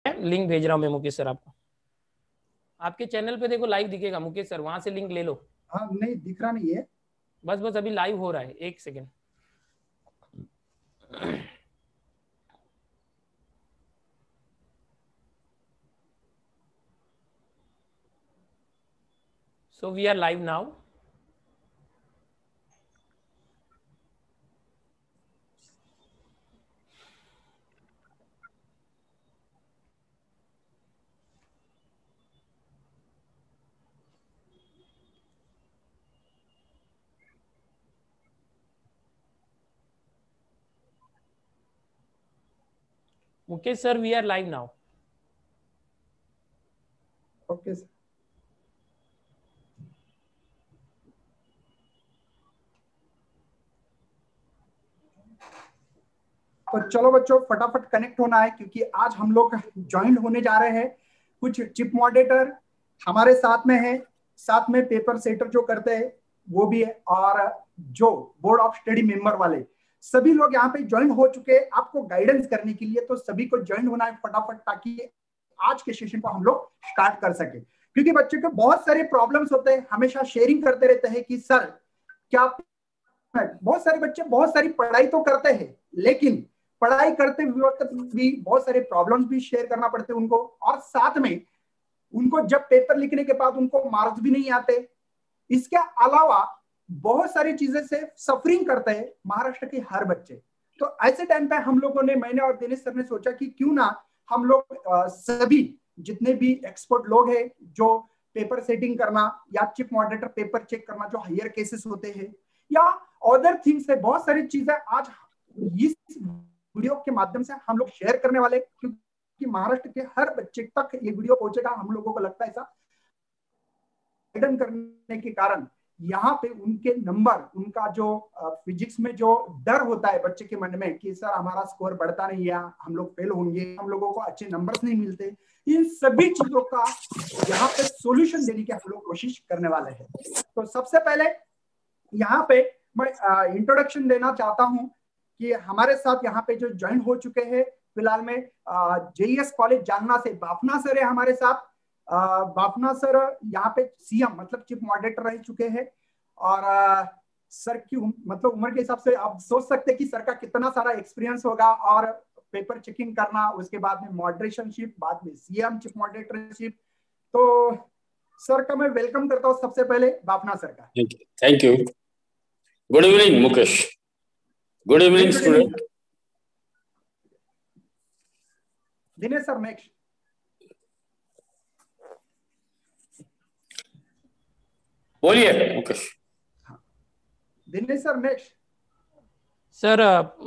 Link भेज रहा हूँ मैं मुकेश सर आपको। आपके चैनल पे देखो लाइव दिखेगा मुकेश सर, वहां से लिंक ले लो। हाँ नहीं दिख रहा नहीं है। बस अभी लाइव हो रहा है, एक second. So we are live now. Mukesh sir, we are live now. Okay sir. तो चलो बच्चों फटाफट कनेक्ट होना है क्योंकि आज हम लोग ज्वाइन होने जा रहे हैं। कुछ चिप मॉडरेटर हमारे साथ में है, साथ में पेपर सेटर जो करते हैं वो भी है, और जो बोर्ड ऑफ स्टडी मेंबर वाले सभी लोग यहाँ पे ज्वाइन हो चुके हैं आपको गाइडेंस करने के लिए। तो सभी को ज्वाइन होना है फटाफट ताकि आज के सेशन को हम लोग स्टार्ट कर सके। क्योंकि बच्चों को बहुत सारे प्रॉब्लम्स होते हैं, हमेशा शेयरिंग करते रहते हैं कि सर क्या, बहुत सारे बच्चे बहुत सारी पढ़ाई तो करते हैं लेकिन पढ़ाई करते वक्त भी बहुत सारे प्रॉब्लम्स भी शेयर करना पड़ते हैं उनको, और साथ में उनको जब पेपर लिखने के बाद उनको मार्क्स भी नहीं आते। इसके अलावा बहुत सारी चीजें से सफरिंग करते हैं महाराष्ट्र के हर बच्चे। तो ऐसे टाइम पे हम लोगों ने, मैंने और दिनेश सर ने सोचा कि क्यों ना हम लोग सभी जितने भी एक्सपर्ट लोग हैं जो पेपर सेटिंग करना या चिप मॉडरेटर पेपर चेक करना जो हायर केसेस होते हैं या अदर थिंग्स है, बहुत सारी चीजें आज इस वीडियो के माध्यम से हम लोग शेयर करने वाले, क्योंकि महाराष्ट्र के हर बच्चे तक ये वीडियो पहुंचेगा। हम लोगों को लगता है ऐसा गाइडेंस करने के कारण यहाँ पे उनके नंबर, उनका जो फिजिक्स में जो डर होता है बच्चे के मन में कि सर हमारा स्कोर बढ़ता नहीं है, हम लोग फेल होंगे, हम लोगों को अच्छे नंबर्स नहीं मिलते, इन सभी चीजों का यहाँ पे सॉल्यूशन देने की हम लोग कोशिश करने वाले हैं। तो सबसे पहले यहाँ पे मैं इंट्रोडक्शन देना चाहता हूँ कि हमारे साथ यहाँ पे जो ज्वाइन हो चुके हैं फिलहाल में जेईएस कॉलेज जालना से बाफना सर है हमारे साथ। बाफना सर यहाँ पे सीएम मतलब चीफ मॉडरेटर रह चुके हैं, और सर की मतलब उम्र के हिसाब से आप सोच सकते हैं कि सर का कितना सारा एक्सपीरियंस होगा, और पेपर चेकिंग करना, उसके बाद में मॉडरेशनशिप, बाद में सीएम चीफ मॉडरेटरशिप। तो सर का मैं वेलकम करता हूँ सबसे पहले बाफना सर का। Thank you. Good evening Mukesh. Good evening student. Dinesh sir next. बोलिए Mukesh. Dinesh sir next. Sir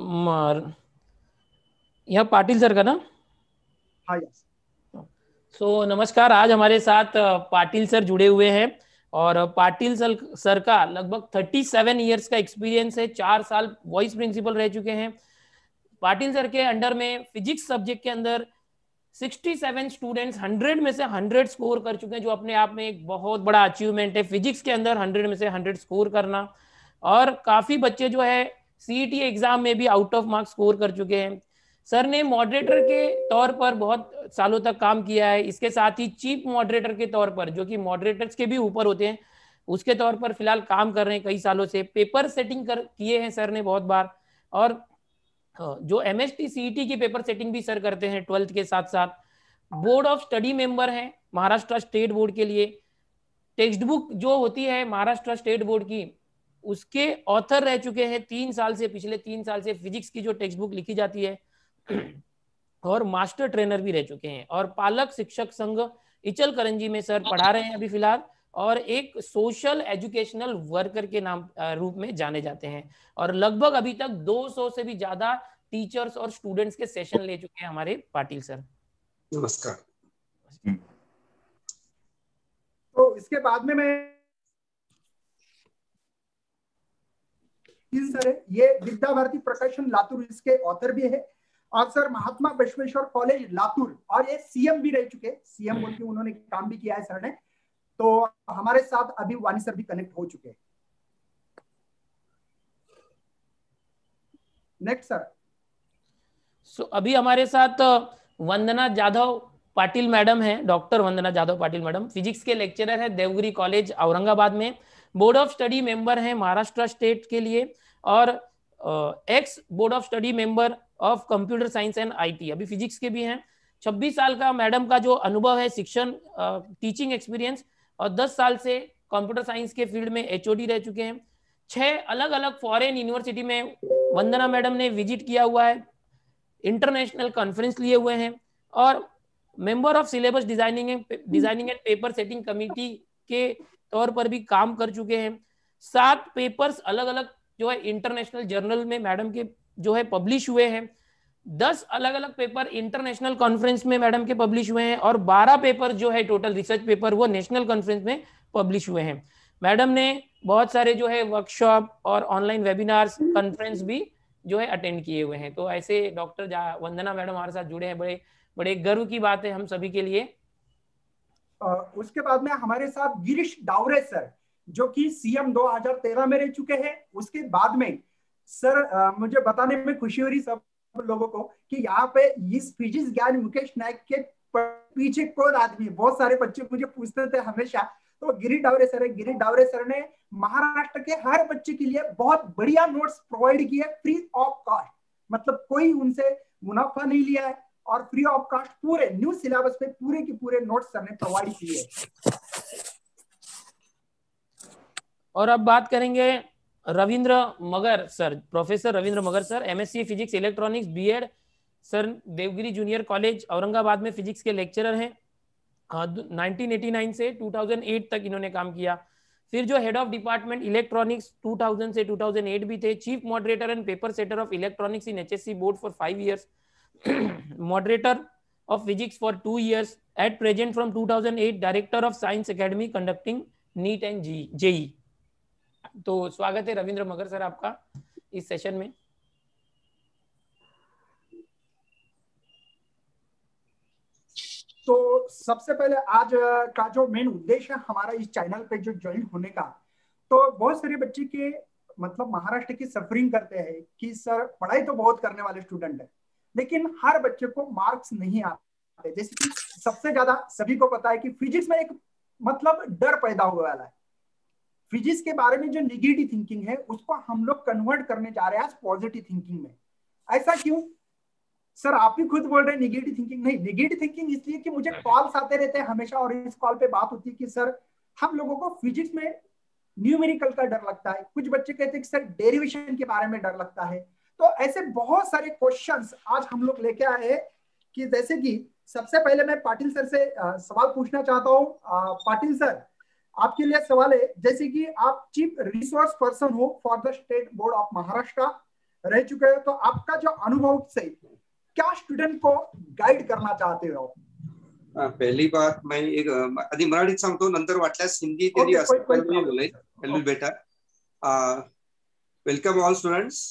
यह पाटिल सर का ना? हाँ यस। सो नमस्कार, आज हमारे साथ पाटिल सर जुड़े हुए हैं, और पाटिल सर का लगभग 37 ईयर्स का एक्सपीरियंस है। 4 साल वॉइस प्रिंसिपल रह चुके हैं। पाटिल सर के अंडर में फिजिक्स सब्जेक्ट के अंदर 67 स्टूडेंट्स 100 में से 100 स्कोर कर चुके हैं, जो अपने आप में एक बहुत बड़ा अचीवमेंट है, फिजिक्स के अंदर 100 में से 100 स्कोर करना। और काफ़ी बच्चे जो है सीईटी एग्जाम में भी आउट ऑफ मार्क्स स्कोर कर चुके हैं। सर ने मॉडरेटर के तौर पर बहुत सालों तक काम किया है, इसके साथ ही चीफ मॉडरेटर के तौर पर, जो कि मॉडरेटर्स के भी ऊपर होते हैं, उसके तौर पर फिलहाल काम कर रहे हैं कई सालों से। पेपर सेटिंग किए हैं सर ने बहुत बार, और जो एमएसटी सीईटी की पेपर सेटिंग भी सर करते हैं 12th के साथ साथ। बोर्ड ऑफ स्टडी मेंबर हैं महाराष्ट्र स्टेट बोर्ड के लिए। टेक्स्ट बुक जो होती है महाराष्ट्र स्टेट बोर्ड की, उसके ऑथर रह चुके हैं 3 साल से, पिछले 3 साल से फिजिक्स की जो टेक्स्ट बुक लिखी जाती है, और मास्टर ट्रेनर भी रह चुके हैं। और पालक शिक्षक संघ इचल करंजी में सर पढ़ा रहे हैं अभी फिलहाल, और एक सोशल एजुकेशनल वर्कर के नाम रूप में जाने जाते हैं। और लगभग अभी तक 200 से भी ज्यादा टीचर्स और स्टूडेंट्स के सेशन ले चुके हैं हमारे पाटिल सर। नमस्कार। तो इसके बाद में मैं सर है, ये विद्या भारती प्रकाशन लातूर, इसके ऑथर भी है, और सर महात्मा बसवेश्वर कॉलेज लातूर, और ये सीएम भी रह चुके, सीएम बोल के उन्होंने काम भी किया है सर ने। तो हमारे साथ अभी वानी सर भी कनेक्ट हो चुके हैं। Next sir. सो अभी हमारे साथ वंदना जाधव पाटिल मैडम है, doctor Vandana Jadhav Patil madam, physics के लेक्चरर है देवगिरी कॉलेज औरंगाबाद में, बोर्ड ऑफ स्टडी मेंबर है महाराष्ट्र स्टेट के लिए, और ex board of study member of computer science and IT, अभी फिजिक्स के भी हैं। 26 साल का मैडम का जो अनुभव है शिक्षण टीचिंग एक्सपीरियंस, और 10 साल से कंप्यूटर साइंस के फील्ड में एचओडी रह चुके हैं। 6 अलग अलग फॉरेन यूनिवर्सिटी में वंदना मैडम ने विजिट किया हुआ है, इंटरनेशनल कॉन्फ्रेंस लिए हुए हैं, और member of syllabus designing and paper setting committee के तौर पर भी काम कर चुके हैं। 7 पेपर्स अलग अलग जो है इंटरनेशनल जर्नल में मैडम के जो है पब्लिश हुए हैं, 10 अलग अलग पेपर इंटरनेशनल कॉन्फ्रेंस में मैडम के पब्लिश हुए हैं, और 12 पेपर जो है टोटल रिसर्च पेपर वो नेशनल कॉन्फ्रेंस में पब्लिश हुए हैं। मैडम ने बहुत सारे जो है वर्कशॉप और ऑनलाइन वेबिनार्स कॉन्फ्रेंस भी जो है अटेंड किए हुए हैं। तो ऐसे डॉक्टर वंदना मैडम हमारे साथ जुड़े हैं, बड़े बड़े गर्व की बात है हम सभी के लिए। उसके बाद में हमारे साथ गिरीश डावरे सर, जो कि सीएम 2013 में रह चुके हैं। उसके बाद में सर मुझे बताने में खुशी हो रही सब लोगों को कि यहाँ पे इस फिजिक्स ज्ञान मुकेश नायक के पीछे कौन आदमी है। बहुत सारे बच्चे मुझे पूछते थे हमेशा, तो गिरीश डावरे सर है। गिरीश डावरे सर ने महाराष्ट्र के हर बच्चे के लिए बहुत बढ़िया नोट्स प्रोवाइड किए फ्री ऑफ कॉस्ट, मतलब कोई उनसे मुनाफा नहीं लिया है, और फ्री ऑफ कॉस्ट पूरे न्यू सिलेबस पे पूरे के पूरे नोट्स सर ने प्रोवाइड किए। और अब बात करेंगे Ravindra Magar sir, professor Ravindra Magar sir, MSc physics electronics BEd sir, Devgiri junior college Aurangabad में फिजिक्स के लेक्चरर हैं। 1989 से 2008 तक इन्होंने काम किया। फिर जो हेड ऑफ डिपार्टमेंट इलेक्ट्रॉनिक्स 2000 से 2008 भी थे। Chief moderator and paper setter of electronics in HSC board for 5 years, moderator of physics for 2 years, at present from 2008 director of science academy conducting NEET and JEE। तो स्वागत है Ravindra Magar sir आपका इस session में। तो सबसे पहले आज का जो मेन उद्देश्य है हमारा इस चैनल पे जो ज्वाइन होने का, तो बहुत सारे बच्चे के मतलब महाराष्ट्र की सफरिंग करते हैं कि सर पढ़ाई तो बहुत करने वाले स्टूडेंट है, लेकिन हर बच्चे को मार्क्स नहीं आते। जैसे कि सबसे ज्यादा सभी को पता है कि फिजिक्स में एक मतलब डर पैदा हुआ वाला है। फिजिक्स के बारे में जो निगेटिव थिंकिंग है उसको हम लोग कन्वर्ट करने जा रहे हैं आज पॉजिटिव थिंकिंग में। ऐसा क्यों सर? आप ही खुद बोल रहे हैं निगेटिव थिंकिंग नहीं। निगेटिव थिंकिंग इसलिए कि मुझे कॉल्स आते रहते हैं हमेशा, और इस कॉल पे बात होती है कि सर हम लोगों को फिजिक्स में न्यूमेरिकल का डर लगता है, कुछ बच्चे कहते हैं कि सर डेरिवेशन के बारे में डर लगता है। तो ऐसे बहुत सारे क्वेश्चंस आज हम लोग लेके आए हैं कि जैसे कि सबसे पहले मैं पाटिल सर से सवाल पूछना चाहता हूँ। पाटिल सर, आपके लिए सवाल है, जैसे कि आप चीफ रिसोर्स पर्सन हो for the state board of Maharashtra रह चुके हो, तो आपका जो अनुभव से क्या स्टूडेंट को गाइड करना चाहते हो? पहिली बात मैं एक आधी मराठीत सांगतो, नंतर वाटल्यास हिंदी तरी असं बोलेल, it will better. Welcome all students.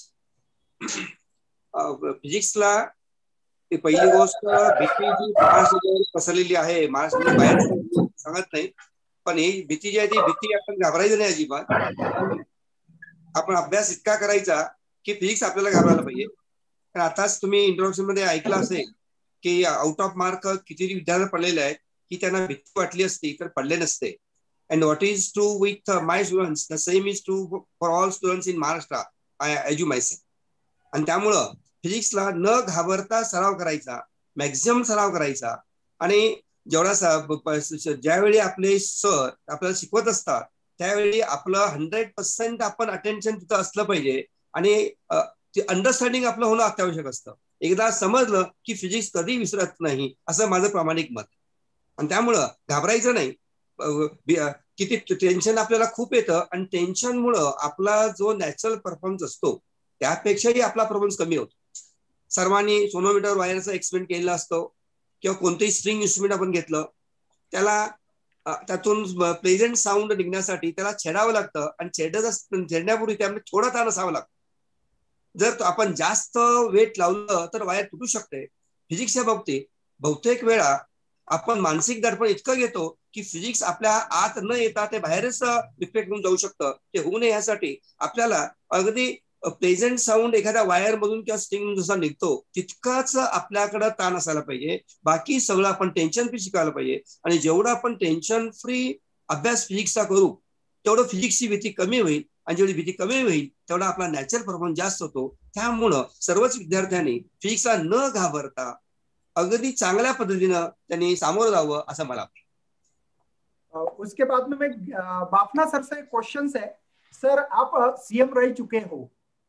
फिजिक्सला पहिली गोष्ट भीती जी महाराष्ट्रावर पसरलेली आहे, महाराष्ट्राच्या बाहेर सांगत नाही, पण ही भीती जी आहे ती भीती आपण घाबरायचं नाही अजिबात। आपण अभ्यास इतका करायचा की फिजिक्स आपल्याला घाबरायला पाहिजे। तर आताच तुम्ही इंट्रोडक्शन मध्ये ऐकलं असेल की आउट ऑफ मार्क किती विद्यार्थी पडलेले आहेत की त्यांना भीती वाटली असती तर पडले नसते। And what is true with my students, the same is true for all students in Maharashtra, as you myself. आणि त्यामुळं फिजिक्सला न घाबरता सराव करायचा, मॅक्झिमम सराव करायचा, आणि जेवढा ज्यावेळी आपले सर आपल्याला शिकवत असतात त्यावेळी आपलं 100% आपण अटेन्शन तिथं असलं पाहिजे, आणि अंडरस्टँडिंग आपलं होणं अत्यावश्यक असतं। एकदा समजलं की फिजिक्स कधी विसरत नाही असं माझं प्रामाणिक मत। आणि त्यामुळं घाबरायचं नाही। किती टेन्शन आपल्याला खूप येतं, आणि टेन्शनमुळं आपला जो नॅचरल परफॉर्मन्स असतो त्यापेक्षाही आपला परफॉर्मन्स कमी होतो। सर्वांनी सोनोमीटर वायरचा एक्सपेरिमेंट केलेला असतो, किंवा कोणतेही स्ट्रिंग इन्स्ट्रुमेंट आपण घेतलं त्याला त्यातून प्लेझंट साऊंड निघण्यासाठी त्याला छेडावं लागतं, आणि छेडण्यापूर्वी त्यामध्ये थोडा ताण असावा लागतो। जर आपण जास्त वेट लावलं तर वायर तुटू शकते। फिजिक्सच्या बाबतीत बहुतेक वेळा आपण मानसिक दडपण इतकं घेतो की फिजिक्स आपल्या आत न येता ते बाहेरच रिफ्लेक्ट होऊन जाऊ शकतं। ते होऊ नये यासाठी आपल्याला अगदी प्लेझंट साऊंड एखाद्या वायर मधून किंवा स्ट्रिंग जसा निघतो तितकाच आपल्याकडे ताण असायला पाहिजे. बाकी सगळं आपण टेन्शन फ्री शिकायला पाहिजे. आणि जेवढं आपण टेन्शन फ्री अभ्यास फिजिक्सचा करू तेवढं फिजिक्सची भीती कमी होईल. आणि जेवढी भीती कमी होईल तेवढा आपला नॅचरल परफॉर्मन्स जास्त होतो. त्यामुळं सर्वच विद्यार्थ्यांनी फिजिक्सला न घाबरता अगदी चांगल्या पद्धतीनं त्यांनी सामोरं जावं असं मला वाटतं. उसके बाद में मैं बाफना सर से क्वेश्चन है. सर आप सीएम रह चुके हो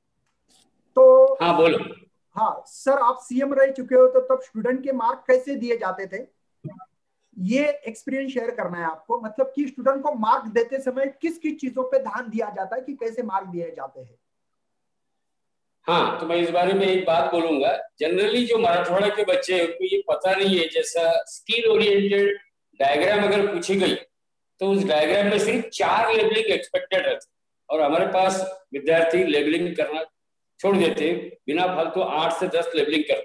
तो हाँ बोलो. हाँ सर, आप सीएम रह चुके हो तो तब स्टूडेंट के मार्क कैसे दिए जाते थे, ये एक्सपीरियंस शेयर करना है आपको. मतलब कि स्टूडेंट को मार्क देते समय किस किस चीजों पे ध्यान दिया जाता है कि कैसे मार्क दिए जाते हैं. हाँ, तो मैं इस बारे में एक बात बोलूंगा. जनरली जो मराठवाड़ा के बच्चे हैं उनको ये पता नहीं है, जैसा स्किल ओरिएंटेड डायग्राम अगर पूछी गई तो उस डायग्राम में सिर्फ 4 लेबलिंग एक्सपेक्टेड रहते और हमारे पास विद्यार्थी लेबलिंग करना छोड़ देते, बिना फालतू 8 से 10 लेबलिंग करते.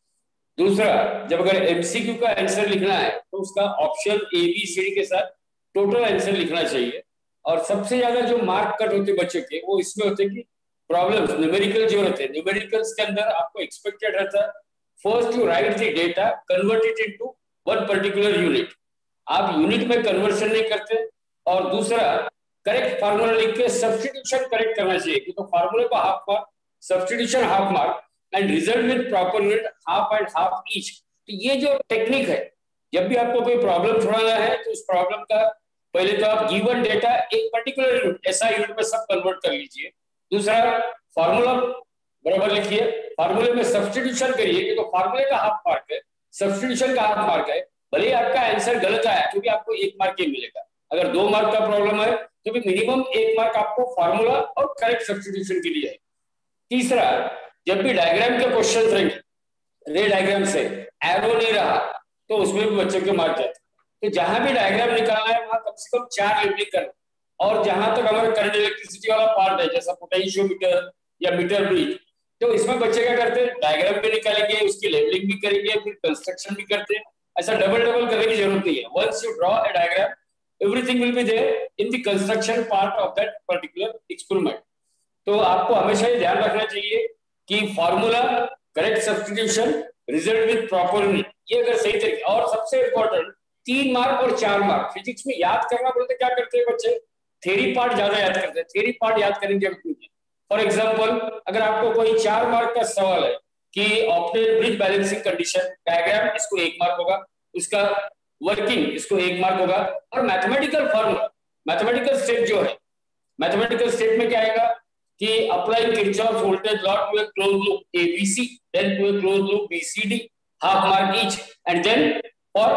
दूसरा, जब अगर एमसीक्यू का आंसर लिखना है तो उसका ऑप्शन ABCD के साथ टोटल आंसर लिखना चाहिए. और सबसे ज्यादा जो मार्क कट होते बच्चों के वो इसमें होते कि प्रॉब्लम्स न्यूमेरिकल जो रहते हैं, न्यूमेरिकल्स के अंदर आपको एक्सपेक्टेड रहता है first to write the data convert it into one particular unit. आप यूनिट में कन्वर्शन नहीं करते. और दूसरा, करेक्ट फार्मूला लिख के सब्स्टिट्यूशन करेक्ट करना चाहिए, तो फार्मूले को half mark, substitution half mark and result with proper unit half and half each. तो ये जो टेक्निक है, जब भी आपको कोई प्रॉब्लम छुड़ाना है तो उस प्रॉब्लम का पहले तो आप गिवन डेटा एक पर्टिकुलर यूनिट, ऐसा यूनिट में सब कन्वर्ट कर लीजिए. दूसरा, फार्मूला बराबर लिखिए, फार्मूले में सब्स्टिट्यूशन करिए, तो फार्मूले का हाफ मार्क है, सब्स्टिट्यूशन का हाफ मार्क है. भले ही आपका आंसर गलत आया क्योंकि आपको 1 मार्क ही मिलेगा. अगर 2 मार्क का प्रॉब्लम है तो भी मिनिमम 1 मार्क आपको फार्मूला और करेक्ट सब्स्टिट्यूशन के लिए है. तीसरा, जब भी डायग्राम के क्वेश्चन रहेंगे, रे डायग्राम से एरो नहीं रहा तो उसमें भी बच्चों के मार्क जाते. तो जहां भी डायग्राम निकालना है वहां कम से कम 4 लेबलिंग करना. और जहां तक हमारा करंट इलेक्ट्रिसिटी वाला पार्ट है, जैसा पोटेंशियोमीटर या मीटर ब्रिज, तो इसमें बच्चे क्या करते हैं, डायग्राम भी निकालेंगे, उसकी लेबलिंग भी करेंगे, फिर कंस्ट्रक्शन भी करते हैं. ऐसा डबल करने की जरूरत नहीं है. Once you draw a diagram, everything will be there in the construction part of that particular experiment. तो आपको हमेशा ये ध्यान रखना चाहिए कि formula, correct substitution, result with proper unit, ये अगर सही तरीके. और सबसे इंपॉर्टेंट 3 मार्क और 4 मार्क फिजिक्स में याद करना बोलते क्या करते हैं बच्चे, थ्योरी पार्ट ज्यादा याद करते हैं. थ्योरी पार्ट याद करने की जरूरत नहीं है. फॉर एग्जाम्पल, अगर आपको कोई 4 मार्क का सवाल है कि obtain bridge balancing condition diagram, इसको 1 मार्क होगा, उसका वर्किंग इसको 1 मार्क होगा. और मैथमेटिकल फॉर्मूला, मैथमेटिकल स्टेप जो है, मैथमेटिकल स्टेप में क्या आएगा कि applying Kirchhoff's voltage law to a close loop ABC, then to a close loop BCD, half mark each. And then for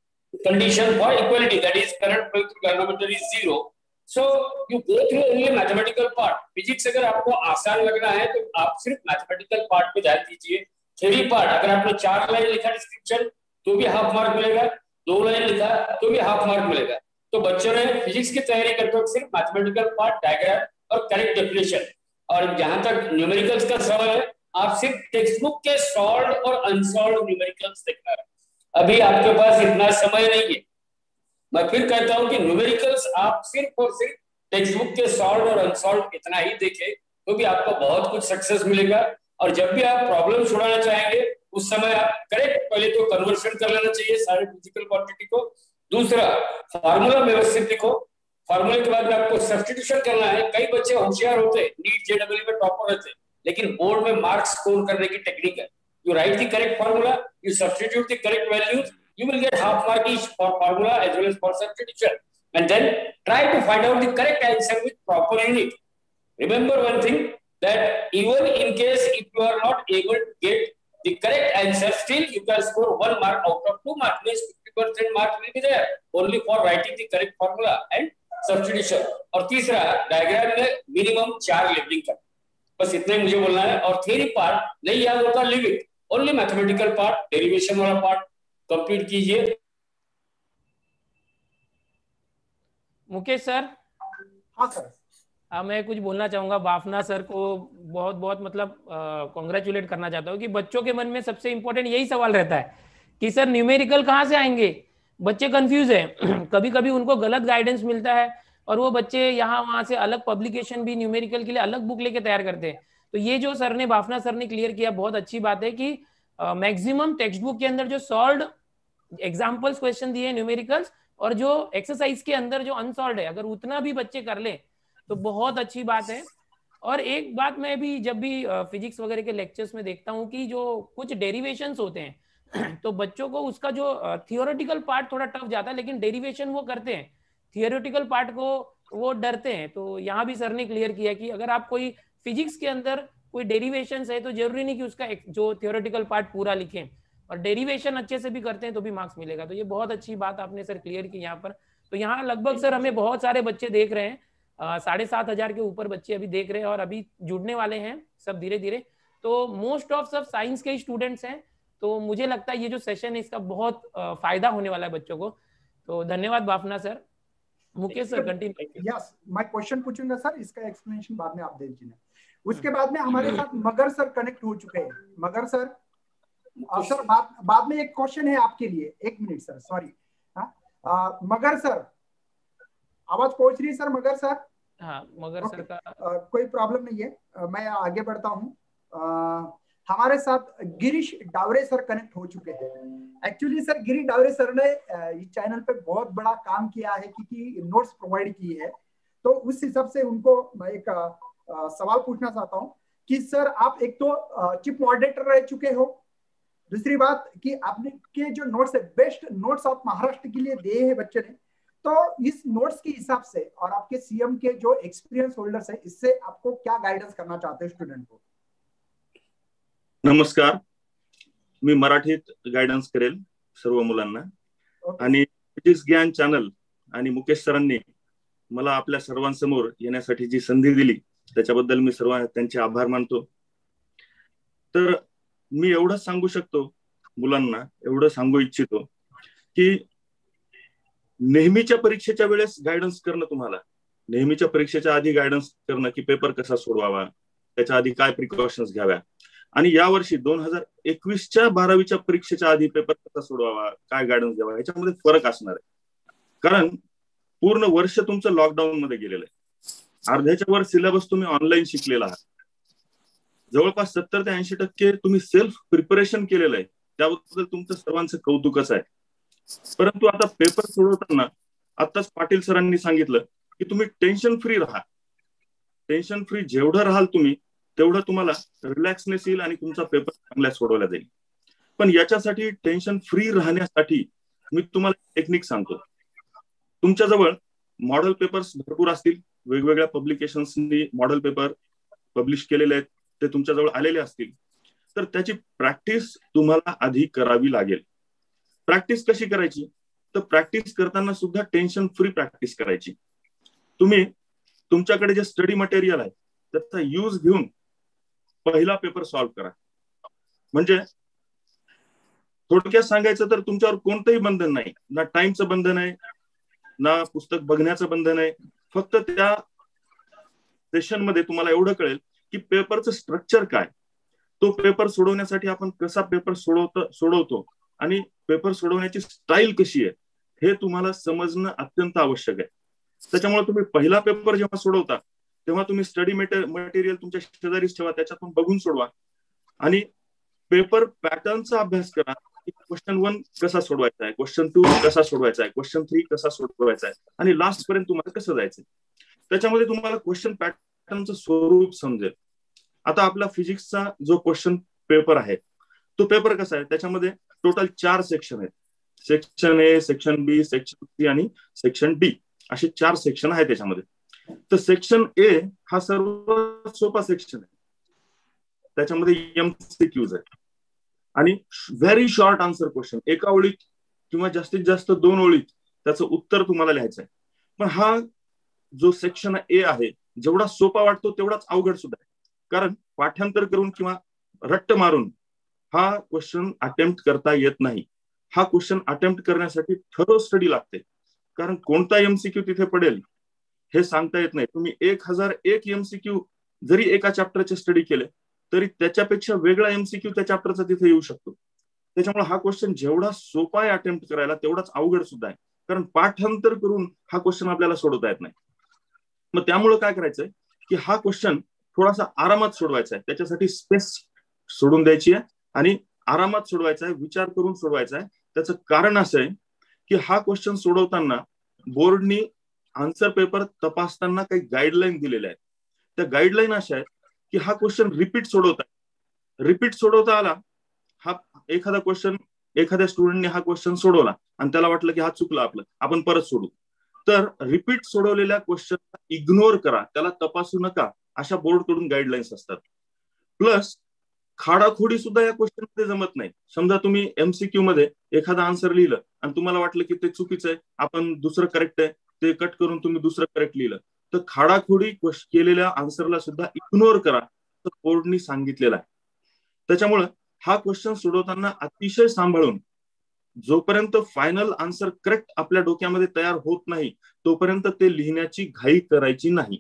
condition for equality, that is current flow through galvanometer is 0. So you go through only mathematical part. Physics अगर आपको आसान लगना है तो आप सिर्फ mathematical part पे ध्यान दीजिए. थ्योरी पार्ट, अगर आपने 4 लाइन लिखा डिस्क्रिप्शन तो भी हाफ मार्क मिलेगा, 2 लाइन लिखा तो भी हाफ मार्क मिलेगा. तो बच्चों ने फिजिक्स की तैयारी करते वक्त सिर्फ मैथमेटिकल पार्ट, डायग्राम और करेक्ट डेफिनेशन. और जहां तक न्यूमेरिकल्स का सवाल है, आप सिर्फ टेक्स्ट बुक के सॉल्व्ड और अनसॉल्व्ड न्यूमेरिकल्स देखना है. अभी आपके पास इतना समय नहीं है. मैं फिर कहता हूं कि न्यूमेरिकल्स आप सिर्फ और सिर्फ टेक्स्ट बुक के सॉल्व और अनसॉल्व इतना ही देखें तो भी आपको बहुत कुछ सक्सेस मिलेगा. और जब भी आप प्रॉब्लम छुड़ाना चाहेंगे उस समय आप करेक्ट पहले तो कन्वर्शन कर लेना चाहिए सारे फिजिकल क्वांटिटी को. दूसरा, फार्मूला व्यवस्थित लिखो, फार्मूले के बाद में आपको सब्स्टिट्यूशन करना है. कई बच्चे होशियार होते हैं, नीट JEE में टॉपर रहते हैं, लेकिन बोर्ड में मार्क्स स्कोर करने की टेक्निक है. You write the correct formula, you substitute the correct values, you will get half mark each for formula as well as for substitution, and then try to find out the correct answer with proper unit. Remember one thing, that even in case if you are not able to get the correct answer, still you can score 1 mark out of 2 marks, means 50% mark will be there only for writing the correct formula and substitution. और तीसरा, diagram में minimum 4 labelling कर, बस इतना ही मुझे बोलना है. और थ्योरी पार्ट नहीं याद होता, leave it, only mathematical part, derivation वाला पार्ट कंप्लीट कीजिए. मुकेश सर. हाँ सर. मैं कुछ बोलना चाहूंगा. बाफना सर को बहुत बहुत मतलब कॉन्ग्रेचुलेट करना चाहता हूँ कि बच्चों के मन में सबसे इंपॉर्टेंट यही सवाल रहता है कि सर न्यूमेरिकल कहाँ से आएंगे. बच्चे कंफ्यूज हैं. कभी कभी उनको गलत गाइडेंस मिलता है और वो बच्चे यहाँ वहाँ से अलग पब्लिकेशन भी न्यूमेरिकल के लिए अलग बुक लेके तैयार करते हैं. तो ये जो सर ने, बाफना सर ने क्लियर किया, बहुत अच्छी बात है कि मैक्सिमम टेक्स्ट बुक के अंदर जो सॉल्व एग्जाम्पल्स क्वेश्चन दिए न्यूमेरिकल्स, और जो एक्सरसाइज के अंदर जो अनसॉल्व है, अगर उतना भी बच्चे कर ले तो बहुत अच्छी बात है। और एक बात मैं भी जब भी फिजिक्स वगैरह के लेक्चर्स में देखता हूँ कि जो कुछ डेरिवेशंस होते हैं तो बच्चों को उसका जो थियोरेटिकल पार्ट थोड़ा टफ जाता है, लेकिन डेरिवेशन वो करते हैं, थियोरेटिकल पार्ट को वो डरते हैं। तो यहाँ भी सर ने क्लियर किया कि अगर आप कोई फिजिक्स के अंदर कोई डेरिवेशंस है तो जरूरी नहीं कि उसका जो थियोरेटिकल पार्ट पूरा लिखें, और डेरिवेशन अच्छे से भी करते हैं तो भी मार्क्स मिलेगा। तो ये बहुत अच्छी बात आपने सर क्लियर की यहाँ पर। तो यहाँ लगभग सर हमें बहुत सारे बच्चे देख रहे हैं, 7,500 के ऊपर बच्चे अभी देख रहे हैं और अभी जुड़ने वाले हैं सब धीरे धीरे। तो मोस्ट ऑफ सब साइंस के स्टूडेंट्स हैं, तो मुझे लगता है ये जो सेशन है इसका बहुत फायदा होने वाला है बच्चों को। तो धन्यवाद Bafna sir. Mukesh sir continue. Yes, मैं क्वेश्चन पूछूंगा सर, इसका एक्सप्लेनेशन बाद में आप दे दीजिए। उसके बाद में हमारे साथ मगर सर कनेक्ट हो चुके हैं। मगर सर, सर बाद में एक क्वेश्चन है आपके लिए, 1 minute sir, sorry. Magar sir, आवाज पहुंच रही है सर? मगर सर, हाँ मगर सर का कोई प्रॉब्लम नहीं है, मैं आगे बढ़ता हूँ। हमारे साथ गिरीश डावरे सर कनेक्ट हो चुके हैं। Actually sir Girish Daware sir ने इस चैनल पे बहुत बड़ा काम किया है, क्योंकि नोट्स प्रोवाइड की है। तो उस हिसाब से उनको मैं एक सवाल पूछना चाहता हूँ कि सर, आप एक तो चिप मॉडरेटर रह चुके हो, दूसरी बात कि आपने के जो नोट्स है, बेस्ट नोट्स ऑफ महाराष्ट्र के लिए दिए हैं बच्चे ने। तो इस नोट्स के हिसाब से और आपके सीएम के जो एक्सपीरियंस होल्डर्स है, इससे आपको क्या गाइडेंस करना चाहते हैं स्टूडेंट को? नमस्कार, मी मराठीत गायडन्स करेल सर्व मुलांना। आणि फिजिक्स ज्ञान चॅनल आणि मुकेश सरांनी मला आपल्या सर्वांसमोर येण्यासाठी जी संधी दिली त्याच्याबद्दल मी सर्व त्यांचे आभार मानतो। तर मी एवढंच सांगू शकतो मुलांना, एवढं सांगू इच्छितो की नेहमीच्या परीक्षेच्या वेळेस गायडन्स करणं, तुम्हाला नेहमीच्या परीक्षेच्या आधी गायडन्स करणं की पेपर कसा सोडवावा, त्याच्या आधी काय प्रिकॉशन्स घ्याव्या, आणि यावर्षी 2021च्या 12वीच्या परीक्षेच्या आधी पेपर कसा सोडवावा, काय गायडन्स द्यावा, याच्यामध्ये फरक असणार आहे। कारण पूर्ण वर्ष तुमचं लॉकडाऊन मध्ये गेलेलं आहे, अर्ध्याच्या वर सिलेबस तुम्ही ऑनलाईन शिकलेला आहात, जवळपास 70 ते 80% तुम्ही सेल्फ प्रिपरेशन केलेलं आहे, त्याबद्दल तुमचं सर्वांचं कौतुकच आहे। परंतु आता पेपर सोडवताना आताच पाटील सरांनी सांगितलं की तुम्ही टेन्शन फ्री राहा, टेन्शन फ्री जेवढं राहाल तुम्ही तेवढं तुम्हाला रिलॅक्सनेस येईल आणि तुमचा पेपर चांगला सोडवला जाईल। पण याच्यासाठी टेन्शन फ्री राहण्यासाठी मी तुम्हाला टेक्निक सांगतो। तुमच्याजवळ मॉडेल पेपर्स भरपूर असतील, वेगवेगळ्या पब्लिकेशन्सनी मॉडेल पेपर पब्लिश केलेले आहेत, ते तुमच्याजवळ आलेले असतील, तर त्याची प्रॅक्टिस तुम्हाला आधी करावी लागेल। प्रॅक्टिस कशी करायची? तर प्रॅक्टिस करताना सुद्धा टेन्शन फ्री प्रॅक्टिस करायची। तुम्ही तुमच्याकडे जे स्टडी मटेरियल आहे त्याचा यूज घेऊन पहिला पेपर सॉल्व्ह करा। म्हणजे थोडक्यात सांगायचं तर तुमच्यावर कोणतंही बंधन नाही, ना टाइमचं बंधन आहे, ना पुस्तक बघण्याचं बंधन आहे। फक्त त्या सेशन मध्ये तुम्हाला एवढं कळेल की पेपरचं स्ट्रक्चर काय, तो पेपर सोडवण्यासाठी आपण कसा पेपर सोडवतो आणि पेपर सोडवण्याची स्टाईल कशी आहे, हे तुम्हाला समजणं अत्यंत आवश्यक आहे। त्याच्यामुळे तुम्ही पहिला पेपर जेव्हा सोडवता तेव्हा तुम्ही स्टडी मटेरियल तुमच्या शेजारीच ठेवा, त्याच्यातून बघून सोडवा आणि पेपर पॅटर्नचा अभ्यास करा। क्वेश्चन 1 कसा सोडवायचा आहे, क्वेश्चन 2 कसा सोडवायचा आहे, क्वेश्चन 3 कसा सोडवायचा आहे, आणि लास्ट पर्यंत तुम्हाला कसं जायचं, त्याच्यामध्ये तुम्हाला क्वेश्चन पॅटर्नचं स्वरूप समजेल। आता आपला फिजिक्सचा जो क्वेश्चन पेपर आहे तो पेपर कसा आहे, त्याच्यामध्ये टोटल 4 सेक्शन आहेत, section A, section B, section C आणि सेक्शन डी, असे 4 सेक्शन आहेत त्याच्यामध्ये। तर सेक्शन ए हा सर्वात सोपा सेक्शन आहे, त्याच्यामध्ये एमसीक्यूज आहे आणि व्हेरी शॉर्ट आन्सर क्वेश्चन, एका ओळीत किंवा जास्तीत जास्त 2 ओळीत त्याचं उत्तर तुम्हाला लिहायचं आहे। पण हा जो सेक्शन ए आहे जेवढा सोपा वाटतो तेवढाच अवघड सुद्धा आहे, कारण पाठांतर करून किंवा रट्ट मारून हा क्वेश्चन अटेम्प्ट करता येत नाही। हा क्वेश्चन अटेम्प्ट करण्यासाठी थरो स्टडी लागते, कारण कोणता एमसीक्यू तिथे पडेल हे सांगता येत नाही। तुम्ही 1001 एमसीक्यू जरी एका चॅप्टरचे स्टडी केले तरी त्याच्यापेक्षा वेगळा एमसीक्यू त्या चॅप्टरचा तिथे येऊ शकतो। त्याच्यामुळे हा क्वेश्चन जेवढा सोपा आहे अटेम्प्ट करायला तेवढाच अवघड सुद्धा आहे, कारण पाठांतर करून हा क्वेश्चन आपल्याला सोडवता येत नाही। मग त्यामुळे काय करायचंय की हा क्वेश्चन थोडासा आरामात सोडवायचा आहे, त्याच्यासाठी स्पेस सोडून द्यायची आहे आणि आरामात सोडवायचा आहे, विचार करून सोडवायचा आहे. त्याचं कारण असं आहे की हा क्वेश्चन सोडवताना बोर्डनी आन्सर पेपर तपासताना काही गाईडलाईन दिलेल्या आहेत. त्या गाईडलाईन अशा आहेत की हा क्वेश्चन रिपीट सोडवता आला, हा एखादा क्वेश्चन एखाद्या स्टुडंटने हा क्वेश्चन सोडवला आणि त्याला वाटलं की हा चुकला आपलं, आपण परत सोडू, तर रिपीट सोडवलेल्या क्वेश्चनला इग्नोर करा, त्याला तपासू नका, अशा बोर्डकडून गाईडलाईन्स असतात. प्लस खाडाखोडी सुद्धा या क्वेश्चन मध्ये जमत नाही. समजा तुम्ही एमसीक्यू मध्ये एखादा आन्सर लिहिलं आणि तुम्हाला वाटलं की ते चुकीचं आहे, आपण दुसरं करेक्ट आहे, ते कट करून तुम्ही दुसरं करेक्ट लिहिलं, तर खाडाखोडी केलेल्या आन्सरला सुद्धा इग्नोर करा, असं बोर्डनी सांगितलेलं आहे. त्याच्यामुळे हा क्वेश्चन सोडवताना अतिशय सांभाळून, जोपर्यंत फायनल आन्सर करेक्ट आपल्या डोक्यामध्ये तयार होत नाही तोपर्यंत ते लिहिण्याची घाई करायची नाही.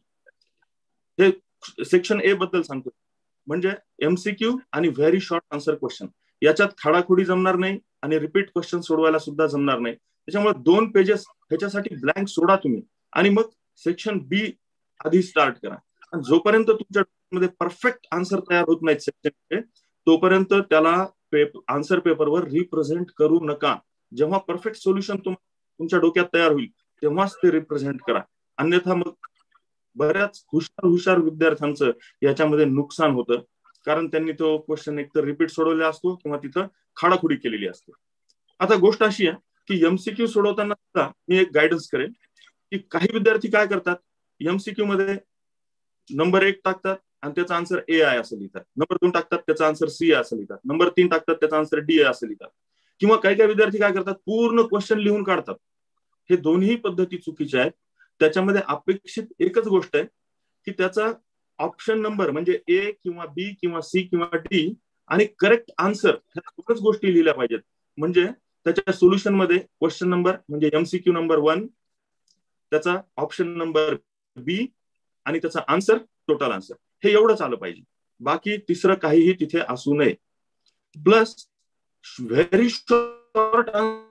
हे सेक्शन ए बद्दल सांगतो. म्हणजे एमसीक्यू आणि व्हेरी शॉर्ट आन्सर क्वेश्चन याच्यात खाडाखोडी जमणार नाही आणि रिपीट क्वेश्चन सोडवायला सुद्धा जमणार नाही. त्याच्यामुळे 2 पेजेस ह्याच्यासाठी ब्लँक सोडा तुम्ही आणि मग सेक्शन बी आधी स्टार्ट करा. आणि जोपर्यंत तुमच्या मध्ये परफेक्ट आन्सर तयार होत नाहीत सेक्शन तोपर्यंत त्याला आन्सर पेपरवर रिप्रेझेंट करू नका. जेव्हा परफेक्ट सोल्युशन तुमच्या डोक्यात तयार होईल तेव्हाच ते रिप्रेझेंट करा. अन्यथा मग बऱ्याच हुशार विद्यार्थ्यांचं याच्यामध्ये नुकसान होतं, कारण त्यांनी तो क्वेश्चन एकतर रिपीट सोडवलेला असतो किंवा तिथं खाडाखोडी केलेली असते. आता गोष्ट अशी आहे की एमसीक्यू सोडवताना सुद्धा मी एक गायडन्स करेन की काही विद्यार्थी काय करतात, एमसीक्यू मध्ये नंबर 1 टाकतात आणि त्याचा आन्सर ए आहे असं लिहितात, नंबर 2 टाकतात त्याचा आन्सर सी आहे असं लिहितात, नंबर 3 टाकतात त्याचा आन्सर डी आहे असं लिहितात. किंवा काही विद्यार्थी काय करतात, पूर्ण क्वेश्चन लिहून काढतात. हे दोन्ही पद्धती चुकीच्या आहेत. त्याच्यामध्ये अपेक्षित एकच गोष्ट आहे की त्याचा ऑप्शन नंबर म्हणजे ए किंवा बी किंवा सी किंवा डी आणि करेक्ट आन्सर ह्या दोनच गोष्टी लिहिल्या पाहिजेत. म्हणजे त्याच्या सोल्युशन मध्ये क्वेश्चन नंबर म्हणजे एमसीक्यू नंबर 1, त्याचा ऑप्शन नंबर बी आणि त्याचा आन्सर, टोटल आन्सर, हे एवढंच आलं पाहिजे. बाकी तिसरं काहीही तिथे असू नये. Plus very short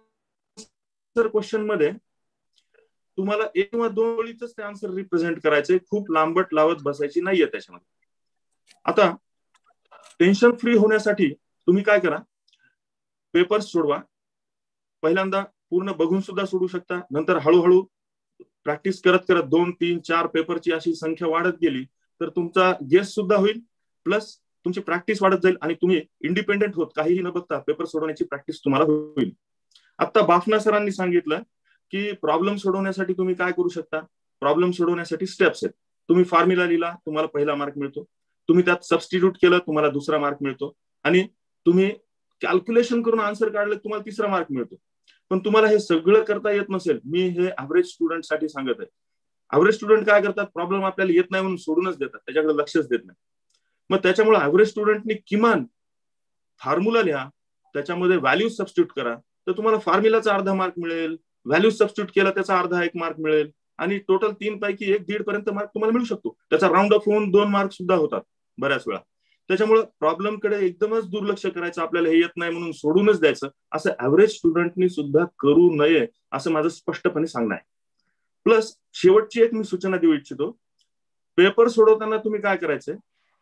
answer question मध्ये तुम्हाला 1 किंवा 2 ओळीच ते आन्सर रिप्रेझेंट करायचे, खूप लांबट लावत बसायची नाहीये त्याच्यामध्ये. आता टेन्शन फ्री होण्यासाठी तुम्ही काय करा, पेपर्स सोडवा. पहिल्यांदा पूर्ण बघून सुद्धा सोडू शकता, नंतर हळूहळू प्रॅक्टिस करत करत 2, 3, 4 पेपरची अशी संख्या वाढत गेली तर तुमचा गेस सुद्धा होईल, प्लस तुमची प्रॅक्टिस वाढत जाईल आणि तुम्ही इंडिपेंडेंट होत काहीही न बघता पेपर सोडवण्याची प्रॅक्टिस तुम्हाला होईल. आता बाफना सरांनी सांगितलं की प्रॉब्लेम सोडवण्यासाठी तुम्ही काय करू शकता. प्रॉब्लेम सोडवण्यासाठी स्टेप्स आहेत. तुम्ही फॉर्म्युला लिहिला, तुम्हाला पहिला मार्क मिळतो. तुम्ही त्यात सबस्टिट्यूट केलं, तुम्हाला दुसरा मार्क मिळतो. आणि तुम्ही कॅल्क्युलेशन करून आन्सर काढलं, तुम्हाला तिसरा मार्क मिळतो. पण तुम्हाला हे सगळं करता येत नसेल, मी हे ऍव्हरेज स्टुडंट साठी सांगत आहे. ऍव्हरेज स्टुडंट काय करतात, प्रॉब्लेम आपल्याला येत नाही म्हणून सोडूनच देतात, त्याच्याकडे लक्षच देत नाही. मग त्याच्यामुळे ऍव्हरेज स्टुडंटनी किमान फॉर्म्युला लिहा, त्याच्यामध्ये व्हॅल्यू सबस्टिट्यूट करा, तर तुम्हाला फॉर्म्युलाचा अर्धा मार्क मिळेल, व्हॅल्यू सबस्टिट्यूट केला त्याचा अर्धा 1 मार्क मिळेल आणि टोटल 3 पैकी 1-1.5 पर्यंत मार्क तुम्हाला मिळू शकतो. त्याचा राऊंड ऑफ होऊन 2 मार्क सुद्धा होतात बऱ्याच वेळा. त्याच्यामुळे प्रॉब्लेम कडे एकदमच दुर्लक्ष करायचं, आपल्याला हे येत नाही म्हणून सोडूनच द्यायचं, असं ऍव्हरेज स्टुडंटनी सुद्धा करू नये, असं माझं स्पष्टपणे सांगणं आहे. प्लस शेवटची एक मी सूचना देऊ इच्छितो. पेपर सोडवताना तुम्ही काय करायचंय,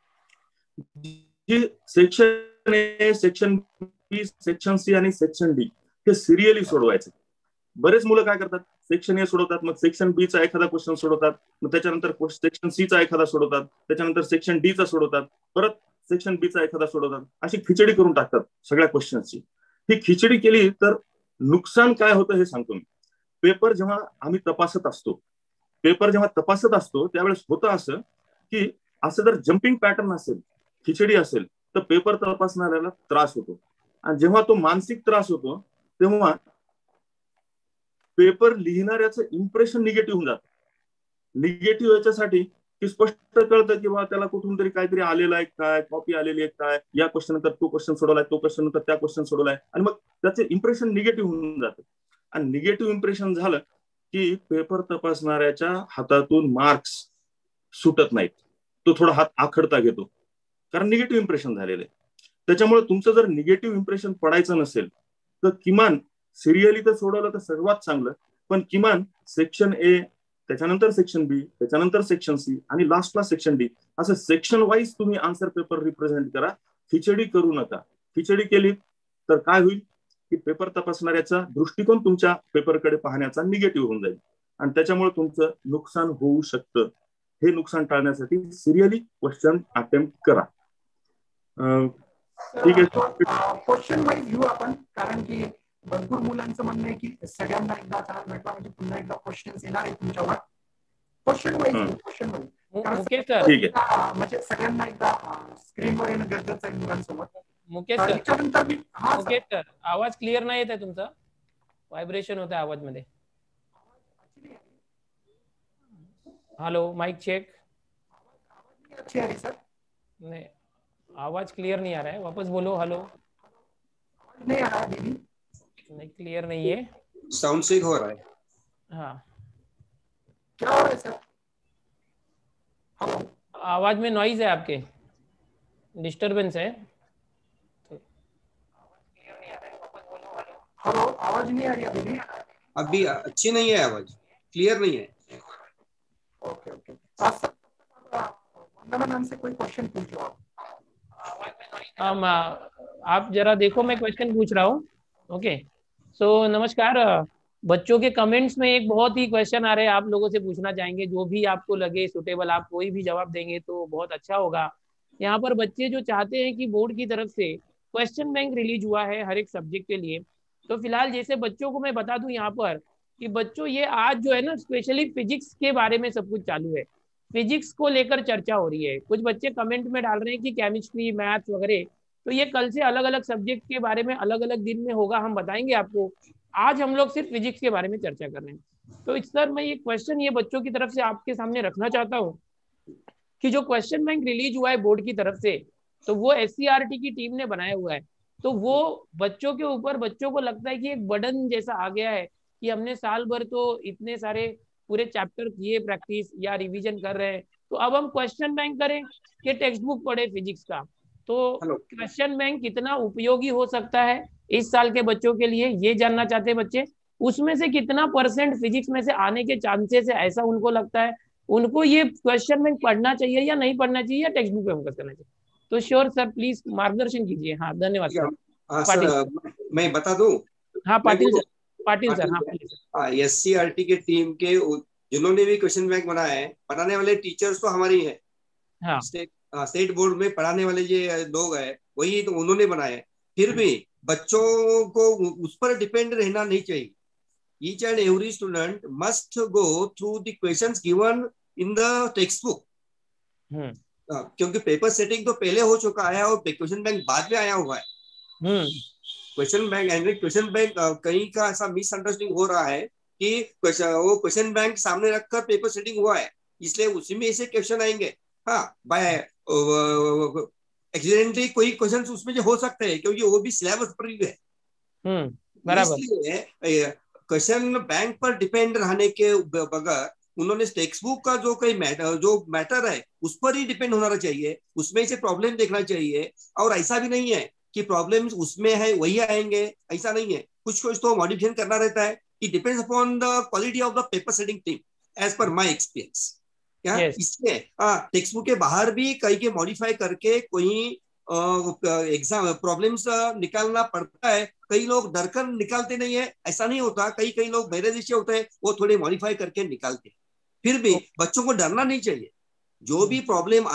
section A, section B, section C आणि सेक्शन डी हे सिरियली सोडवायचे. बरेच मुलं काय करतात, सेक्शन ए सोडवतात, मग सेक्शन बी चा एखादा क्वेश्चन सोडवतात, मग त्याच्यानंतर सेक्शन सी चा एखादा सोडवतात, त्याच्यानंतर सेक्शन डी चा सोडवतात, परत सेक्शन बी चा एखादा सोडवतात. अशी खिचडी करून टाकतात सगळ्या क्वेश्चनची. ही खिचडी केली तर नुकसान काय होतं हे सांगतो मी. पेपर जेव्हा आम्ही तपासत असतो त्यावेळेस होतं असं की असं जर जम्पिंग पॅटर्न असेल, खिचडी असेल, तर पेपर तपासणाऱ्याला त्रास होतो. आणि जेव्हा तो मानसिक त्रास होतो तेव्हा पेपर लिहिणाऱ्याचं इम्प्रेशन निगेटिव्ह होऊन जातं. निगेटिव्ह याच्यासाठी की स्पष्ट कळतं की बा त्याला कुठून तरी काहीतरी आलेलं आहे काय, कॉपी आलेली आहे काय, या क्वेश्चन नंतर तो क्वेश्चन सोडवलाय, तो क्वेश्चन नंतर त्या क्वेश्चन सोडवलाय, आणि मग त्याचे इम्प्रेशन निगेटिव्ह होऊन जातं. आणि निगेटिव्ह इम्प्रेशन झालं की पेपर तपासणाऱ्याच्या हातातून मार्क्स सुटत नाहीत, तो थोडा हात आखडता घेतो, कारण निगेटिव्ह इम्प्रेशन झालेलं आहे. त्याच्यामुळे तुमचं जर निगेटिव्ह इम्प्रेशन पडायचं नसेल तर किमान सिरियली तर सोडवलं तर सर्वात चांगलं, पण किमान सेक्शन ए, त्याच्यानंतर सेक्शन बी, त्याच्यानंतर सेक्शन सी आणि लास्टला सेक्शन डी, असं सेक्शन वाईज तुम्ही आन्सर पेपर रिप्रेझेंट करा. खिचडी करू नका. खिचडी केली तर काय होईल की पेपर तपासणाऱ्याचा दृष्टिकोन तुमच्या पेपरकडे पाहण्याचा निगेटिव्ह होऊन जाईल आणि त्याच्यामुळे तुमचं नुकसान होऊ शकतं. हे नुकसान टाळण्यासाठी सिरियली क्वेश्चन अटेम्प्ट करा. ठीक आहे. क्वेश्चन वाईज घेऊ आपण, कारण की भरपूर मुलांचं म्हणणं आहे की सगळ्यांना एकदा चान्स भेटला म्हणजे पुन्हा एकदा क्वेश्चन्स येणार आहेत तुमच्यावर. क्वेश्चन वाईज क्वेश्चन वाईज म्हणजे सगळ्यांना एकदा स्क्रीनवर येणं गरजेचं आहे मुलांसोबत. मुकेश सर, आवाज क्लिअर नाही येत आहे तुमचा, व्हायब्रेशन होत आहे आवाज मध्ये. Hello, mic check. अच्छी आ रही सर? नहीं, आवाज क्लियर नहीं आ रहा है, वापस बोलो. हेलो, नहीं आ रहा है दीदी, नहीं क्लियर नहीं है, साउंड सिक हो रहा है. हाँ, क्या हो रहा है सर? हेलो, आवाज में नॉइज है, आपके डिस्टरबेंस है. हेलो, आवाज नहीं आ रही है दीदी. अभी अच्छी नहीं है आवाज, क्लियर नहीं है. Okay okay. वंदना मैम से कोई क्वेश्चन पूछ लो आप. आप जरा देखो, मैं क्वेश्चन पूछ रहा हूँ. ओके, सो नमस्कार. बच्चों के कमेंट्स में एक बहुत ही क्वेश्चन आ रहे हैं, आप लोगों से पूछना चाहेंगे. जो भी आपको लगे सुटेबल, आप कोई भी जवाब देंगे तो बहुत अच्छा होगा. यहाँ पर बच्चे जो चाहते हैं कि बोर्ड की तरफ से क्वेश्चन बैंक रिलीज हुआ है हर एक सब्जेक्ट के लिए. तो फिलहाल जैसे बच्चों को मैं बता दूं यहाँ पर कि बच्चों ये आज जो है ना, स्पेशली फिजिक्स के बारे में सब कुछ चालू है. फिजिक्स को लेकर चर्चा हो रही है. कुछ बच्चे कमेंट में डाल रहे हैं कि केमिस्ट्री, मैथ्स वगैरह. तो ये कल से अलग अलग सब्जेक्ट के बारे में अलग अलग दिन में होगा, हम बताएंगे आपको. आज हम लोग सिर्फ फिजिक्स के बारे में चर्चा कर रहे हैं. तो इस सर मैं ये क्वेश्चन ये बच्चों की तरफ से आपके सामने रखना चाहता हूँ कि जो क्वेश्चन बैंक रिलीज हुआ है बोर्ड की तरफ से, तो वो SCRT की टीम ने बनाया हुआ है. तो वो बच्चों के ऊपर, बच्चों को लगता है कि एक बर्डन जैसा आ गया है कि हमने साल भर तो इतने सारे पूरे चैप्टर किए, प्रैक्टिस या रिवीजन कर रहे हैं, तो अब हम क्वेश्चन बैंक करें कि टेक्स्ट बुक पढ़े फिजिक्स का. तो क्वेश्चन बैंक कितना उपयोगी हो सकता है इस साल के बच्चों के लिए, ये जानना चाहते हैं बच्चे. उसमें से कितना % फिजिक्स में से आने के चांसेस है, ऐसा उनको लगता है. उनको ये क्वेश्चन बैंक पढ़ना चाहिए या नहीं पढ़ना चाहिए, या टेक्स्ट बुक पे फोकस करना चाहिए. तो श्योर सर, प्लीज मार्गदर्शन कीजिए. हाँ, धन्यवाद सर. सर मैं बता दूं. हाँ पाटिल सर. हाँ, SCRT के टीम के जिन्होंने भी क्वेश्चन बैंक बनाया है, पढ़ाने वाले टीचर्स तो हमारे ही है. हाँ, स्टेट बोर्ड में पढ़ाने वाले ये लोग है, वही तो उन्होंने बनाया है. फिर भी बच्चों को उस पर डिपेंड रहना नहीं चाहिए. Each and every student must go through the questions given in the textbook. क्योंकि पेपर सेटिंग तो पहले हो चुका है और क्वेश्चन बैंक बाद में आया हुआ है. क्वेश्चन बैंक कहीं का ऐसा मिसअंडरस्टैंडिंग हो रहा है कि वो क्वेश्चन बैंक सामने रखकर पेपर सेटिंग हुआ है, इसलिए उसी में ऐसे क्वेश्चन आएंगे. हाँ, बाय एक्सीडेंटली कोई क्वेश्चन उसमें जो हो सकते हैं, क्योंकि वो भी सिलेबस पर ही है. इसलिए क्वेश्चन बैंक पर डिपेंड रहने के बगैर उन्होंने टेक्स्ट बुक का जो मैटर है उस पर ही डिपेंड होना चाहिए. उसमें से प्रॉब्लम देखना चाहिए. और ऐसा भी नहीं है कि प्रॉब्लम्स उसमें है वही आएंगे, ऐसा नहीं है. कुछ तो मॉडिफिकेशन करना रहता है. It depends upon the quality of the paper setting team as per my experience. इसलिए टेक्स्ट बुक के बाहर भी कई के मॉडिफाई करके कोई एग्जाम प्रॉब्लम्स निकालना पड़ता है. कई लोग डरकर निकालते नहीं है, ऐसा नहीं होता. कई लोग मेरे जैसे होते हैं, वो थोड़े मॉडिफाई करके निकालते हैं. फिर भी बच्चों को डरना नहीं चाहिए. जो भी प्रॉब्लम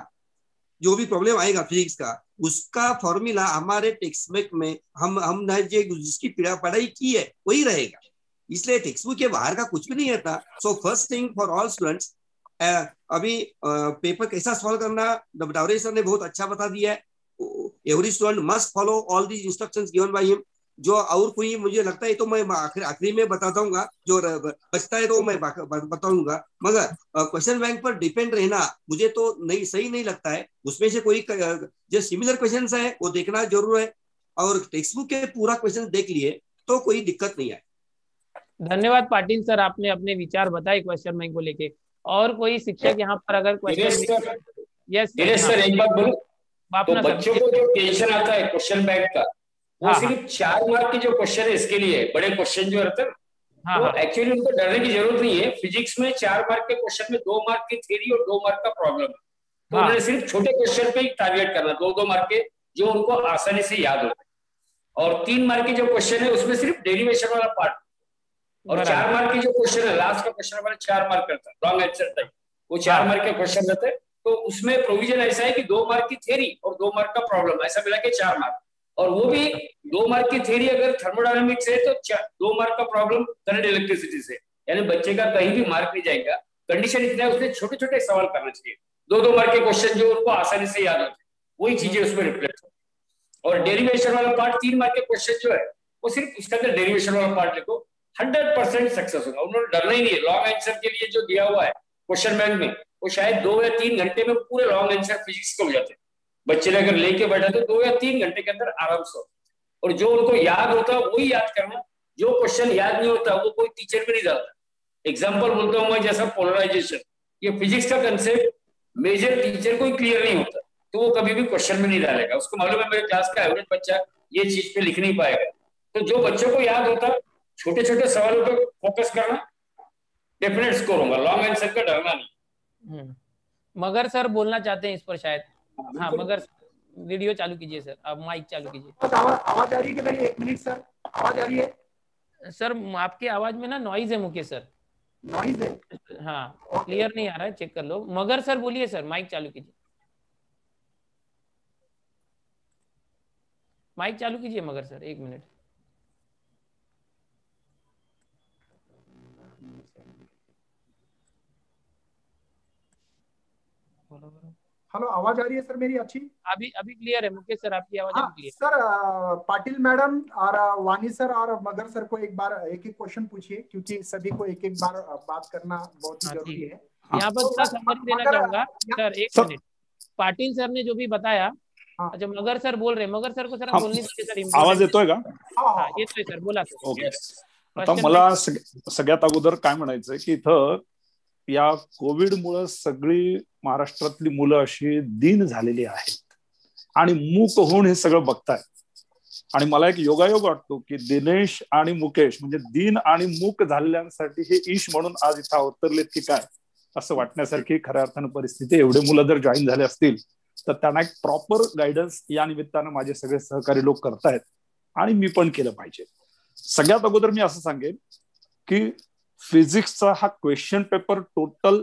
आएगा फिजिक्स का, उसका फॉर्मूला हमारे टेक्स्ट बुक में हम जिसकी पढ़ाई की है वही रहेगा. इसलिए टेक्स्ट बुक के बाहर का कुछ भी नहीं रहता. So first thing for all students, अभी पेपर कैसा सॉल्व करना डावरे सर ने बहुत अच्छा बता दिया है. Every student must follow all these instructions given by him. जो और कोई मुझे लगता है तो मैं आखिरी में बताता हूँ, जो बचता है तो मैं बताऊंगा. मगर क्वेश्चन बैंक पर डिपेंड रहना मुझे तो सही नहीं लगता है. उसमें से कोई जो सिमिलर क्वेश्चंस है वो देखना जरूर है, और टेक्स्ट बुक के पूरा क्वेश्चन देख लिए तो कोई दिक्कत नहीं है. धन्यवाद पाटिल सर, आपने अपने विचार बताए क्वेश्चन बैंक को लेके. और कोई शिक्षक यहाँ पर अगर क्वेश्चन. यस सर, एक बात बोलूं. तो बच्चों को जो टेंशन आता है क्वेश्चन बैंक का, वो सिर्फ 4 मार्क के जो क्वेश्चन है इसके लिए, बड़े क्वेश्चन जो रहते हैं हाँ, तो एक्चुअली उनको डरने की जरूरत नहीं है। फिजिक्स में 4 मार्क के क्वेश्चन में 2 मार्क की थ्योरी और 2 मार्क का प्रॉब्लम है, तो हाँ, उन्होंने सिर्फ छोटे क्वेश्चन पे ही टारगेट करना, 2-2 मार्क के, जो उनको आसानी से याद होते हैं। और 3 मार्क के जो क्वेश्चन है उसमें सिर्फ डेरिवेशन वाला पार्ट, और 4 मार्क की जो क्वेश्चन है, लास्ट का क्वेश्चन हमारे 4 मार्क करता है, लॉन्ग आंसर टाइप, वो 4 मार्क के क्वेश्चन रहते हैं। तो उसमें प्रोविजन ऐसा है कि 2 मार्क की थ्योरी और 2 मार्क का प्रॉब्लम, ऐसा मिला के 4 मार्क। और वो भी 2 मार्क की थ्योरी अगर थर्मोडायनामिक्स है तो 2 मार्क का प्रॉब्लम करंट इलेक्ट्रिसिटी से, यानी बच्चे का कहीं भी मार्क नहीं जाएगा। कंडीशन इतना है उसने छोटे छोटे सवाल करना चाहिए, 2-2 मार्क के क्वेश्चन जो उनको आसानी से याद होते हैं, वही चीजें उसमें रिफ्लेक्ट होती। और डेरिवेशन वाला पार्ट 3 मार्क के क्वेश्चन जो है वो सिर्फ उसके अंदर डेरिवेशन वाला पार्ट लिखो, 100% सक्सेस होगा। उन्होंने डरना ही नहीं है। लॉन्ग आंसर के लिए जो दिया हुआ है क्वेश्चन बैंक में, वो शायद 2 या 3 घंटे में पूरे लॉन्ग आंसर फिजिक्स के हो जाते हैं। बच्चे ने अगर लेके बैठा तो 2 या 3 घंटे के अंदर आराम से। और जो उनको याद होता है वही याद करना, जो क्वेश्चन याद नहीं होता वो कोई टीचर भी नहीं डालता। एग्जाम्पल बोलता हूँ मैं, जैसा पोलराइजेशन, ये फिजिक्स का कंसेप्ट मेजर टीचर को क्लियर नहीं होता तो वो कभी भी क्वेश्चन में नहीं डालेगा। उसको मालूम है मेरे क्लास का एवरेज बच्चा ये चीज पे लिख नहीं पाएगा। तो जो बच्चों को याद होता, छोटे छोटे सवालों पे फोकस करना, डेफिनेट स्कोर होगा। लॉन्ग आंसर का डरना नहीं। मगर सर बोलना चाहते हैं इस पर शायद। हाँ मगर वीडियो चालू कीजिए सर, अब माइक चालू कीजिए। आवाज आ रही है कि नहीं? 1 मिनट सर, आवाज आ रही है सर? आपकी आवाज में ना नॉइज है मुकेश सर। नॉइज है? हाँ क्लियर नहीं आ रहा है, चेक कर लो। मगर सर बोलिए सर, माइक चालू कीजिए, माइक चालू कीजिए मगर सर, 1 मिनट। हेलो, आवाज आ रही है सर मेरी अच्छी? अभी क्लियर है मुकेश सर, आपकी आवाज अभी क्लियर। सर पाटिल मैडम और वानी सर और मगर सर को एक बार एक एक क्वेश्चन पूछिए, क्योंकि सभी को एक एक बार बात करना बहुत ही जरूरी है। यहाँ पर थोड़ा समझ देना चाहूंगा सर, 1 मिनट। पाटिल सर ने जो भी बताया, अच्छा मगर सर बोल रहे, मगर सर को सर हम बोलनी चाहिए सर। आवाज येतोय का? हाँ येतोय सर, बोला सर। ओके, आता मला सगळ्यात अगोदर काय म्हणायचंय की इथं या कोविडमुळे सगळी महाराष्ट्रातली मुलं अशी दीन झालेली आहेत आणि मूक होऊन हे सगळं बघतायत. आणि मला एक योगायोग वाटतो की दिनेश आणि मुकेश म्हणजे दीन आणि मूक झालेल्यांसाठी हे ईश म्हणून आज इथं अवतरलेत की काय, असं वाटण्यासारखी खऱ्या अर्थानं परिस्थिती. एवढे मुलं जर जॉईन झाले असतील तर त्यांना एक प्रॉपर गायडन्स या निमित्तानं माझे सगळे सहकारी लोक करतायत आणि मी पण केलं पाहिजे. सगळ्यात अगोदर मी असं सांगेन की फिजिक्सचा हा क्वेश्चन पेपर टोटल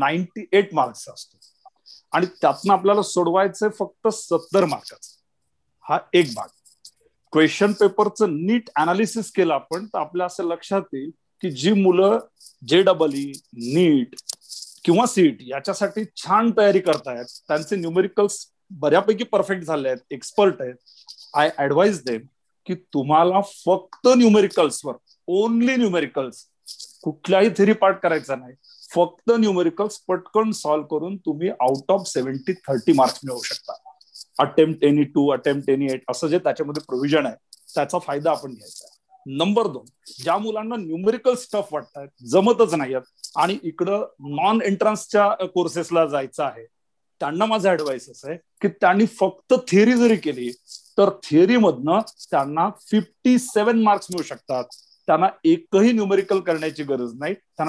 98 मार्क्स असतो आणि त्यातनं आपल्याला सोडवायचं फक्त 70 मार्काचा. हा एक भाग. क्वेश्चन पेपरचं नीट अनालिसिस केलं आपण तर आपल्या असं लक्षात येईल की जी मुलं JEE, नीट किंवा सीईटी याच्यासाठी छान तयारी करतायत, त्यांचे न्यूमेरिकल्स बऱ्यापैकी परफेक्ट झाले आहेत, एक्सपर्ट आहेत, आय ऍडवाइज देम की तुम्हाला फक्त न्यूमेरिकल्सवर, ओनली न्यूमेरिकल्स, कुठल्याही थेरी पार्ट करायचा नाही, फक्त न्यूमेरिकल्स पटकन सॉल्व्ह करून तुम्ही आउट ऑफ 70 30 मार्क्स मिळवू शकता. अटेम्प्ट एनी 2, अटेम्प्ट एनी 8 असं जे त्याच्यामध्ये प्रोव्हिजन आहे त्याचा फायदा आपण घ्यायचा. नंबर 2, ज्या मुलांना न्यूमेरिकल स्टफ वाटतात, जमतच नाहीत आणि इकडं नॉन एंट्रन्सच्या कोर्सेसला जायचं आहे, त्यांना माझा ऍडवाइस असं आहे की त्यांनी फक्त थिअरी जरी केली तर थिअरी मधनं त्यांना 57 मार्क्स मिळू शकतात. त्यांना एकही न्यूमेरिकल करण्याची गरज नाही, त्यांना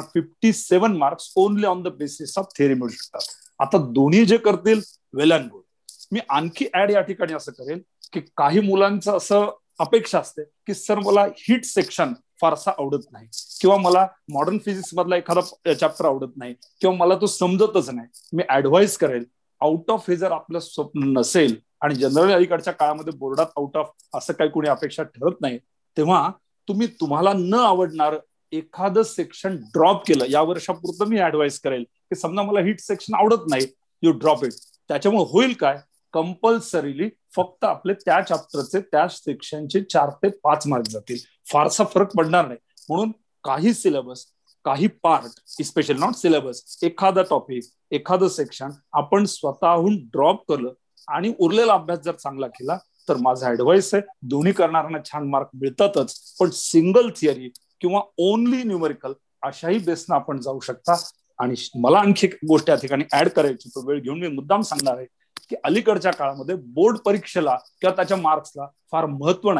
57 marks only on the basis of theory मिळू शकतात. आता दोन्ही जे करतील वेल अँड गुड. मी आणखी ऍड या ठिकाणी असं करेन की काही मुलांचं असं अपेक्षा असते की सर मला हिट सेक्शन फारसा आवडत नाही, किंवा मला मॉडर्न फिजिक्स मधला एखादा चॅप्टर आवडत नाही, किंवा मला तो समजतच नाही. मी ऍडवाइस करेल, आउट ऑफ हे जर आपलं स्वप्न नसेल आणि जनरली अलीकडच्या काळामध्ये बोर्डात आउट ऑफ असं काही कोणी अपेक्षा ठरत नाही, तेव्हा तुम्ही तुम्हाला न आवडणार एखादं सेक्शन ड्रॉप केलं. या वर्षापुरतं मी ऍडवाइस करेल की समजा मला हिट सेक्शन आवडत नाही, यू ड्रॉप इट. त्याच्यामुळे होईल काय, कंपल्सरीली फक्त आपले त्या चॅप्टरचे त्या सेक्शनचे 4 ते 5 मार्क जातील, फारसा फरक पडणार नाही. म्हणून काही सिलेबस, काही पार्ट, स्पेशल नॉट सिलेबस, एखादा टॉपिक, एखादं सेक्शन आपण स्वतःहून ड्रॉप केलं आणि उरलेला अभ्यास जर चांगला केला तर माझा ऍडवाइस आहे दोन्ही करणाऱ्यांना छान मार्क मिळतातच, पण सिंगल थिअरी किंवा ओनली न्यूमेरिकल अशाही बेसनं आपण जाऊ शकता. आणि मला आणखी एक गोष्ट या ठिकाणी ऍड करायची, तो वेळ घेऊन मी मुद्दाम सांगणार आहे की अलीकडच्या काळामध्ये बोर्ड परीक्षेला किंवा त्याच्या मार्क्सला फार महत्व नाही.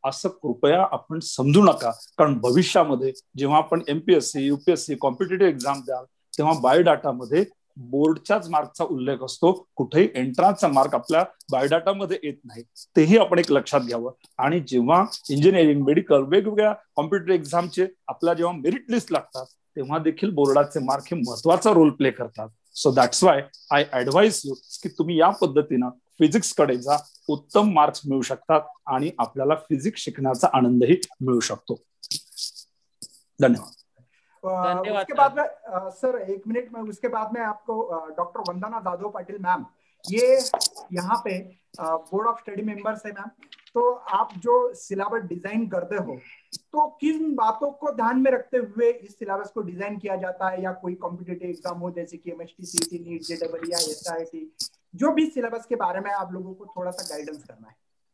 असं कृपया आपण समजू नका. कारण भविष्यामध्ये जेव्हा आपण MPSC UPSC कॉम्पिटेटिव्ह एक्झाम द्याल तेव्हा बायोडाटामध्ये बोर्डच्याच मार्कचा उल्लेख असतो, कुठेही एंट्रान्सचा मार्क आपल्या बायोडाटामध्ये येत नाही. तेही आपण एक लक्षात घ्यावं. आणि जेव्हा इंजिनिअरिंग मेडिकल वेगवेगळ्या कॉम्पिटेटिव्ह एक्झामचे आपल्या जेव्हा मेरिट लिस्ट लागतात तेव्हा देखील बोर्डाचे मार्क हे महत्वाचा रोल प्ले करतात. So that's why I ऍडवाइज you की तुम्ही या पद्धतीनं फिजिक्स कडे जा, उत्तम मार्क्स मिळू शकतात आणि आपल्याला फिजिक्स शिकण्याचा आनंदही मिळू शकतो. धन्यवाद. उसके बाद में सर 1 मिनट में, उसके बाद में आपको डॉक्टर वंदना जाधव पाटिल मैम, ये यहाँ पे बोर्ड ऑफ स्टडी मेंबर्स है मैम. तो आप जो सिलेबस डिजाइन करते हो तो किन बातों को ध्यान में रखते हुए इस सिलेबस को डिजाइन किया जाता है, या कोई कॉम्पिटिटिव एग्जाम हो जैसे कि MST CET नीट JEE या SIT, जो भी सिलेबस के बारे में आप लोगों को थोड़ा सा गाइडेंस करना है.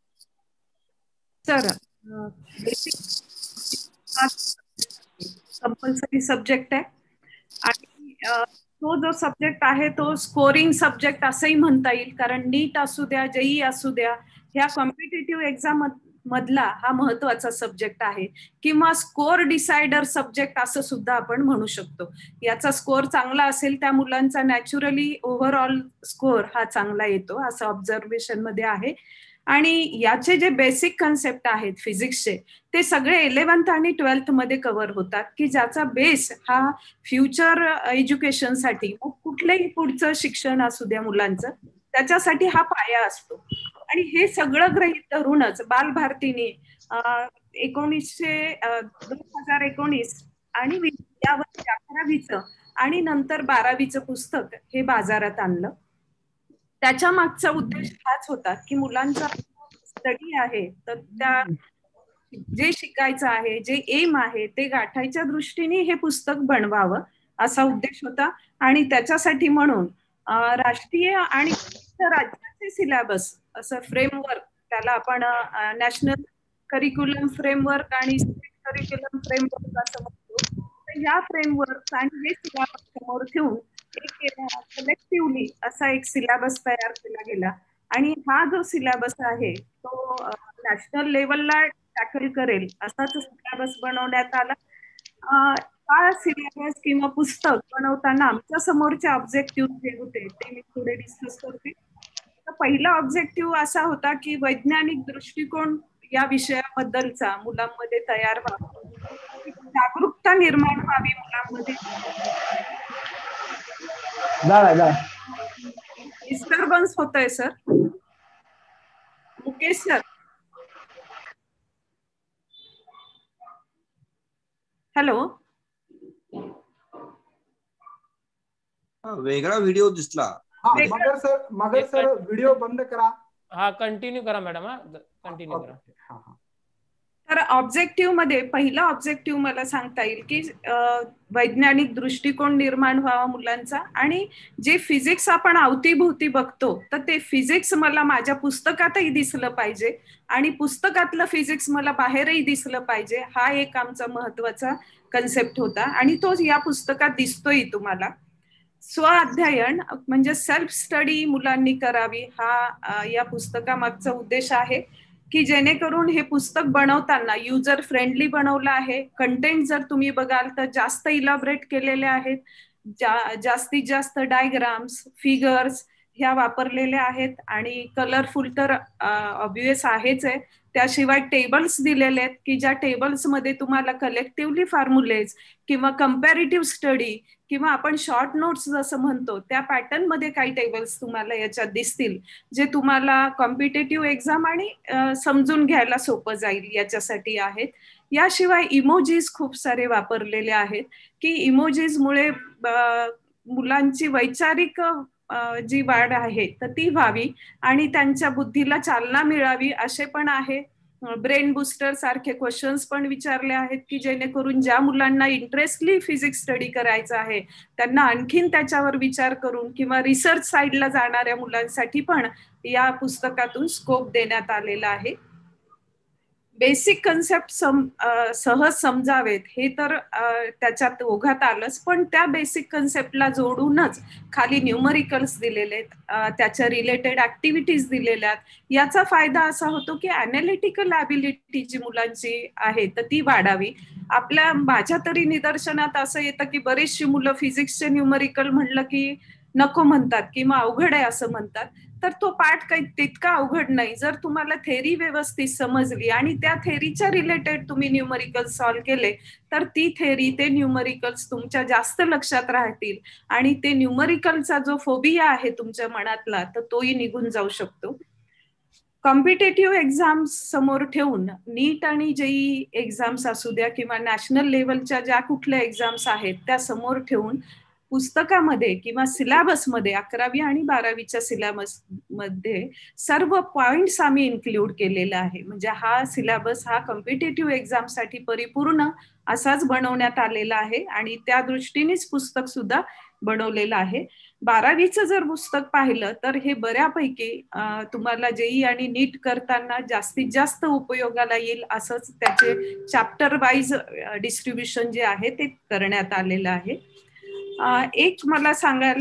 सर कंपल्सरी सब्जेक्ट आहे आणि तो जो सब्जेक्ट आहे तो स्कोरिंग सब्जेक्ट असंही म्हणता येईल, कारण नीट असू द्या JEE असू द्या ह्या कॉम्पिटिटिव्ह एक्झाम मधला हा महत्वाचा सब्जेक्ट आहे, किंवा स्कोर डिसाइडर सब्जेक्ट असं सुद्धा आपण म्हणू शकतो. याचा स्कोर चांगला असेल त्या मुलांचा नॅचरली ओव्हरऑल स्कोर हा चांगला येतो असं ऑब्झर्वेशन मध्ये आहे. आणि याचे जे बेसिक कन्सेप्ट आहेत फिजिक्सचे ते सगळे 11th आणि 12th मध्ये कव्हर होतात, की ज्याचा बेस हा फ्युचर एज्युकेशनसाठी कुठलंही पुढचं शिक्षण असू द्या मुलांचं त्याच्यासाठी हा पाया असतो. आणि हे सगळं गृहीत धरूनच बालभारतीने 2019 आणि यावरती 11वीचं आणि नंतर 12वीचं पुस्तक हे बाजारात आणलं. त्याच्या मागचा उद्देश हाच होता की मुलांचा स्टडी आहे तर त्या जे शिकायचं आहे, जे एम आहे ते गाठायच्या दृष्टीने हे पुस्तक बनवावं असा उद्देश होता. आणि त्याच्यासाठी म्हणून राष्ट्रीय आणि राज्याचे सिलेबस असं फ्रेमवर्क, त्याला आपण नॅशनल करिक्युलम फ्रेमवर्क आणि स्टेट करिक्युलम फ्रेमवर्क असं म्हणतो. तर या फ्रेमवर्क आणि हे सिलेबस समोर ठेवून एक कलेक्टिव्हली असा एक सिलेबस तयार केला गेला. आणि हा जो सिलेबस आहे तो नॅशनल लेवलला टॅकल करेल असाच सिलेबस बनवण्यात आला. हा सिलेबस किंवा पुस्तक बनवताना आमच्या समोरचे ऑब्जेक्टिव्ह जे होते ते मी थोडे डिस्कस करते. तर पहिला ऑब्जेक्टिव्ह असा होता की वैज्ञानिक दृष्टिकोन या विषयाबद्दलचा मुलांमध्ये तयार व्हावा, जागरूकता निर्माण व्हावी मुलांमध्ये. डिस्टर्बन्स होतोय सर. Mukesh sir, hello. वेगळा व्हिडिओ दिसला. मगर सर व्हिडिओ बंद करा. हा कंटिन्यू करा मॅडम. कंटिन्यू करा. तर ऑब्जेक्टिव्ह मध्ये पहिला ऑब्जेक्टिव्ह मला सांगता येईल की वैज्ञानिक दृष्टिकोन निर्माण व्हावा मुलांचा. आणि जे फिजिक्स आपण अवतीभोवती बघतो तर ते फिजिक्स मला माझ्या पुस्तकातही दिसलं पाहिजे आणि पुस्तकातलं फिजिक्स मला बाहेरही दिसलं पाहिजे. हा एक आमचा महत्वाचा कन्सेप्ट होता आणि तो या पुस्तकात दिसतोय तुम्हाला. स्वअध्ययन म्हणजे सेल्फ स्टडी मुलांनी करावी हा या पुस्तकामागचा उद्देश आहे, की जेणेकरून हे पुस्तक बनवताना युजर फ्रेंडली बनवलं आहे. कंटेंट जर तुम्ही बघाल तर जास्त इलॅबोरेट केलेले आहेत, जास्तीत जास्त डायग्राम्स फिगर्स ह्या वापरलेल्या आहेत आणि कलरफुल तर ऑब्वियस आहेच आहे. त्याशिवाय टेबल्स दिलेले आहेत की ज्या टेबल्समध्ये तुम्हाला कलेक्टिव्हली फॉर्म्युलेज किंवा कंपॅरेटिव्ह स्टडी किंवा आपण शॉर्ट नोट्स जसं म्हणतो त्या पॅटर्न मध्ये काही टेबल्स तुम्हाला याच्यात दिसतील जे तुम्हाला कॉम्पिटेटिव्ह एक्झाम आणि समजून घ्यायला सोपं जाईल याच्यासाठी आहेत. याशिवाय इमोजीज खूप सारे वापरलेले आहेत की इमोजीजमुळे मुलांची वैचारिक जी वाढ आहे तर ती व्हावी आणि त्यांच्या बुद्धीला चालना मिळावी असे पण आहे. ब्रेन बुस्टर सारखे क्वेश्चन्स पण विचारले आहेत की जेणेकरून ज्या मुलांना इंटरेस्टली फिजिक्स स्टडी करायचं आहे त्यांना आणखीन त्याच्यावर विचार करून किंवा रिसर्च साईडला जाणाऱ्या मुलांसाठी पण या पुस्तकातून स्कोप देण्यात आलेला आहे. बेसिक कन्सेप्ट सहज समजावेत हे तर त्याच्यात ओघात आलंच, पण त्या बेसिक कन्सेप्टला जोडूनच खाली न्यूमरिकल्स दिलेले आहेत, त्याच्या रिलेटेड ऍक्टिव्हिटीज दिलेल्या आहेत. याचा फायदा असा होतो की अनालिटिकल ॲबिलिटी जी मुलांची आहे तर ती वाढावी. माझ्या तरी निदर्शनात असं येतं की बरीचशी मुलं फिजिक्सचे न्यूमरिकल म्हणलं की नको म्हणतात किंवा अवघड आहे असं म्हणतात. तर तो पाठ काही तितका अवघड नाही. जर तुम्हाला थेरी व्यवस्थित समजली आणि त्या थेरीच्या रिलेटेड तुम्ही न्यूमरिकल सॉल्व्ह केले तर ती थेरी, ते न्यूमरिकल्स तुमच्या जास्त लक्षात राहतील आणि ते न्यूमरिकलचा जो फोबिया आहे तुमच्या मनातला तर तोही निघून जाऊ शकतो. कॉम्पिटेटिव्ह एक्झाम्स समोर ठेवून नीट आणि जेई एक्झाम्स असू द्या किंवा नॅशनल लेवलच्या ज्या कुठल्या एक्झाम्स आहेत त्या समोर ठेवून पुस्तकामध्ये किंवा सिलेबसमध्ये 11वी आणि 12वीच्या सिलेबसमध्ये सर्व पॉइंट्स आम्ही इन्क्लूड केलेला आहे. म्हणजे हा सिलेबस हा कॉम्पिटेटिव्ह एक्झामसाठी परिपूर्ण असाच बनवण्यात आलेला आहे आणि त्या दृष्टीनेच पुस्तक सुद्धा बनवलेलं आहे. 12वीचं जर पुस्तक पाहिलं तर हे बऱ्यापैकी तुम्हाला जेई आणि नीट करताना जास्तीत जास्त उपयोगाला येईल असंच त्याचे चॅप्टर वाईज डिस्ट्रीब्युशन जे आहे ते करण्यात आलेलं आहे. एक मला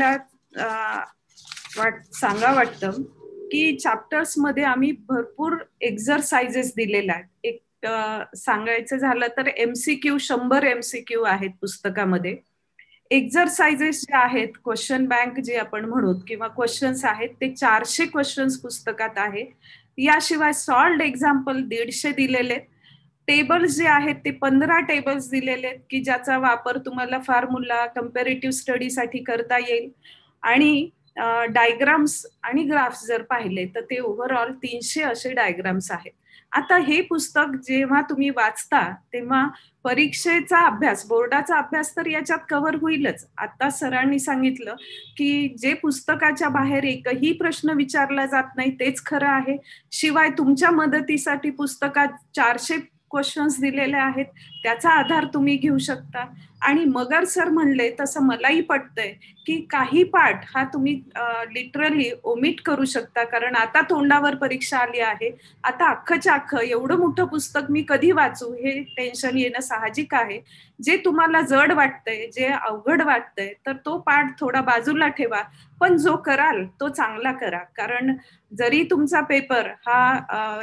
सांगा वाटतं की चॅप्टर्स मध्ये आम्ही भरपूर एक्झरसाइजेस दिलेल्या आहेत. एक सांगायचं झालं तर MCQ 100 MCQ आहेत पुस्तकामध्ये. एक्झरसाइजेस जे आहेत, क्वेश्चन बँक जे आपण म्हणू किंवा क्वेश्चन्स आहेत ते 400 क्वेश्चन्स पुस्तकात आहे. याशिवाय सॉल्व्ड एक्झाम्पल 150 दिलेले. टेबल्स जे आहेत ते 15 टेबल्स दिलेले आहेत की ज्याचा वापर तुम्हाला फॉर्म्युला कंपॅरेटिव्ह स्टडीसाठी करता येईल. आणि डायग्राम्स आणि ग्राफ्स जर पाहिले तर ते ओव्हरऑल 300 असे डायग्राम्स आहेत. आता हे पुस्तक जेव्हा तुम्ही वाचता तेव्हा परीक्षेचा अभ्यास, बोर्डाचा अभ्यास तर याच्यात कव्हर होईलच. आता सरांनी सांगितलं की जे पुस्तकाच्या बाहेर एकही प्रश्न विचारला जात नाही तेच खरं आहे. शिवाय तुमच्या मदतीसाठी पुस्तकात 400 क्वेश्चन्स दिलेले आहेत, त्याचा आधार तुम्ही घेऊ शकता. आणि मगर सर म्हणले तसं मलाही पटतंय की काही पाठ हा तुम्ही लिटरली ओमिट करू शकता, कारण आता तोंडावर परीक्षा आली आहे. आता अख्खच्या अख्खं एवढं मोठं पुस्तक मी कधी वाचू हे टेन्शन येणं साहजिक आहे. जे तुम्हाला जड वाटतंय, जे अवघड वाटतंय तर तो पाठ थोडा बाजूला ठेवा, पण जो कराल तो चांगला करा. कारण जरी तुमचा पेपर हा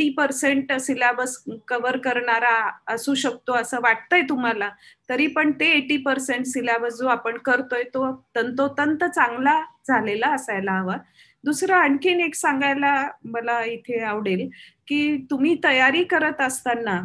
80% सिलेबस कव्हर करणारा असू शकतो असं वाटतंय तुम्हाला, तरी पण ते 80% सिलेबस जो आपण करतोय तो तंतोतंत चांगला झालेला असायला हवा. दुसरं आणखीन एक सांगायला मला इथे आवडेल की तुम्ही तयारी करत असताना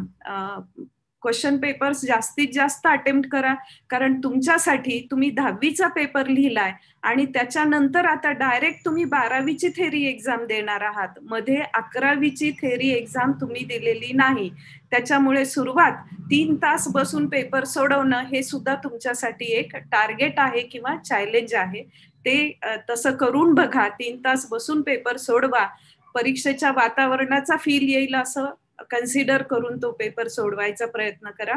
क्वेश्चन पेपर्स जास्तीत जास्त अटेम्प्ट करा. कारण तुमच्यासाठी तुम्ही 10वीचा पेपर लिहिलाय आणि त्याच्यानंतर आता डायरेक्ट तुम्ही 12वीची थेरी एक्झाम देणार आहात. मध्ये 11वीची थेरी एक्झाम तुम्ही दिलेली नाही. त्याच्यामुळे सुरुवात 3 तास बसून पेपर सोडवणं हे सुद्धा तुमच्यासाठी एक टार्गेट आहे किंवा चॅलेंज आहे. ते तसं करून बघा. 3 तास बसून पेपर सोडवा. परीक्षेच्या वातावरणाचा फील येईल असं कन्सिडर करून तो पेपर सोडवायचा प्रयत्न करा.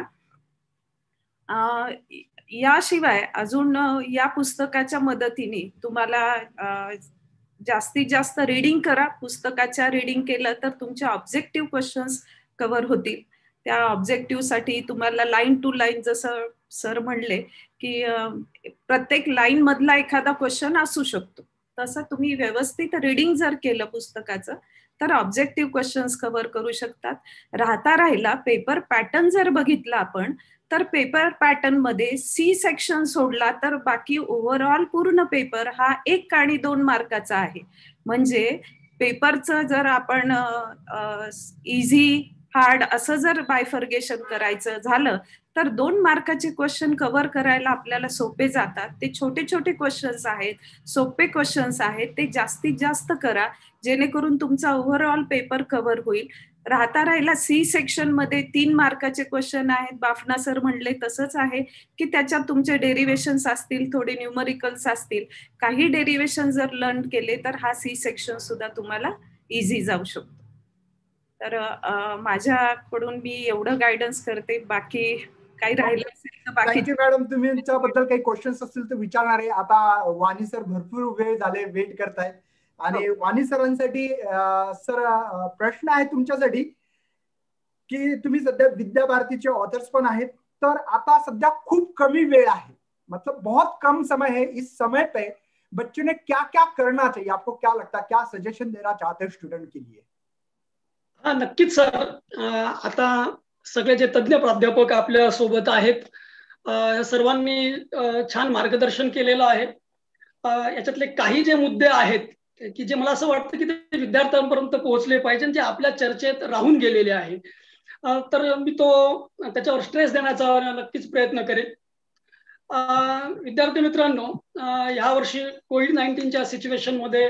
याशिवाय अजून या पुस्तकाच्या मदतीने तुम्हाला जास्तीत जास्त रीडिंग करा. पुस्तकाच्या रीडिंग केलं तर तुमचे ऑब्जेक्टिव्ह क्वेश्चन्स कव्हर होतील. त्या ऑब्जेक्टिव्ह साठी तुम्हाला लाईन टू लाईन, जसं सर म्हणले की प्रत्येक लाईन मधला एखादा क्वेश्चन असू शकतो, तसं तुम्ही व्यवस्थित रीडिंग जर केलं पुस्तकाचं तर ऑब्जेक्टिव्ह क्वेश्चन्स कव्हर करू शकतात. राहिला पेपर पॅटर्न जर बघितला आपण तर पेपर पॅटर्न मध्ये C सेक्शन सोडला तर बाकी ओव्हरऑल पूर्ण पेपर हा 1 आणि 2 मार्काचा आहे. म्हणजे पेपरचं जर आपण इझी हार्ड असं जर बायफर्गेशन करायचं झालं तर 2 मार्काचे क्वेश्चन कव्हर करायला आपल्याला सोपे जातात. ते छोटे छोटे क्वेश्चन्स आहेत, सोपे क्वेश्चन्स आहेत, ते जास्तीत जास्त करा जेणेकरून तुमचा ओव्हरऑल पेपर कव्हर होईल. राहिला C सेक्शन मध्ये 3 मार्काचे क्वेश्चन आहेत. बाफना सर म्हणले तसंच आहे की त्याच्यात तुमचे डेरिव्हेशन्स असतील, थोडे न्यूमरिकल्स असतील. काही डेरिव्हेशन जर लर्न केले तर हा C सेक्शन सुद्धा तुम्हाला इझी जाऊ शकतो. तर माझ्याकडून मी एवढं गायडन्स करते. बाकी काही राहिलं असेल तर बाकी. Thank you madam. तुम्ही तुमच्याबद्दल काही क्वेश्चन्स असतील तर विचारणार आहे. आता वाणी सर भरपूर वेळ झाले वेट करतायत आणि वाणी सरांसाठी सर प्रश्न आहे तुमच्यासाठी. की तुम्ही सध्या विद्याभारतीचे ऑथर्स पण आहेत, तर आता सध्या खूप कमी वेळ आहे, मतलब बहुत कम समय है, इस समय पे बच्चों ने क्या क्या करना चाहिए, आपको क्या लगता है, क्या सजेशन देना चाहते हैं स्टूडेंट के लिए? हा नक्कीच सर, आता सगळे जे तज्ञ प्राध्यापक आपल्या सोबत आहेत सर्वांनी छान मार्गदर्शन केलेलं आहे. याच्यातले काही जे मुद्दे आहेत की जे मला असं वाटतं की ते विद्यार्थ्यांपर्यंत पोहोचले पाहिजे, जे आपल्या चर्चेत राहून गेलेले आहे, तर मी त्याच्यावर स्ट्रेस देण्याचा नक्कीच प्रयत्न करेन. विद्यार्थी मित्रांनो, ह्या वर्षी कोविड-19च्या सिच्युएशन मध्ये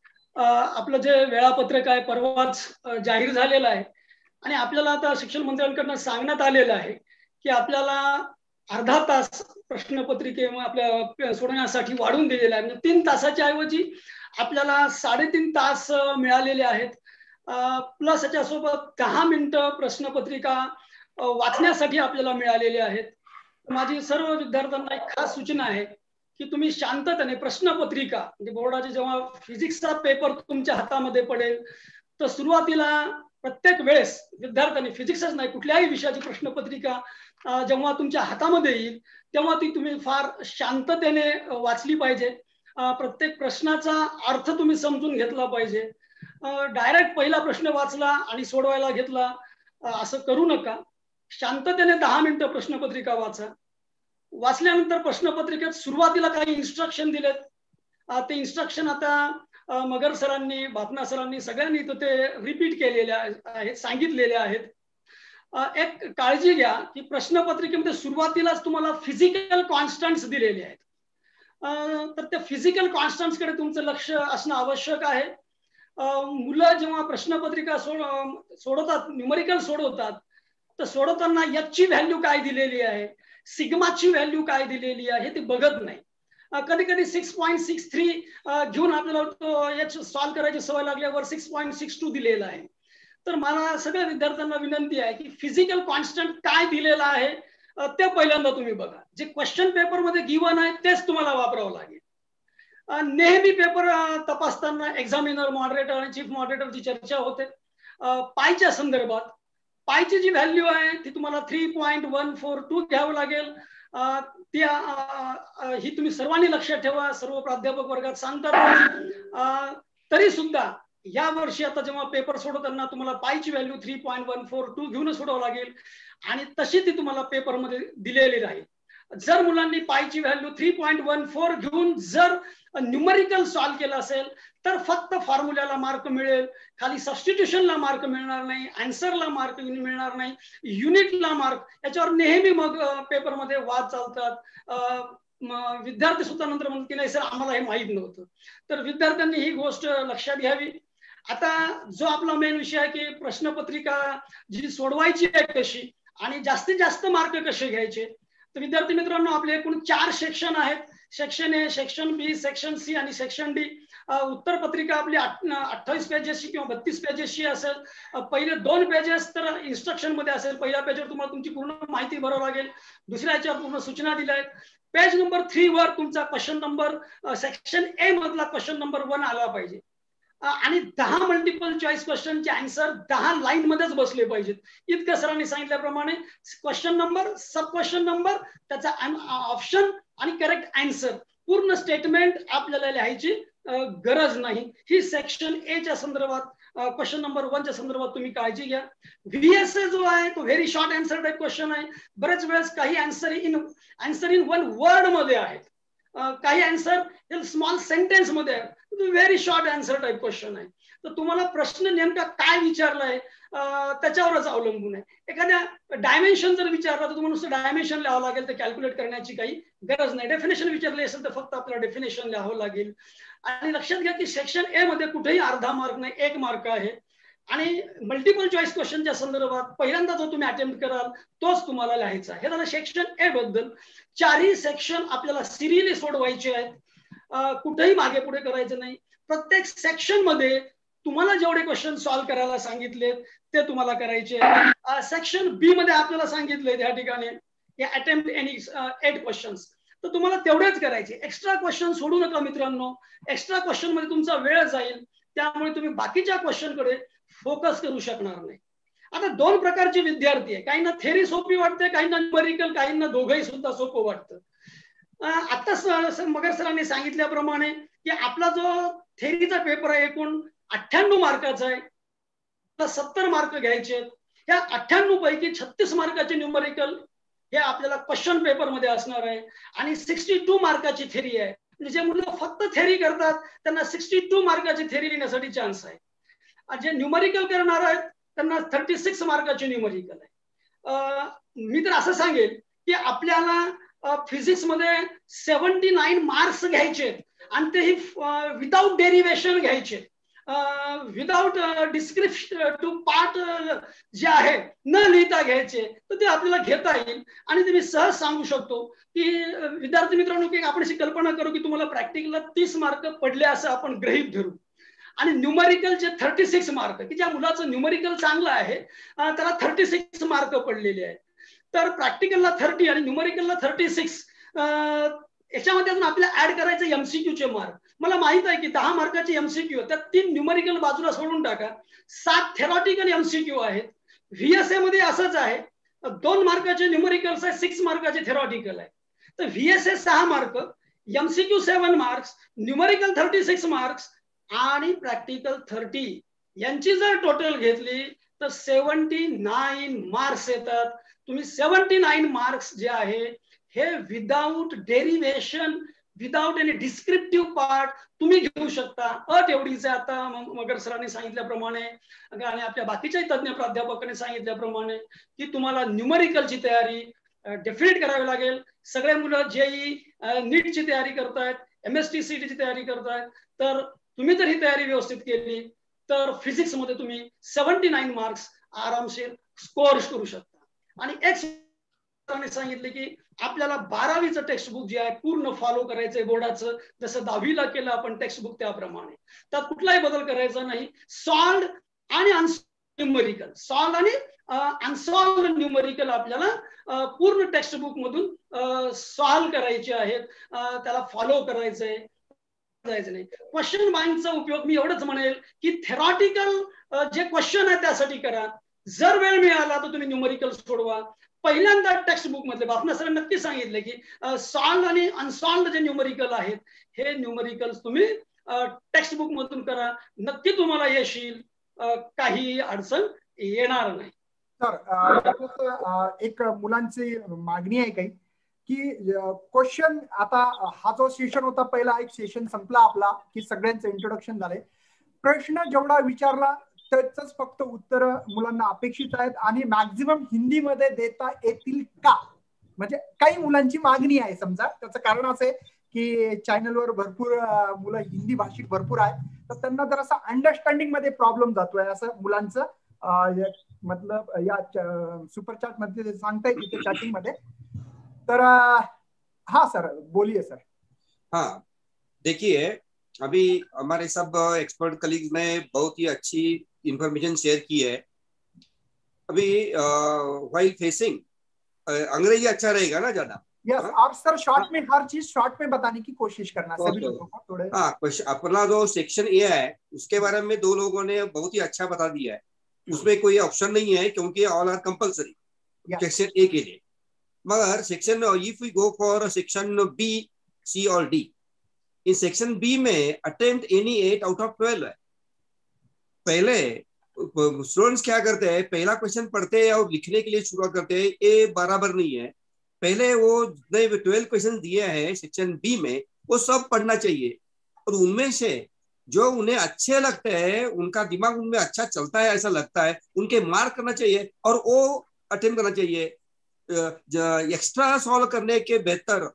आपलं जे वेळापत्रक आहे परवाच जाहीर झालेलं आहे आणि आपल्याला आता शिक्षण मंत्र्यांकडून सांगण्यात आलेलं आहे की आपल्याला अर्धा तास प्रश्नपत्रिके आपल्या सोडवण्यासाठी वाढवून दिलेला आहे. 3 तासाच्या ऐवजी आपल्याला 3.5 तास मिळालेले आहेत. प्लस याच्यासोबत 10 मिनिटं प्रश्नपत्रिका वाचण्यासाठी आपल्याला मिळालेले आहेत. माझी सर्व विद्यार्थ्यांना एक खास सूचना आहे की तुम्ही शांततेने प्रश्नपत्रिका म्हणजे बोर्डाचे जेव्हा फिजिक्सचा पेपर तुमच्या हातामध्ये पडेल तर सुरुवातीला प्रत्येक वेळेस विद्यार्थ्यांनी फिजिक्सच नाही कुठल्याही विषयाची प्रश्नपत्रिका जेव्हा तुमच्या हातामध्ये येईल तेव्हा ती तुम्ही फार शांततेने वाचली पाहिजे. प्रत्येक प्रश्नाचा अर्थ तुम्ही समजून घेतला पाहिजे. डायरेक्ट पहिला प्रश्न वाचला आणि सोडवायला घेतला असं करू नका. शांततेने 10 मिनिटं प्रश्नपत्रिका वाचा. वाचल्यानंतर प्रश्नपत्रिकेत सुरुवातीला काही इन्स्ट्रक्शन दिलेत, ते इन्स्ट्रक्शन आता मगर सरांनी, भापना सरांनी सगळ्यांनी ते रिपीट केलेले आहेत, सांगितलेले आहेत. एक काळजी घ्या की प्रश्नपत्रिकेमध्ये सुरुवातीलाच तुम्हाला फिजिकल कॉन्स्टंट्स दिलेले आहेत, तर त्या फिजिकल कॉन्स्टंट्स कडे तुमचं लक्ष असणं आवश्यक आहे. मुलं जेव्हा प्रश्नपत्रिका सोडवतात, न्यूमरिकल सोडवतात, तर सोडवताना एचची व्हॅल्यू काय दिलेली आहे, सिग्माची व्हॅल्यू काय दिलेली आहे ते बघत नाही. कधी कधी 6.63 घेऊन आपल्याला एच सॉल्व्ह करायची सवय लागल्यावर 6.62 दिलेला आहे. तर मला सगळ्या विद्यार्थ्यांना विनंती आहे की फिजिकल कॉन्स्टंट काय दिलेला आहे ते पहिल्यांदा तुम्ही बघा. जे क्वेश्चन पेपर मध्ये गिवन आहे तेच तुम्हाला वापरावं लागेल. नेहमी पेपर तपासताना एक्झामिनर, मॉडरेटर आणि चीफ मॉडरेटरची चर्चा होते पायच्या संदर्भात. पायची जी व्हॅल्यू आहे ती तुम्हाला 3.142 घ्यावं लागेल. ही तुम्ही सर्वांनी लक्षात ठेवा, सर्व प्राध्यापक वर्गात सांगतात. तरी सुद्धा या वर्षी आता जेव्हा पेपर सोडवताना तुम्हाला पायची व्हॅल्यू 3.142 घेऊन सोडावं लागेल आणि तशी ती तुम्हाला पेपरमध्ये दिलेली राहील. जर मुलांनी पायची व्हॅल्यू 3.14 घेऊन जर न्यूमरिकल सॉल्व्ह केलं असेल तर फक्त फॉर्म्युल्याला मार्क मिळेल, खाली सबस्टिट्यूशनला मार्क मिळणार नाही, आन्सरला मार्क मिळणार नाही, युनिटला मार्क. याच्यावर नेहमी मग पेपरमध्ये वाद चालतात. विद्यार्थी सुद्धा नंतर म्हणतात की नाही सर आम्हाला हे माहीत नव्हतं. तर विद्यार्थ्यांनी ही गोष्ट लक्षात घ्यावी. आता जो आपला मेन विषय आहे की प्रश्नपत्रिका जी सोडवायची आहे कशी आणि जास्तीत जास्त मार्क कसे घ्यायचे, तर विद्यार्थी मित्रांनो आपले एकूण 4 सेक्शन आहेत. Section A, section B, section C आणि सेक्शन डी. उत्तर पत्रिका आपली 28 पेजेसची किंवा 32 पेजेसची असेल. पहिले 2 पेजेस तर इन्स्ट्रक्शन मध्ये असेल. पहिल्या पेजवर तुम्हाला तुमची पूर्ण माहिती भरावी लागेल, दुसऱ्या याच्यावर पूर्ण सूचना दिल्या आहेत. पेज नंबर 3 वर तुमचा क्वेश्चन नंबर सेक्शन ए मधला क्वेश्चन नंबर 1 आला पाहिजे आणि 10 मल्टिपल चॉईस क्वेश्चनचे आन्सर 10 लाईन मध्येच बसले पाहिजेत. इतकं सरांनी सांगितल्याप्रमाणे question number, sub question number, त्याचा ऑप्शन आणि करेक्ट आन्सर, पूर्ण स्टेटमेंट आपल्याला लिहायची गरज नाही. ही सेक्शन ए च्या संदर्भात क्वेश्चन नंबर 1 च्या संदर्भात तुम्ही काळजी घ्या. व्हीएसए जो आहे तो very short answer type question आहे. बरेच वेळेस काही आन्सर इन 1 वर्ड मध्ये आहेत, काही आन्सर स्मॉल सेंटेन्स मध्ये आहे. Very short answer type question आहे. तर तुम्हाला प्रश्न नेमका काय विचारलाय त्याच्यावरच अवलंबून आहे. एखाद्या डायमेन्शन जर विचारला तर तुम्हाला नुसतं डायमेन्शन लिहावं लागेल, तर कॅल्क्युलेट करण्याची काही गरज नाही. डेफिनेशन विचारले असेल तर फक्त आपल्याला डेफिनेशन लिहावं लागेल. आणि लक्षात घ्या की सेक्शन ए मध्ये कुठेही अर्धा मार्क नाही, 1 मार्क आहे. आणि मल्टिपल चॉईस क्वेश्चनच्या संदर्भात पहिल्यांदा जो तुम्ही अटेम्प्ट कराल तोच तुम्हाला लिहायचा. हे झालं सेक्शन ए बद्दल. 4ही सेक्शन आपल्याला सिरियली सोडवायचे आहेत, कुठेही मागे पुढे करायचं नाही. प्रत्येक सेक्शन मध्ये तुम्हाला जेवढे क्वेश्चन सॉल्व्ह करायला सांगितलेत ते तुम्हाला करायचे. सेक्शन बी मध्ये आपल्याला सांगितले त्या ठिकाणी अटेम्प्ट एनी 8 क्वेश्चन्स, तर तुम्हाला तेवढेच करायचे. एक्स्ट्रा क्वेश्चन सोडू नका मित्रांनो. एक्स्ट्रा क्वेश्चन मध्ये तुमचा वेळ जाईल, त्यामुळे तुम्ही बाकीच्या क्वेश्चन कडे फोकस करू शकणार नाही. आता दोन प्रकारचे विद्यार्थी आहे, काहींना थेरी सोपी वाटते, काहींना न्यूमेरिकल, काहींना दोघंही सुद्धा सोपं वाटतं. आता मगर सरांनी सांगितल्याप्रमाणे की आपला जो थेरीचा पेपर आहे एकूण 98 मार्काचा आहे, 70 मार्क घ्यायचे. या 98 पैकी 36 मार्काचे न्यूमेरिकल हे आपल्याला क्वेश्चन पेपर मध्ये असणार आहे आणि 62 मार्काची थेरी आहे. म्हणजे जे मुलं फक्त थेरी करतात त्यांना 62 मार्काची थेरी लिहिण्यासाठी चान्स आहे. जे न्यूमेरिकल करणार आहेत त्यांना 36 मार्काची न्यूमेरिकल आहे. मी तर असं सांगेल की आपल्याला फिजिक्स मध्ये 79 मार्क्स घ्यायचे आणि तेही विदाउट डेरिव्हेशन घ्यायचे, विदाउट डिस्क्रिप्शन टू पार्ट जे आहे न लिहिता घ्यायचे, तर ते आपल्याला घेता येईल. आणि ते मी सहज सांगू शकतो की विद्यार्थी मित्रांनो की आपण अशी कल्पना करू की तुम्हाला प्रॅक्टिकलला 30 मार्क पडले असं आपण गृहीत धरू आणि न्यूमेरिकलचे 36 मार्क, की ज्या मुलाचं न्यूमेरिकल चांगलं आहे त्याला 36 मार्क पडलेले आहेत, तर प्रॅक्टिकलला 30 आणि न्यूमेरिकलला 36. याच्यामध्ये अजून आपल्याला ऍड करायचं MCQ चे मार्क. मला माहित आहे की 10 मार्काचे MCQ, त्यात 3 न्यूमेरिकल बाजूला सोडून टाका, 7 थेरॉटिकल MCQ आहेत. VSA मध्ये असंच आहे, 2 मार्काचे न्यूमेरिकल्स आहे, 6 मार्काचे थेरॉटिकल आहे. तर VSA 6 mark, MCQ 7 marks, numerical 36 marks आणि प्रॅक्टिकल 30, यांची जर टोटल घेतली तर 79 मार्क्स येतात. तुम्ही 79 मार्क्स जे आहे हे without derivation, without any descriptive part तुम्ही घेऊ शकता. अट एवढीच आहे, आता मगर सरांनी सांगितल्याप्रमाणे आणि आपल्या बाकीच्याही तज्ञ प्राध्यापकांनी सांगितल्याप्रमाणे की तुम्हाला न्यूमेरिकलची तयारी डेफिनेट करावी लागेल. सगळे मुलं JEE नीटची तयारी करतायत, MST CET ची तयारी करतायत, तर तुम्ही जर ही तयारी व्यवस्थित केली तर फिजिक्स मध्ये तुम्ही 79 मार्क्स आरामशीर स्कोअर करू शकता. आणि एक सांगितले की आपल्याला 12वीचं टेक्स्टबुक जे आहे पूर्ण फॉलो करायचंय बोर्डाचं, जसं 10वीला केलं आपण टेक्स्टबुक त्याप्रमाणे. त्यात कुठलाही बदल करायचा नाही. सॉल्व्ड आणि न्यूमेरिकल, सॉल्व्ड आणि अनसॉल्व्ड न्यूमेरिकल आपल्याला पूर्ण टेक्स्टबुक मधून सॉल्व्ह करायचे आहेत, त्याला फॉलो करायचंय, जायचं नाही. क्वेश्चन बँकचा उपयोग मी एवढंच म्हणेल की थेरॉटिकल जे क्वेश्चन आहे त्यासाठी करा. जर वेळ मिळाला तर तुम्ही न्यूमेरिकल सोडवा. पहिल्यांदा टेक्स्ट बुक मधले बापना सर नक्की सांगितले की सॉल्व्ड आणि अनसॉल्व्ड जे न्यूमेरिकल आहेत हे न्यूमेरिकल्स तुम्ही टेक्स्ट बुक मधून करा, नक्की तुम्हाला यश येईल, काही अडचण येणार नाही. सर एक मुलांची मागणी आहे काही की क्वेश्चन, आता हा जो सेशन होता पहिला एक सेशन संपला आपला की सगळ्यांचं इंट्रोडक्शन झाले, प्रश्न जेवढा विचारला त्याच फक्त उत्तर मुलांना अपेक्षित आहेत आणि मॅक्झिमम हिंदीमध्ये देता येतील का, म्हणजे काही मुलांची मागणी आहे. समजा त्याचं कारण असं आहे की चॅनलवर भरपूर मुलं हिंदी भाषिक भरपूर आहेत, तर त्यांना जर असं अंडरस्टँडिंग मध्ये प्रॉब्लेम जातोय असं मुलांचं मतलब या सुपर चॅट मध्ये सांगता येईल तिथे चॅटिंग मध्ये. तर हाँ सर बोलिए सर. हाँ देखिए, अभी हमारे सब एक्सपर्ट कलीग्स ने बहुत ही अच्छी इंफॉर्मेशन शेयर की है. अभी व्हाइल फेसिंग अंग्रेजी अच्छा रहेगा ना ज्यादा. यस, और सर शॉर्ट में हर चीज शॉर्ट में बताने की कोशिश करना सभी लोगों को थोड़े. हाँ, अपना जो सेक्शन ए है उसके बारे में 2 लोगों ने बहुत ही अच्छा बता दिया है. उसमें कोई ऑप्शन नहीं है क्योंकि all are compulsory section A के लिए. मगर section if we go for section B, C और D, इन सेक्शन B में अटेम्प्ट एनी 8 आउट ऑफ 12 है. पहले स्टूडेंट्स क्या करते हैं, पहला क्वेश्चन पढ़ते हैं और लिखने के लिए शुरुआत करते हैं, ये बराबर नहीं है. पहले वो 12 क्वेश्चन दिए हैं सेक्शन B में वो सब पढ़ना चाहिए और उनमें से जो उन्हें अच्छे लगते हैं, उनका दिमाग उनमें अच्छा चलता है ऐसा लगता है, उनके मार्क करना चाहिए और वो अटेम्प्ट करना चाहिए. एक्स्ट्रा सॉल्व करने के बेहतर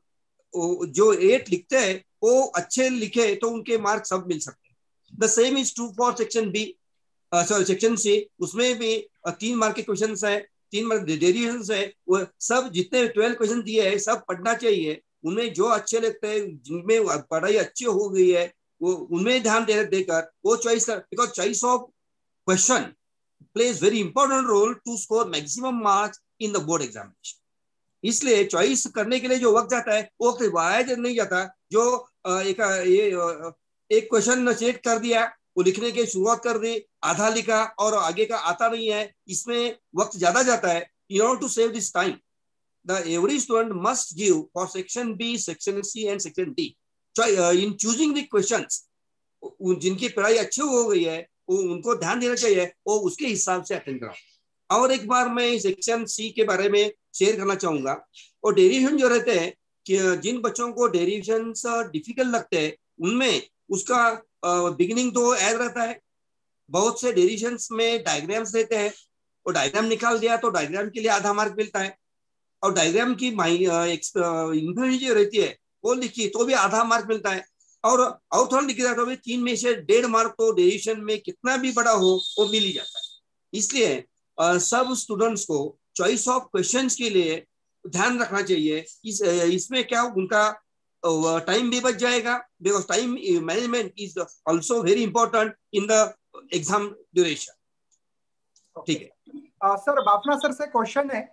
जो 8 लिखते हैं वो अच्छे लिखे तो उनके मार्क सब मिल सकते हैं. The same is true for section B, sorry section C. उसमें भी 3 मार्क के क्वेश्चन है, 3 मार्क डेरिवेशंस है. वो सब जितने 12 क्वेश्चन दिए हैं सब पढ़ना चाहिए. उनमें जो अच्छे लगते हैं, जिनमें पढ़ाई अच्छी हो गई है, वो उनमें ध्यान देकर वो चॉइस कर, because choice of question plays very important role to score maximum marks in the board examination. इसलिए चॉइस करने के लिए जो वक्त जाता है वो वक्त वाया नहीं जाता. जो एक क्वेश्चन सेलेक्ट कर दिया वो लिखने की शुरुआत कर दी, आधा लिखा और आगे का आता नहीं है, इसमें वक्त ज्यादा जाता है. In order to save this time, every student must give for section B, section C and section D. So in choosing the questions, जिनकी पढ़ाई अच्छी हो गई है वो उनको ध्यान देना चाहिए, वो उसके हिसाब से अटेंड कराओ. और एक बार मैं सेक्शन सी के बारे में शेयर करना चाहूंगा. और डेरिवेशन जो रहते हैं कि जिन बच्चों को डेरिवेशन डिफिकल्ट लगते हैं उनमें उसका बिगिनिंग तो याद रहता है. बहुत से डेरिवेशन में डायग्राम्स रहते हैं, और डायग्राम निकाल दिया तो डायग्राम के लिए आधा मार्क मिलता है, और डायग्राम की इंफॉर्मेशन जो रहती है वो लिखी तो भी आधा मार्क मिलता है, और थोड़ा लिख दिया तो भी 3 में से 1.5 मार्क तो डेरिवेशन में कितना भी बड़ा हो वो मिल ही जाता है. इसलिए सब स्टूडेंट्स को चॉइस ऑफ क्वेश्चंस के लिए ध्यान रखना चाहिए. इसमें क्या उनका टाइम भी बच जाएगा, because time management is also very important in the exam duration. ठीक है सर, बापना सर से क्वेश्चन है,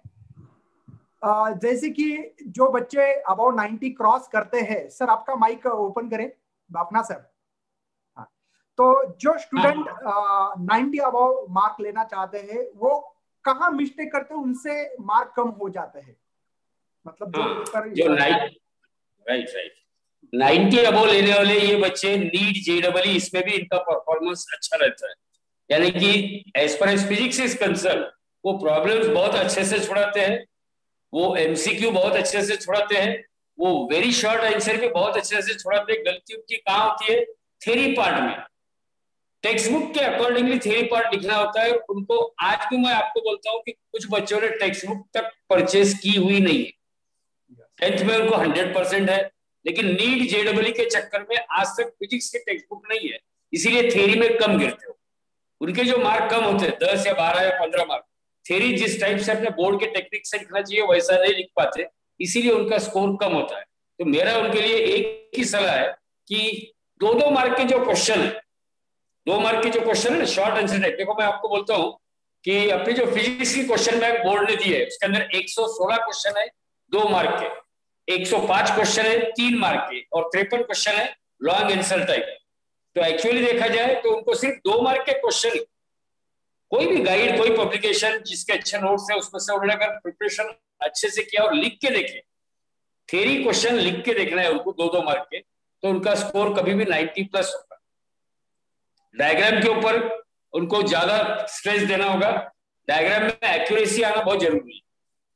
जैसे कि जो बच्चे अबाउट 90 क्रॉस करते हैं, सर आपका माइक ओपन करें बापना सर. हाँ, तो जो स्टूडेंट 90 अबाउट मार्क लेना चाहते हैं वो कहाँ मिस्टेक करते हैं, उनसे मार्क कम हो जाते हैं, मतलब जो राइट 90 अबाउट लेने वाले ये बच्चे नीट JEE इसमें भी इनका परफॉर्मेंस अच्छा रहता है. यानी कि as per as physics is concern वो प्रॉब्लम्स बहुत अच्छे से छुड़ाते हैं, वो MCQ बहुत अच्छे से छुड़ाते हैं, वो वेरी शॉर्ट आंसर भी बहुत अच्छे से छुड़ाते हैं. गलती उनकी कहाँ होती है? थ्योरी पार्ट में. टेक्स्ट बुक के अकॉर्डिंगली थ्योरी पार्ट लिखना होता है उनको. आज भी मैं आपको बोलता हूँ कि कुछ बच्चों ने टेक्स्ट बुक तक परचेज की हुई नहीं है. 10th में उनको 100% है, लेकिन नीट JEE के चक्कर में आज तक फिजिक्स की टेक्स्ट बुक नहीं है, इसीलिए थ्योरी में कम गिरते हो. उनके जो मार्क कम होते हैं 10 या 12 या 15 मार्क, थ्योरी जिस टाइप से अपने बोर्ड के टेक्निक से लिखना चाहिए वैसा नहीं लिख पाते, इसीलिए उनका स्कोर कम होता है. तो मेरा उनके लिए एक ही सलाह है कि 2-2 मार्क के जो क्वेश्चन है, 2 मार्क के जो क्वेश्चन है ना, शॉर्ट आंसर टाइप. देखो मैं आपको बोलता हूँ कि अपनी जो फिजिक्स की क्वेश्चन बैंक बोर्ड ने दी है उसके अंदर 116 क्वेश्चन है 2 मार्क के, 105 क्वेश्चन है 3 मार्क के, और 53 क्वेश्चन है लॉन्ग आंसर टाइप. तो एक्चुअली देखा जाए तो उनको सिर्फ 2 मार्क के क्वेश्चन, कोई भी गाइड, कोई पब्लिकेशन जिसके अच्छे नोट्स है उसमें से उन्होंने अगर प्रिपरेशन अच्छे से किया और लिख के देखे, थ्योरी क्वेश्चन लिख के देखना है उनको 2-2 मार्क के, तो उनका स्कोर कभी भी 90+ होगा. डायग्राम के ऊपर उनको ज्यादा स्ट्रेस देना होगा, डायग्राम में एक्यूरेसी आना बहुत जरूरी है.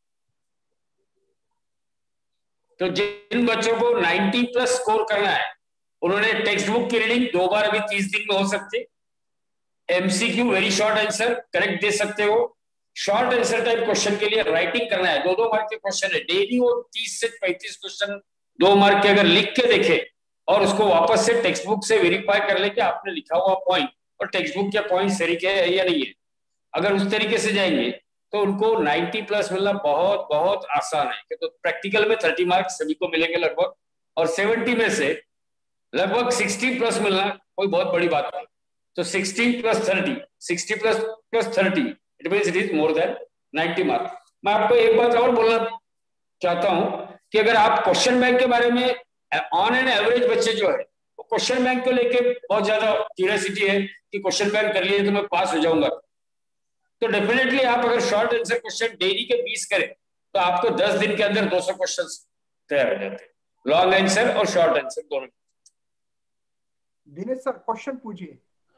तो जिन बच्चों को 90+ स्कोर करना है उन्होंने टेक्स्ट बुक की रीडिंग 2 बार अभी 30 दिन में हो सकती है. MCQ very short answer correct दे सकते हो. शॉर्ट आंसर टाइप क्वेश्चन के लिए राइटिंग करना है, 2-2 मार्क के क्वेश्चन है, डेली वो 30 से 35 क्वेश्चन 2 मार्क के अगर लिख के देखे और उसको वापस से टेक्स्ट बुक से वेरीफाई कर ले कि आपने लिखा हुआ पॉइंट और टेक्स्ट बुक के पॉइंट सही है या नहीं है, अगर उस तरीके से जाएंगे तो उनको 90+ मिलना बहुत बहुत आसान है. तो प्रैक्टिकल में 30 मार्क्स सभी को मिलेंगे लगभग, और 70 में से लगभग 60+ मिलना कोई बहुत बड़ी बात नहीं. तो 60 + 30, 60 + 30 it means it is more than 90 mark. मैं आपको एक बात और बोलना चाहता हूं कि अगर आप क्वेश्चन बैंक के बारे में, ऑन एन एवरेज बच्चे जो है वो क्वेश्चन बैंक को लेके बहुत ज्यादा क्यूरियोसिटी है कि क्वेश्चन बैंक कर लिए तो मैं पास हो जाऊंगा, तो डेफिनेटली आप अगर शॉर्ट आंसर क्वेश्चन डेली के 20 करें तो आपको 10 दिन के अंदर 200 क्वेश्चन तैयार हो जाते हैं, लॉन्ग आंसर और शॉर्ट आंसर दोनों. दिनेश सर क्वेश्चन पूछिए.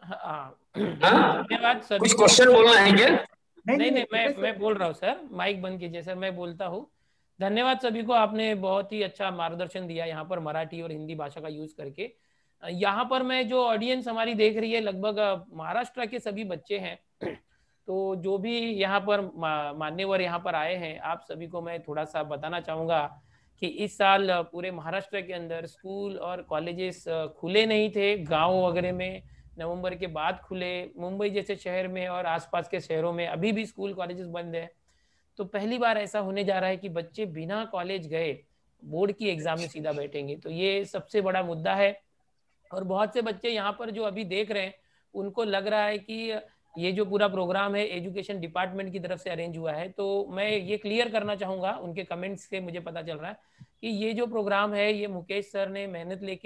धन्यवाद सर. कुछ क्वेश्चन बोलना है क्या? नहीं, मैं बोल रहा हूँ सर, माइक बंद कीजिए सर, मैं बोलता हूँ. धन्यवाद सभी को, आपने बहुत ही अच्छा मार्गदर्शन दिया यहाँ पर मराठी और हिंदी भाषा का यूज करके. यहाँ पर मैं जो ऑडियंस हमारी देख रही है लगभग महाराष्ट्र के सभी बच्चे हैं, तो जो भी यहाँ पर मान्यवर यहाँ पर आए हैं आप सभी को मैं थोड़ा सा बताना चाहूँगा कि इस साल पूरे महाराष्ट्र के अंदर स्कूल और कॉलेजेस खुले नहीं थे. गांव वगैरह में नवंबर के बाद खुले, मुंबई जैसे शहर में और आसपास के शहरों में अभी भी स्कूल कॉलेजेस बंद है. तो पहली बार ऐसा होने जा रहा है कि बच्चे बिना कॉलेज गए बोर्ड की एग्जाम में सीधा बैठेंगे, तो ये सबसे बड़ा मुद्दा है. और बहुत से बच्चे यहाँ पर जो अभी देख रहे हैं उनको लग रहा है कि ये जो पूरा प्रोग्राम है एजुकेशन डिपार्टमेंट की तरफ से अरेंज हुआ है. तो मैं ये क्लियर करना चाहूँगा, उनके कमेंट्स से मुझे पता चल रहा है कि ये जो प्रोग्राम है ये मुकेश सर ने मेहनत लेके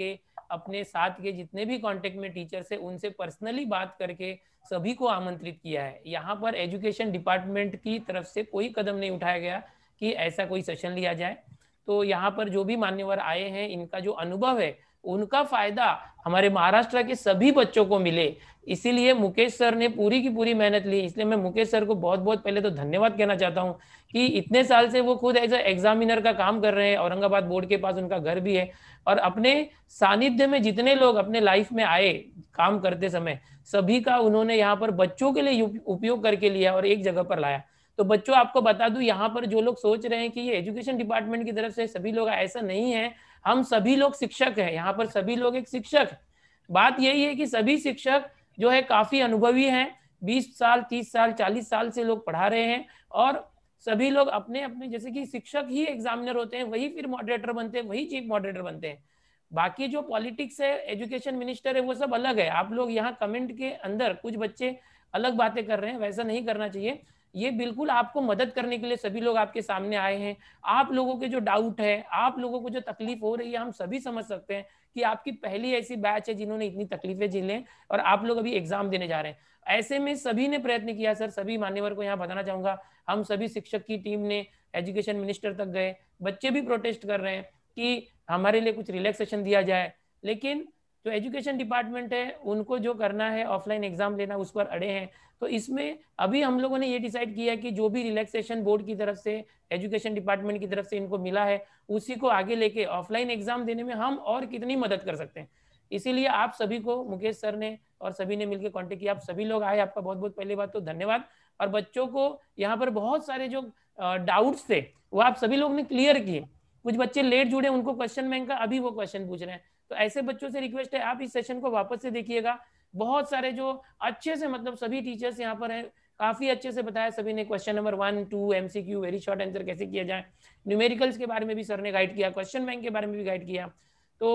अपने साथ के जितने भी कांटेक्ट में टीचर्स है उनसे पर्सनली बात करके सभी को आमंत्रित किया है। यहाँ पर एजुकेशन डिपार्टमेंट की तरफ से कोई कदम नहीं उठाया गया कि ऐसा कोई सेशन लिया जाए। तो यहाँ पर जो भी मान्यवर आए हैं, इनका जो अनुभव है उनका फायदा हमारे महाराष्ट्र के सभी बच्चों को मिले, इसीलिए मुकेश सर ने पूरी की पूरी मेहनत ली। इसलिए मैं मुकेश सर को बहुत बहुत पहले तो धन्यवाद कहना चाहता हूँ कि इतने साल से वो खुद एज एग्जामिनर का काम कर रहे हैं, औरंगाबाद बोर्ड के पास उनका घर भी है, और अपने सानिध्य में जितने लोग अपने लाइफ में आए काम करते समय, सभी का उन्होंने यहाँ पर बच्चों के लिए उपयोग करके लिया और एक जगह पर लाया। तो बच्चों, आपको बता दूं, यहाँ पर जो लोग सोच रहे हैं कि ये एजुकेशन डिपार्टमेंट की तरफ से सभी लोग, ऐसा नहीं है। हम सभी लोग शिक्षक हैं, यहाँ पर सभी लोग एक शिक्षक। बात यही है कि सभी शिक्षक जो है काफी अनुभवी हैं, 20 साल 30 साल 40 साल से लोग पढ़ा रहे हैं, और सभी लोग अपने अपने, जैसे कि शिक्षक ही एग्जामिनर होते हैं, वही फिर मॉडरेटर बनते हैं, वही चीफ मॉडरेटर बनते हैं। बाकी जो पॉलिटिक्स है, एजुकेशन मिनिस्टर है, वो सब अलग है। आप लोग यहाँ कमेंट के अंदर कुछ बच्चे अलग बातें कर रहे हैं, वैसा नहीं करना चाहिए। ये बिल्कुल आपको मदद करने के लिए सभी लोग आपके सामने आए हैं। आप लोगों के जो डाउट है, आप लोगों को जो तकलीफ हो रही है, हम सभी समझ सकते हैं कि आपकी पहली ऐसी बैच है जिन्होंने इतनी तकलीफें झेलें, और आप लोग अभी एग्जाम देने जा रहे हैं। ऐसे में सभी ने प्रयत्न किया सर। सभी मान्यवर को यहाँ बताना चाहूंगा, हम सभी शिक्षक की टीम ने एजुकेशन मिनिस्टर तक गए, बच्चे भी प्रोटेस्ट कर रहे हैं कि हमारे लिए कुछ रिलैक्सेशन दिया जाए, लेकिन जो एजुकेशन डिपार्टमेंट है उनको जो करना है ऑफलाइन एग्जाम लेना, उस पर अड़े हैं। तो इसमें अभी हम लोगों ने ये डिसाइड किया कि जो भी रिलैक्सेशन बोर्ड की तरफ से, एजुकेशन डिपार्टमेंट की तरफ से इनको मिला है, उसी को आगे लेके ऑफलाइन एग्जाम देने में हम और कितनी मदद कर सकते हैं। इसीलिए आप सभी को मुकेश सर ने और सभी ने मिलकर कांटेक्ट किया। आप सभी लोग आए, आपका बहुत बहुत पहली बात तो धन्यवाद। और बच्चों को यहाँ पर बहुत सारे जो डाउट्स थे वो आप सभी लोग ने क्लियर किए। कुछ बच्चे लेट जुड़े, उनको क्वेश्चन बैंक का अभी वो क्वेश्चन पूछ रहे हैं। तो ऐसे बच्चों से रिक्वेस्ट है, आप इस सेशन को वापस से देखिएगा। बहुत सारे जो अच्छे से, मतलब सभी टीचर्स यहाँ पर हैं, काफी अच्छे से बताया सभी ने। Question number 1, 2, MCQ, very short answer कैसे किया जाए, न्यूमेरिकल्स के बारे में भी सर ने गाइड किया, क्वेश्चन बैंक के बारे में भी गाइड किया। तो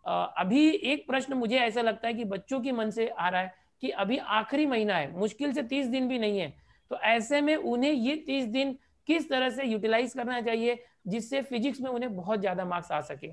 अभी एक प्रश्न मुझे ऐसा लगता है कि बच्चों के मन से आ रहा है कि अभी आखिरी महीना है, मुश्किल से 30 दिन भी नहीं है, तो ऐसे में उन्हें ये 30 दिन किस तरह से यूटिलाइज करना चाहिए जिससे फिजिक्स में उन्हें बहुत ज्यादा मार्क्स आ सके।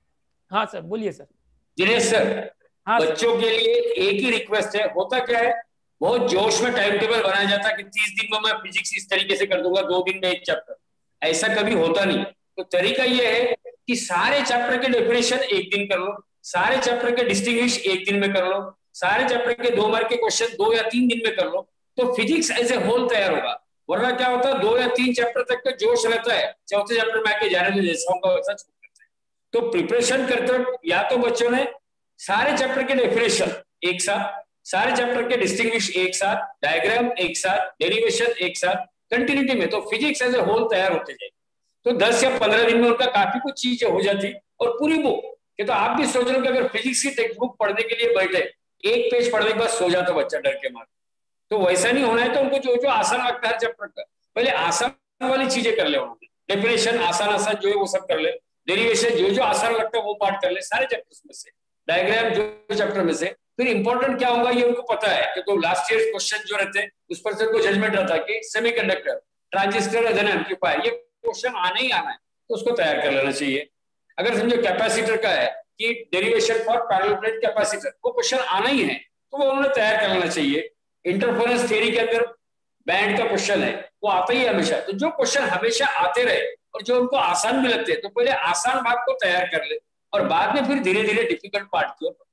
हाँ सर, बोलिए सर। दिनेश सर, हाँ, बच्चों के लिए एक ही रिक्वेस्ट है। होता क्या है, बहुत जोश में टाइम टेबल बनाया जाता है कि 30 दिन में मैं फिजिक्स इस तरीके से कर दूंगा, 2 दिन में एक चैप्टर। ऐसा कभी होता नहीं। तो तरीका यह है कि सारे चैप्टर के डेफिनेशन एक दिन कर लो, सारे चैप्टर के डिस्टिंग्विश एक दिन में कर लो, सारे चैप्टर के 2 मार्क के क्वेश्चन 2 या 3 दिन में कर लो, तो फिजिक्स एज ए होल तैयार होगा। वरना क्या होता है, 2 या 3 चैप्टर तक का जोश रहता है, चौथे चैप्टर में आके जाने दो जैसा होगा वैसा छोड़ देते हैं। तो प्रिपरेशन करते वक्त या तो बच्चों ने सारे चैप्टर के डेफिनेशन एक साथ, सारे चैप्टर के डिस्टिंग्विश एक साथ, डायग्राम एक साथ, डेरिवेशन एक साथ, कंटिन्यूटी में, तो फिजिक्स एज ए होल तैयार होते जाएगी। तो 10 या 15 दिन में उनका काफी कुछ चीजें हो जाती। और पूरी बुक कि तो आप भी सोच रहे हो कि अगर फिजिक्स की टेक्स्ट बुक पढ़ने के लिए बैठे, एक पेज पढ़ने के बाद सो जाता बच्चा डर के मारे। तो वैसा नहीं होना है। तो उनको जो जो आसान लगता है चैप्टर का, पहले आसान वाली चीजें कर ले, डेफिनेशन आसान जो है वो सब कर ले, डेरिवेशन जो आसान लगता है वो पार्ट कर ले सारे चैप्टर्स में से, डायग्राम जो चैप्टर में से। फिर इंपॉर्टेंट क्या होगा ये उनको पता है कि तो लास्ट ईयर क्वेश्चन जो रहते हैं उस पर से उनको जजमेंट रहता है कि semiconductor, transistor as an amplifier, ये क्वेश्चन आना ही आना है, तो उसको तैयार कर लेना चाहिए। अगर समझो कैपेसिटर का है कि derivation for parallel plate capacitor, वो क्वेश्चन आना ही है, तो वो उन्होंने तैयार कर लेना चाहिए। इंटरफेरेंस थ्योरी के अंदर बैंड का क्वेश्चन है, वो आता ही है हमेशा। तो जो क्वेश्चन हमेशा आते रहे और जो उनको आसान भी लगते हैं, तो पहले आसान भाग को तैयार कर ले और बाद में फिर धीरे धीरे डिफिकल्ट पार्ट की ओर।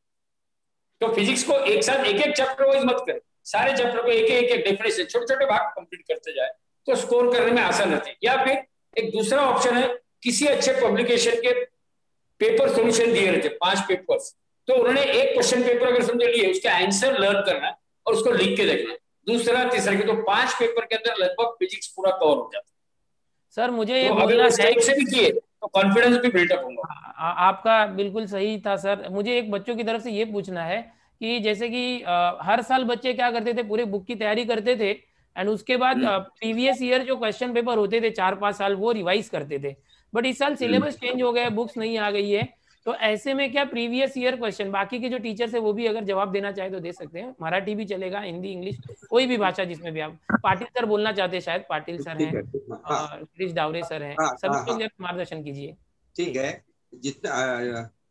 तो फिजिक्स को एक साथ एक एक चैप्टर वाइज मत करे, सारे चैप्टर को एक एक डेफिनेशन छोटे छोटे भाग कंप्लीट करते जाए, तो स्कोर करने में आसान रहती है। या फिर एक दूसरा ऑप्शन है, किसी अच्छे पब्लिकेशन के पेपर सोल्यूशन दिए रहते 5 पेपर्स, तो उन्होंने एक क्वेश्चन पेपर अगर समझ लिए, उसके आंसर लर्न करना है और उसको लिख के देखना, दूसरा तीसरा के, तो 5 पेपर के अंदर लगभग फिजिक्स पूरा कवर हो जाता है। सर मुझे तो अगर इस टाइप से भी किए तो कॉन्फिडेंस भी बिल्डअप होगा। आपका बिल्कुल सही था सर। मुझे एक बच्चों की तरफ से ये पूछना है कि जैसे कि हर साल बच्चे क्या करते थे, पूरे बुक की तैयारी करते थे एंड उसके बाद प्रीवियस ईयर जो क्वेश्चन पेपर होते थे 4-5 साल, वो रिवाइज करते थे। बट इस साल सिलेबस चेंज हो गया, बुक्स नहीं आ गई है, तो ऐसे में क्या प्रीवियस ईयर क्वेश्चन, बाकी के जो टीचर्स है वो भी अगर जवाब देना चाहे तो दे सकते हैं, मराठी भी चलेगा, हिंदी, इंग्लिश, कोई भी भाषा जिसमें भी आप। पाटिल सर बोलना चाहते हैं शायद, पाटिल सर हैं, गिरीश डावरे सर हैं, सभी लोग मार्गदर्शन कीजिए। ठीक है, जितना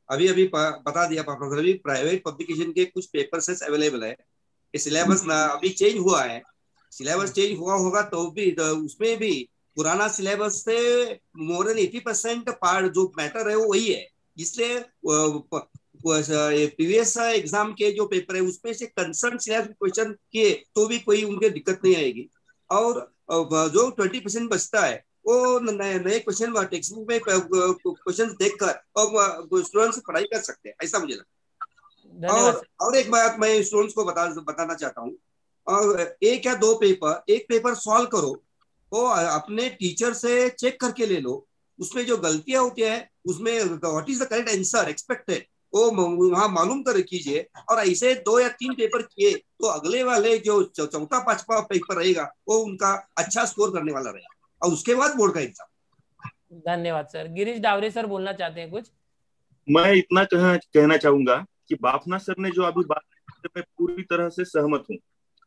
अभी अभी बता दिया पापा सर, अभी प्राइवेट पब्लिकेशन के कुछ पेपर सेट्स अवेलेबल है। सिलेबस ना अभी चेंज हुआ है, सिलेबस चेंज हुआ होगा तो भी उसमें भी पुराना सिलेबस से मोर देन 80% पार्ट जो मैटर है वो वही है। इसलिए प्रीवियस एग्जाम के जो पेपर है उसमें से कंसर्न सिलेबस क्वेश्चन किए तो भी कोई उनके दिक्कत नहीं आएगी। और जो 20% बचता है वो नए क्वेश्चन टेक्स्ट बुक में क्वेश्चन देखकर और स्टूडेंट्स पढ़ाई कर सकते हैं, ऐसा मुझे लगता है। और एक बात मैं स्टूडेंट्स को बताना चाहता हूँ, और एक या दो पेपर, एक पेपर सॉल्व करो वो अपने टीचर से चेक करके ले लो, उसमें जो गलतियां होती है उसमें what is the correct answer expected वो वहां मालूम कर कीजिए। और ऐसे 2 या 3 पेपर किए तो अगले वाले जो चौथा पांचवा पेपर रहेगा वो उनका अच्छा स्कोर करने वाला रहेगा, और उसके बाद बोर्ड का एग्जाम। धन्यवाद सर। गिरीश डावरे सर बोलना चाहते हैं कुछ? मैं इतना कहना चाहूंगा कि बाफना सर ने जो अभी बात की मैं पूरी तरह से सहमत हूँ,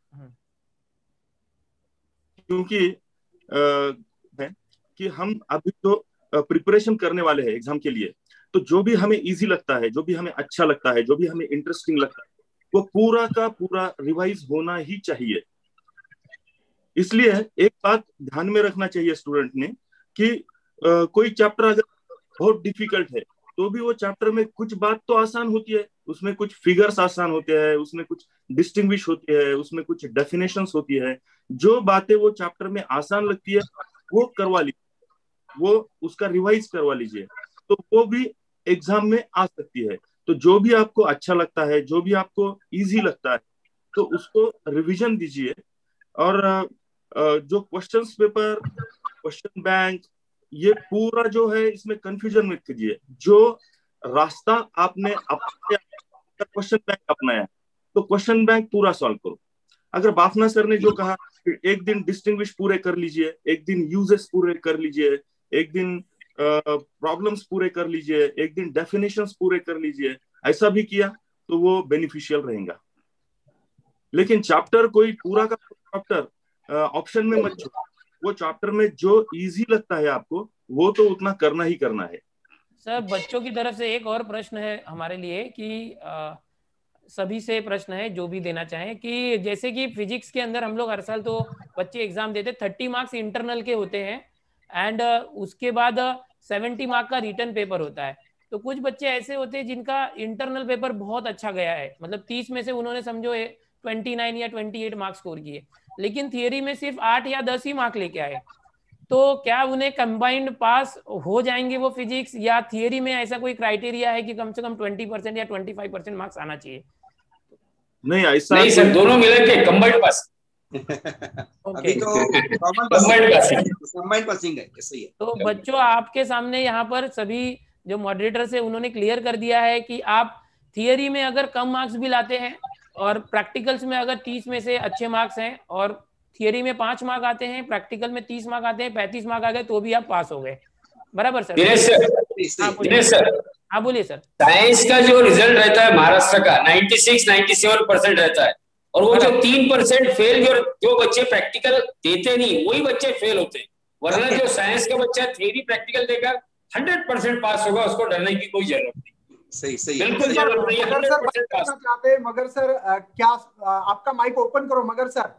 क्योंकि है कि हम अभी जो प्रिपरेशन करने वाले हैं एग्जाम के लिए, तो जो भी हमें इजी लगता है, जो भी हमें अच्छा लगता है, जो भी हमें इंटरेस्टिंग लगता है, वो पूरा का पूरा रिवाइज होना ही चाहिए। इसलिए एक बात ध्यान में रखना चाहिए स्टूडेंट ने कि कोई चैप्टर अगर बहुत डिफिकल्ट है तो भी वो चैप्टर में कुछ बात तो आसान होती है, उसमें कुछ फिगर्स आसान होते हैं, उसमें कुछ डिस्टिंग्विश होती है, उसमें कुछ डेफिनेशंस होती है। जो बातें वो चैप्टर में आसान लगती है वो करवा लीजिए, वो उसका रिवाइज करवा लीजिए, तो वो भी एग्जाम में आ सकती है। तो जो भी आपको अच्छा लगता है, जो भी आपको इजी लगता है, तो उसको रिवीजन दीजिए। और जो क्वेश्चंस पेपर, क्वेश्चन बैंक, ये पूरा जो है इसमें कंफ्यूजन मत कीजिए। जो रास्ता आपने क्वेश्चन बैंक अपनाया तो क्वेश्चन बैंक पूरा सॉल्व करो। अगर बाफना सर ने जो कहा एक दिन डिस्टिंग्विश पूरे कर लीजिए, एक दिन यूजेस पूरे कर लीजिए, एक दिन प्रॉब्लम्स पूरे कर लीजिए, एक दिन डेफिनेशंस पूरे कर लीजिए, ऐसा भी किया तो वो बेनिफिशियल रहेगा। लेकिन चैप्टर कोई पूरा का चैप्टर ऑप्शन में मत छोड़ो, वो चैप्टर में जो इजी लगता है आपको वो तो उतना करना ही करना है। सर बच्चों की तरफ से एक और प्रश्न है हमारे लिए कि सभी से प्रश्न है जो भी देना चाहें, कि जैसे कि फिजिक्स के अंदर हम लोग हर साल तो बच्चे एग्जाम देते, 30 मार्क्स इंटरनल के होते हैं एंड उसके बाद 70 मार्क का रिटर्न पेपर होता है। तो कुछ बच्चे ऐसे होते हैं जिनका इंटरनल पेपर बहुत अच्छा गया है, मतलब 30 में से उन्होंने समझो 29 या 28 मार्क्स स्कोर किए, लेकिन थियरी में सिर्फ 8 या 10 ही मार्क लेके आए। तो क्या उन्हें कंबाइंड पास हो जाएंगे वो फिजिक्स, या थियरी में ऐसा कोई क्राइटेरिया है कि कम से कम 20% या 25% मार्क्स आना चाहिए? नहीं, ऐसा नहीं सर, दोनों मिला के कंबाइंड पास। अभी तो कंबाइंड पासिंग है, ऐसे ही है। तो बच्चों आपके सामने यहाँ पर सभी जो मॉडरेटर्स है उन्होंने क्लियर कर दिया है कि आप थियरी में अगर कम मार्क्स भी लाते हैं और प्रैक्टिकल्स में अगर 30 में से अच्छे मार्क्स हैं और थियरी में 5 मार्क आते हैं, प्रैक्टिकल में 30 मार्क आते हैं, 35 मार्क आ गए तो भी आप पास हो गए। बराबर सर? दिनेश सर, हाँ बोलिए सर। साइंस का जो रिजल्ट रहता है महाराष्ट्र का 96-97% रहता है, और वो जो 3% फेल जो बच्चे प्रैक्टिकल देते नहीं वही बच्चे फेल होते हैं। वरना जो साइंस का बच्चा थियरी प्रैक्टिकल देकर 100% पास होगा, उसको डरने की कोई जरूरत नहीं। सही बिल्कुल जरूरत नहीं है, 100% पास। मगर सर क्या आपका माइक ओपन करो मगर सर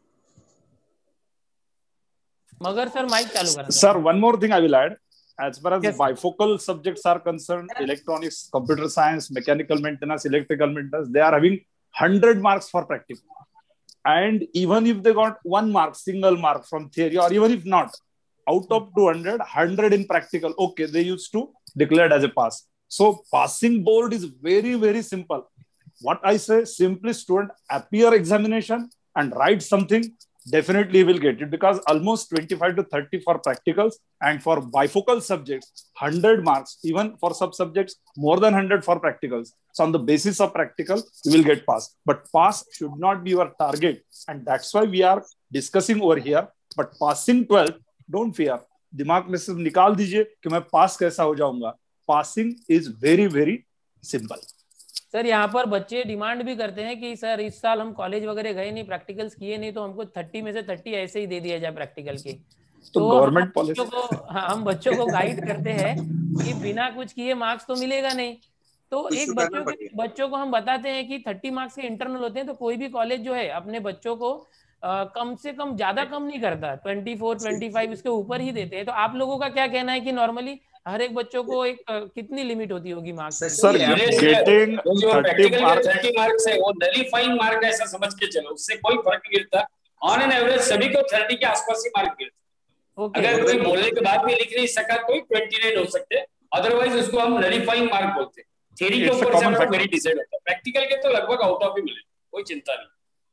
माइक चालू करा। Sir, one more thing I will add. As far as bifocal subjects are concerned, electronics, computer science, mechanical maintenance, electrical maintenance, they are having 100 marks for practical. And even if they got 1 mark, single mark from theory, or even if not, out of 200, 100 in practical, okay, they used to declare it as a pass. So passing board is very, very simple. What I say, simply student appear examination and write something, definitely will get it, because almost 25 to 30 for practicals, and for bifocal subjects 100 marks, even for sub subjects more than 100 for practicals. So on the basis of practical you will get pass, but pass should not be your target, and that's why we are discussing over here. But passing 12, don't fear, दिमाग में सिर्फ निकाल दीजिए कि मैं पास कैसा हो जाऊंगा। Passing is very very simple. Sir यहाँ पर बच्चे डिमांड भी करते हैं कि सर इस साल हम कॉलेज वगैरह गए नहीं, प्रैक्टिकल्स किए नहीं, तो हमको 30 में से 30 ऐसे ही दे दिया जाए प्रैक्टिकल के। तो गवर्नमेंट पॉलिसी हम बच्चों को गाइड करते हैं कि बिना कुछ किए मार्क्स तो मिलेगा नहीं, तो एक बच्चों को हम बताते हैं कि 30 मार्क्स के इंटरनल होते हैं, तो कोई भी कॉलेज जो है अपने बच्चों को कम से कम ज्यादा कम नहीं करता, 24 25 इसके ऊपर ही देते हैं। तो आप लोगों का क्या कहना है कि नॉर्मली हर एक बच्चों को एक कितनी लिमिट होती होगी मार्क्स? सर गेटिंग 30 मार्क्स है वो नलीफाइंग मार्क ऐसा समझ के चलो, उससे कोई फर्क नहीं गिरता। ऑन एन एवरेज सभी को 30 के आसपास ही मार्क गिरते। अगर कोई बोलने के बाद भी लिख नहीं सका कोई 29 हो सकते, अदरवाइज उसको हम नलीफाइंग मार्क बोलते हैं। थ्योरी के ऊपर से वेरी डिसाइड होता है, प्रैक्टिकल के तो लगभग आउट ऑफ ही मिले, कोई चिंता नहीं।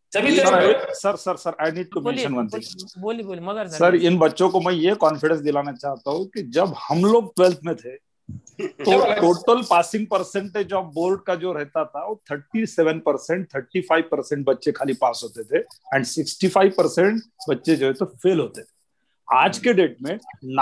Sir I need to mention one thing. बोलिए मगर सर इन बच्चों को मैं ये कॉन्फिडेंस दिलाना चाहता हूँ कि जब हम लोग 12th में थे तो total passing percentage of board का जो रहता था वो 37%, 35% बच्चे खाली पास होते थे एंड 65% बच्चे जो है तो फेल होते थे। आज के डेट में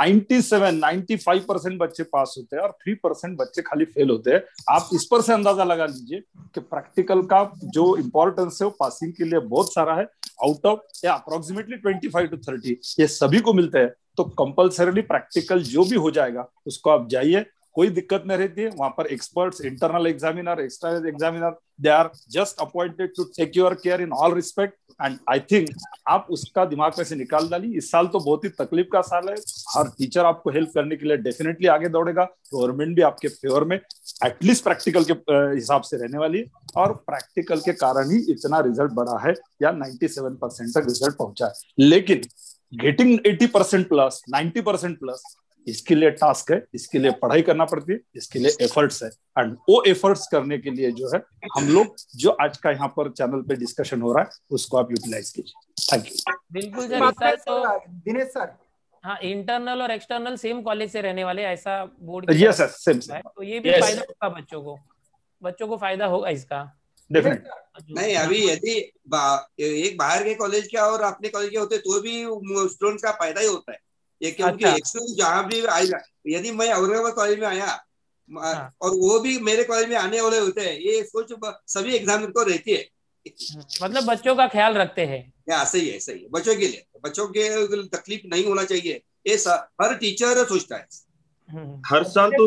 97-95% बच्चे पास होते हैं और 3% बच्चे खाली फेल होते हैं। आप इस पर से अंदाजा लगा लीजिए कि प्रैक्टिकल का जो इंपॉर्टेंस है वो पासिंग के लिए बहुत सारा है। आउट ऑफ अप्रोक्सीमेटली 25 to 30 ये सभी को मिलते हैं। तो कंपल्सरीली प्रैक्टिकल जो भी हो जाएगा उसको आप जाइए, कोई दिक्कत नहीं रहती है। वहां पर experts, internal examiner, external examiner, they are just appointed to take your care in all respect. And I think आप उसका दिमाग में से निकाल डालिए। इस साल तो बहुत ही तकलीफ का साल है, हर टीचर आपको हेल्प करने के लिए डेफिनेटली आगे दौड़ेगा, गवर्नमेंट भी आपके फेवर में एटलीस्ट प्रैक्टिकल के हिसाब से रहने वाली है और प्रैक्टिकल के कारण ही इतना रिजल्ट बढ़ा है या 97% तक रिजल्ट पहुंचा है। लेकिन गेटिंग 80% प्लस, 90% प्लस, इसके लिए टास्क है, इसके लिए पढ़ाई करना पड़ती है, इसके लिए एफर्ट्स है। एंड वो एफर्ट्स करने के लिए जो है हम लोग जो आज का यहाँ पर चैनल पे डिस्कशन हो रहा है उसको आप यूटिलाइज कीजिए। Thank you. बिल्कुल सर। तो दिनेश सर, हाँ, इंटरनल और एक्सटर्नल सेम कॉलेज से रहने वाले ऐसा बोर्ड यस सर सेम। तो ये भी फायदा होगा बच्चों को फायदा होगा इसका डेफिनेटली। नहीं अभी यदि एक बाहर के कॉलेज के और अपने कॉलेज के होते तो भी स्टूडेंट्स का फायदा ही होता है ये, क्योंकि एक्सपीरियंस जहाँ भी आएगा, यदि मैं औरंगाबाद कॉलेज में आया और वो भी मेरे कॉलेज में आने वाले होते हैं, ये सोच सभी एग्जामिनर को रहती है। मतलब बच्चों का ख्याल रखते हैं। सही है बच्चों के लिए, बच्चों के तकलीफ नहीं होना चाहिए, ये हर टीचर सोचता है। हर साल तो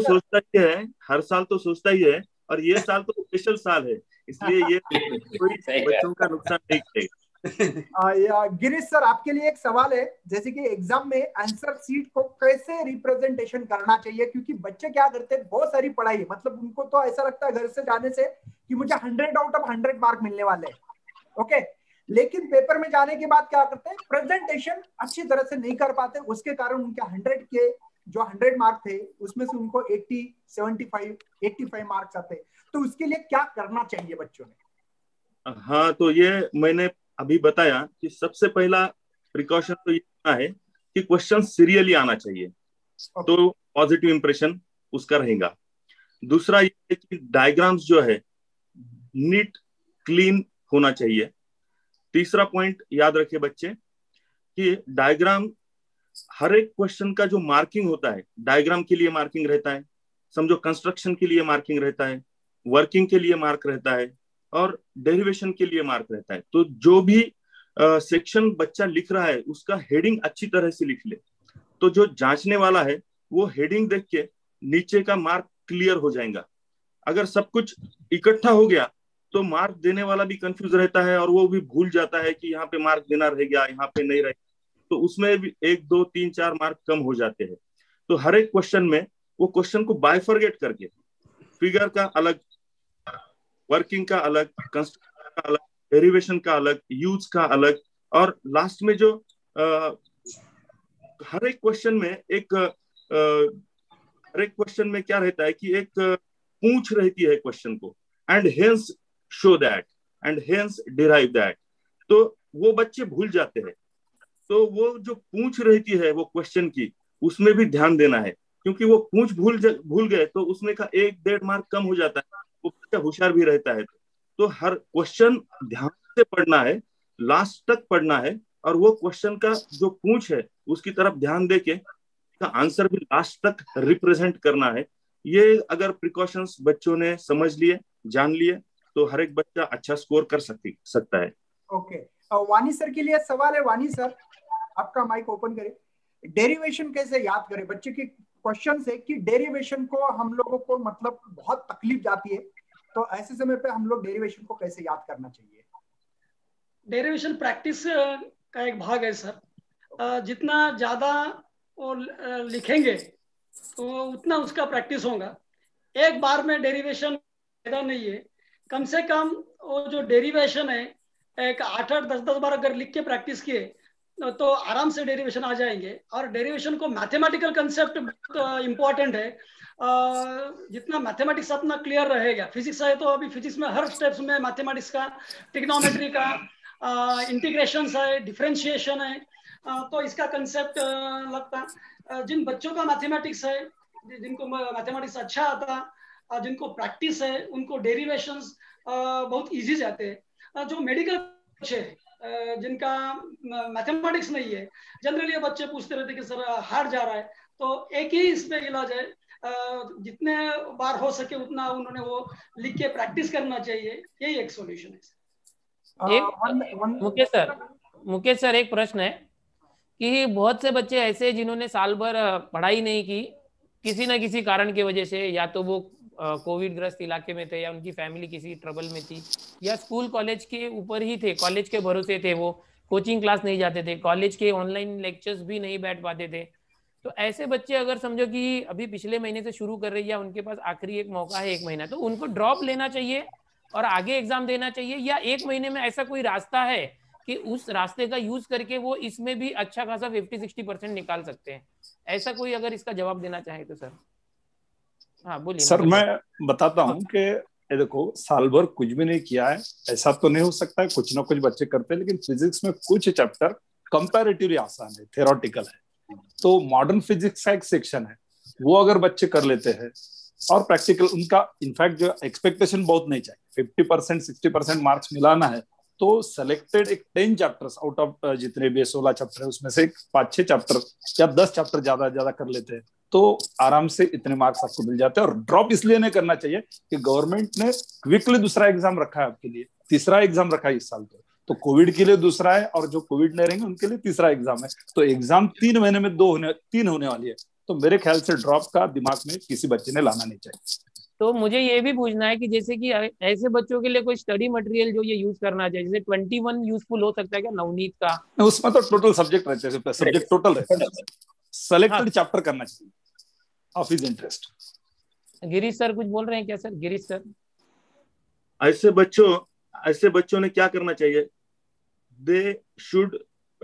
सोचता ही है और ये साल तो स्पेशल साल है, इसलिए ये कोई बच्चों का नुकसान नहीं करेगा। गिरीश सर, आपके लिए एक सवाल है, जैसे कि एग्जाम में आंसर सीट को कैसे रिप्रेजेंटेशन करना चाहिए, क्योंकि बच्चे क्या करते हैं, बहुत सारी पढ़ाई, मतलब उनको तो ऐसा लगता है घर से जाने से कि मुझे 100 आउट ऑफ 100 मार्क मिलने वाले हैं, ओके, लेकिन पेपर में जाने के बाद क्या करते हैं, प्रेजेंटेशन अच्छी तरह से नहीं कर पाते, उसके कारण उनके 100 के जो 100 मार्क थे उसमें से उनको 80, 75, 85 मार्क्स आते हैं। तो उसके लिए क्या करना चाहिए बच्चों ने? हाँ, तो ये मैंने अभी बताया कि सबसे पहला प्रिकॉशन तो ये है कि क्वेश्चन सीरियली आना चाहिए, तो पॉजिटिव इंप्रेशन उसका रहेगा। दूसरा ये है कि डायग्राम्स जो है नीट क्लीन होना चाहिए। तीसरा पॉइंट याद रखिए बच्चे कि डायग्राम, हर एक क्वेश्चन का जो मार्किंग होता है, डायग्राम के लिए मार्किंग रहता है, समझो कंस्ट्रक्शन के लिए मार्किंग रहता है, वर्किंग के लिए मार्क रहता है और डेरिवेशन के लिए मार्क रहता है। तो जो भी सेक्शन बच्चा लिख रहा है उसका हेडिंग अच्छी तरह से लिख ले, तो जो जांचने वाला है वो हेडिंग देख के नीचे का मार्क क्लियर हो जाएगा। अगर सब कुछ इकट्ठा हो गया तो मार्क देने वाला भी कंफ्यूज रहता है और वो भी भूल जाता है कि यहाँ पे मार्क देना रह गया, यहाँ पे नहीं रह गया, तो उसमें भी 1, 2, 3, 4 मार्क कम हो जाते हैं। तो हर एक क्वेश्चन में वो क्वेश्चन को बाइफरगेट करके, फिगर का अलग, वर्किंग का अलग, कंस्ट्रक्शन का अलग, डेरिवेशन का अलग, यूज का अलग, और लास्ट में जो हर एक क्वेश्चन में क्या रहता है कि एक पूंछ रहती है क्वेश्चन को, and hence show that and hence derive that, तो वो बच्चे भूल जाते हैं। तो वो जो पूंछ रहती है वो क्वेश्चन की, उसमें भी ध्यान देना है, क्योंकि वो पूंछ भूल गए तो उसमें का 1-1.5 मार्क कम हो जाता है, वो बच्चा होशियार भी रहता है। तो हर क्वेश्चन ध्यान से पढ़ना है, लास्ट तक पढ़ना है, और वो क्वेश्चन का जो पूंछ है उसकी तरफ ध्यान देके का आंसर भी लास्ट तक रिप्रेजेंट करना है। ये अगर प्रिकॉशंस बच्चों ने समझ लिए, जान लिए, तो हर एक बच्चा अच्छा स्कोर कर सकता है। ओके, वानी सर के लिए सवाल है। वानी सर, आपका माइक ओपन करें। डेरिवेशन कैसे याद करें? बच्चे की क्वेश्चन है कि डेरिवेशन को हम लोगों को मतलब बहुत तकलीफ जाती है, तो ऐसे समय पे हम लोग डेरिवेशन को कैसे याद करना चाहिए? डेरिवेशन प्रैक्टिस का एक भाग है सर। जितना ज्यादा वो लिखेंगे तो उतना उसका प्रैक्टिस होगा। एक बार में डेरिवेशन फायदा नहीं है। कम से कम वो जो डेरिवेशन है एक 8-8, 10-10 बार अगर लिख के प्रैक्टिस किए तो आराम से डेरिवेशन आ जाएंगे। और डेरिवेशन को मैथमेटिकल कंसेप्ट इम्पोर्टेंट है। जितना मैथमेटिक्स अपना क्लियर रहेगा, फिजिक्स है तो अभी फिजिक्स में हर स्टेप्स में मैथमेटिक्स का, ट्रिग्नोमेट्री का, इंटीग्रेशन है, डिफरेंशिएशन है, तो इसका कंसेप्ट लगता। जिन बच्चों का मैथमेटिक्स है, जिनको मैथमेटिक्स अच्छा आता, जिनको प्रैक्टिस है, उनको डेरिवेशंस बहुत इजी जाते हैं। जो मेडिकल बच्चे जिनका मैथमेटिक्स नहीं है, जनरली बच्चे पूछते रहते कि सर हार्ड जा रहा है, तो एक ही इस पे इलाज है, जितने बार हो सके उतना उन्होंने वो लिख के प्रैक्टिस करना चाहिए। यही एक सॉल्यूशन है। मुकेश सर एक प्रश्न है कि बहुत से बच्चे ऐसे जिन्होंने साल भर पढ़ाई नहीं की, किसी न किसी कारण की वजह से, या तो वो कोविड ग्रस्त इलाके में थे, या उनकी फैमिली किसी ट्रबल में थी, या स्कूल कॉलेज के ऊपर ही थे, कॉलेज के भरोसे थे, वो कोचिंग क्लास नहीं जाते थे, कॉलेज के ऑनलाइन लेक्चर्स भी नहीं बैठ पाते थे। तो ऐसे बच्चे अगर समझो कि अभी पिछले महीने से शुरू कर रही है, या उनके पास आखिरी एक मौका है 1 महीना, तो उनको ड्रॉप लेना चाहिए और आगे एग्जाम देना चाहिए, या 1 महीने में ऐसा कोई रास्ता है कि उस रास्ते का यूज करके वो इसमें भी अच्छा खासा 50-60% निकाल सकते हैं? ऐसा कोई अगर इसका जवाब देना चाहे तो सर। हाँ बोलिए सर। मैं बताता हूँ कि ये देखो, साल भर कुछ भी नहीं किया है ऐसा तो नहीं हो सकता है, कुछ ना कुछ बच्चे करते हैं, लेकिन फिजिक्स में कुछ चैप्टर कंपैरेटिवली आसान है, थ्योरेटिकल है। तो मॉडर्न फिजिक्स का एक सेक्शन है, वो अगर बच्चे कर लेते हैं और प्रैक्टिकल, उनका इनफैक्ट जो एक्सपेक्टेशन बहुत नहीं चाहिए, 50% 60% मार्क्स मिलाना है, तो सेलेक्टेड एक 10 चैप्टर्स आउट ऑफ जितने भी 16 चैप्टर है उसमें से 5-6 चैप्टर या 10 चैप्टर ज्यादा कर लेते हैं, तो आराम से इतने मार्क्स आपको मिल जाते हैं। और ड्रॉप इसलिए नहीं करना चाहिए कि गवर्नमेंट ने क्विकली दूसरा एग्जाम रखा है आपके लिए, तीसरा एग्जाम रखा है इस साल तो कोविड के लिए दूसरा है, और जो कोविड नहीं रहेंगे उनके लिए तीसरा एग्जाम है। तो एग्जाम 3 महीने में 3 होने वाली है। तो मेरे ख्याल से ड्रॉप का दिमाग में किसी बच्चे ने लाना नहीं चाहिए। तो मुझे ये भी पूछना है कि जैसे कि ऐसे बच्चों के लिए कोई स्टडी मटेरियल जो ये यूज करना चाहिए, जैसे 21 यूजफुल हो सकता है क्या नवनीत का? उसमें तो टोटल सब्जेक्ट रहते हैं, सब्जेक्ट टोटल रहते हैं, सेलेक्टेड चैप्टर करना चाहिए of his interest. Girish sir कुछ बोल रहे हैं क्या सर? गिरीश सर, ऐसे बच्चों ने क्या करना चाहिए? They should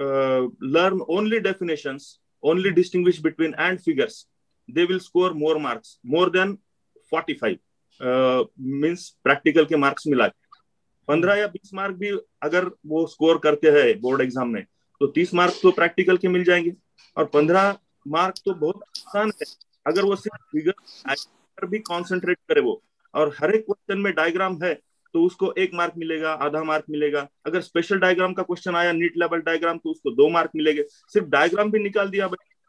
learn only definitions, only distinguish between and figures. They will score more marks, more than 45 means practical के मार्क्स मिला के 15 या 20 मार्क भी अगर वो स्कोर करते हैं बोर्ड एग्जाम में, तो 30 मार्क तो प्रैक्टिकल के मिल जाएंगे, और 15 मार्क तो बहुत आसान है अगर वो सिर्फ फिगर पर भी कॉन्सेंट्रेट करे वो, और हर एक क्वेश्चन में डायग्राम है तो उसको 1 मार्क मिलेगा, आधा मार्क मिलेगा। अगर स्पेशल डायग्राम का क्वेश्चन आया, नीट लेवल डायग्राम, तो उसको 2 मार्क मिलेंगे। सिर्फ डायग्राम भी निकाल दिया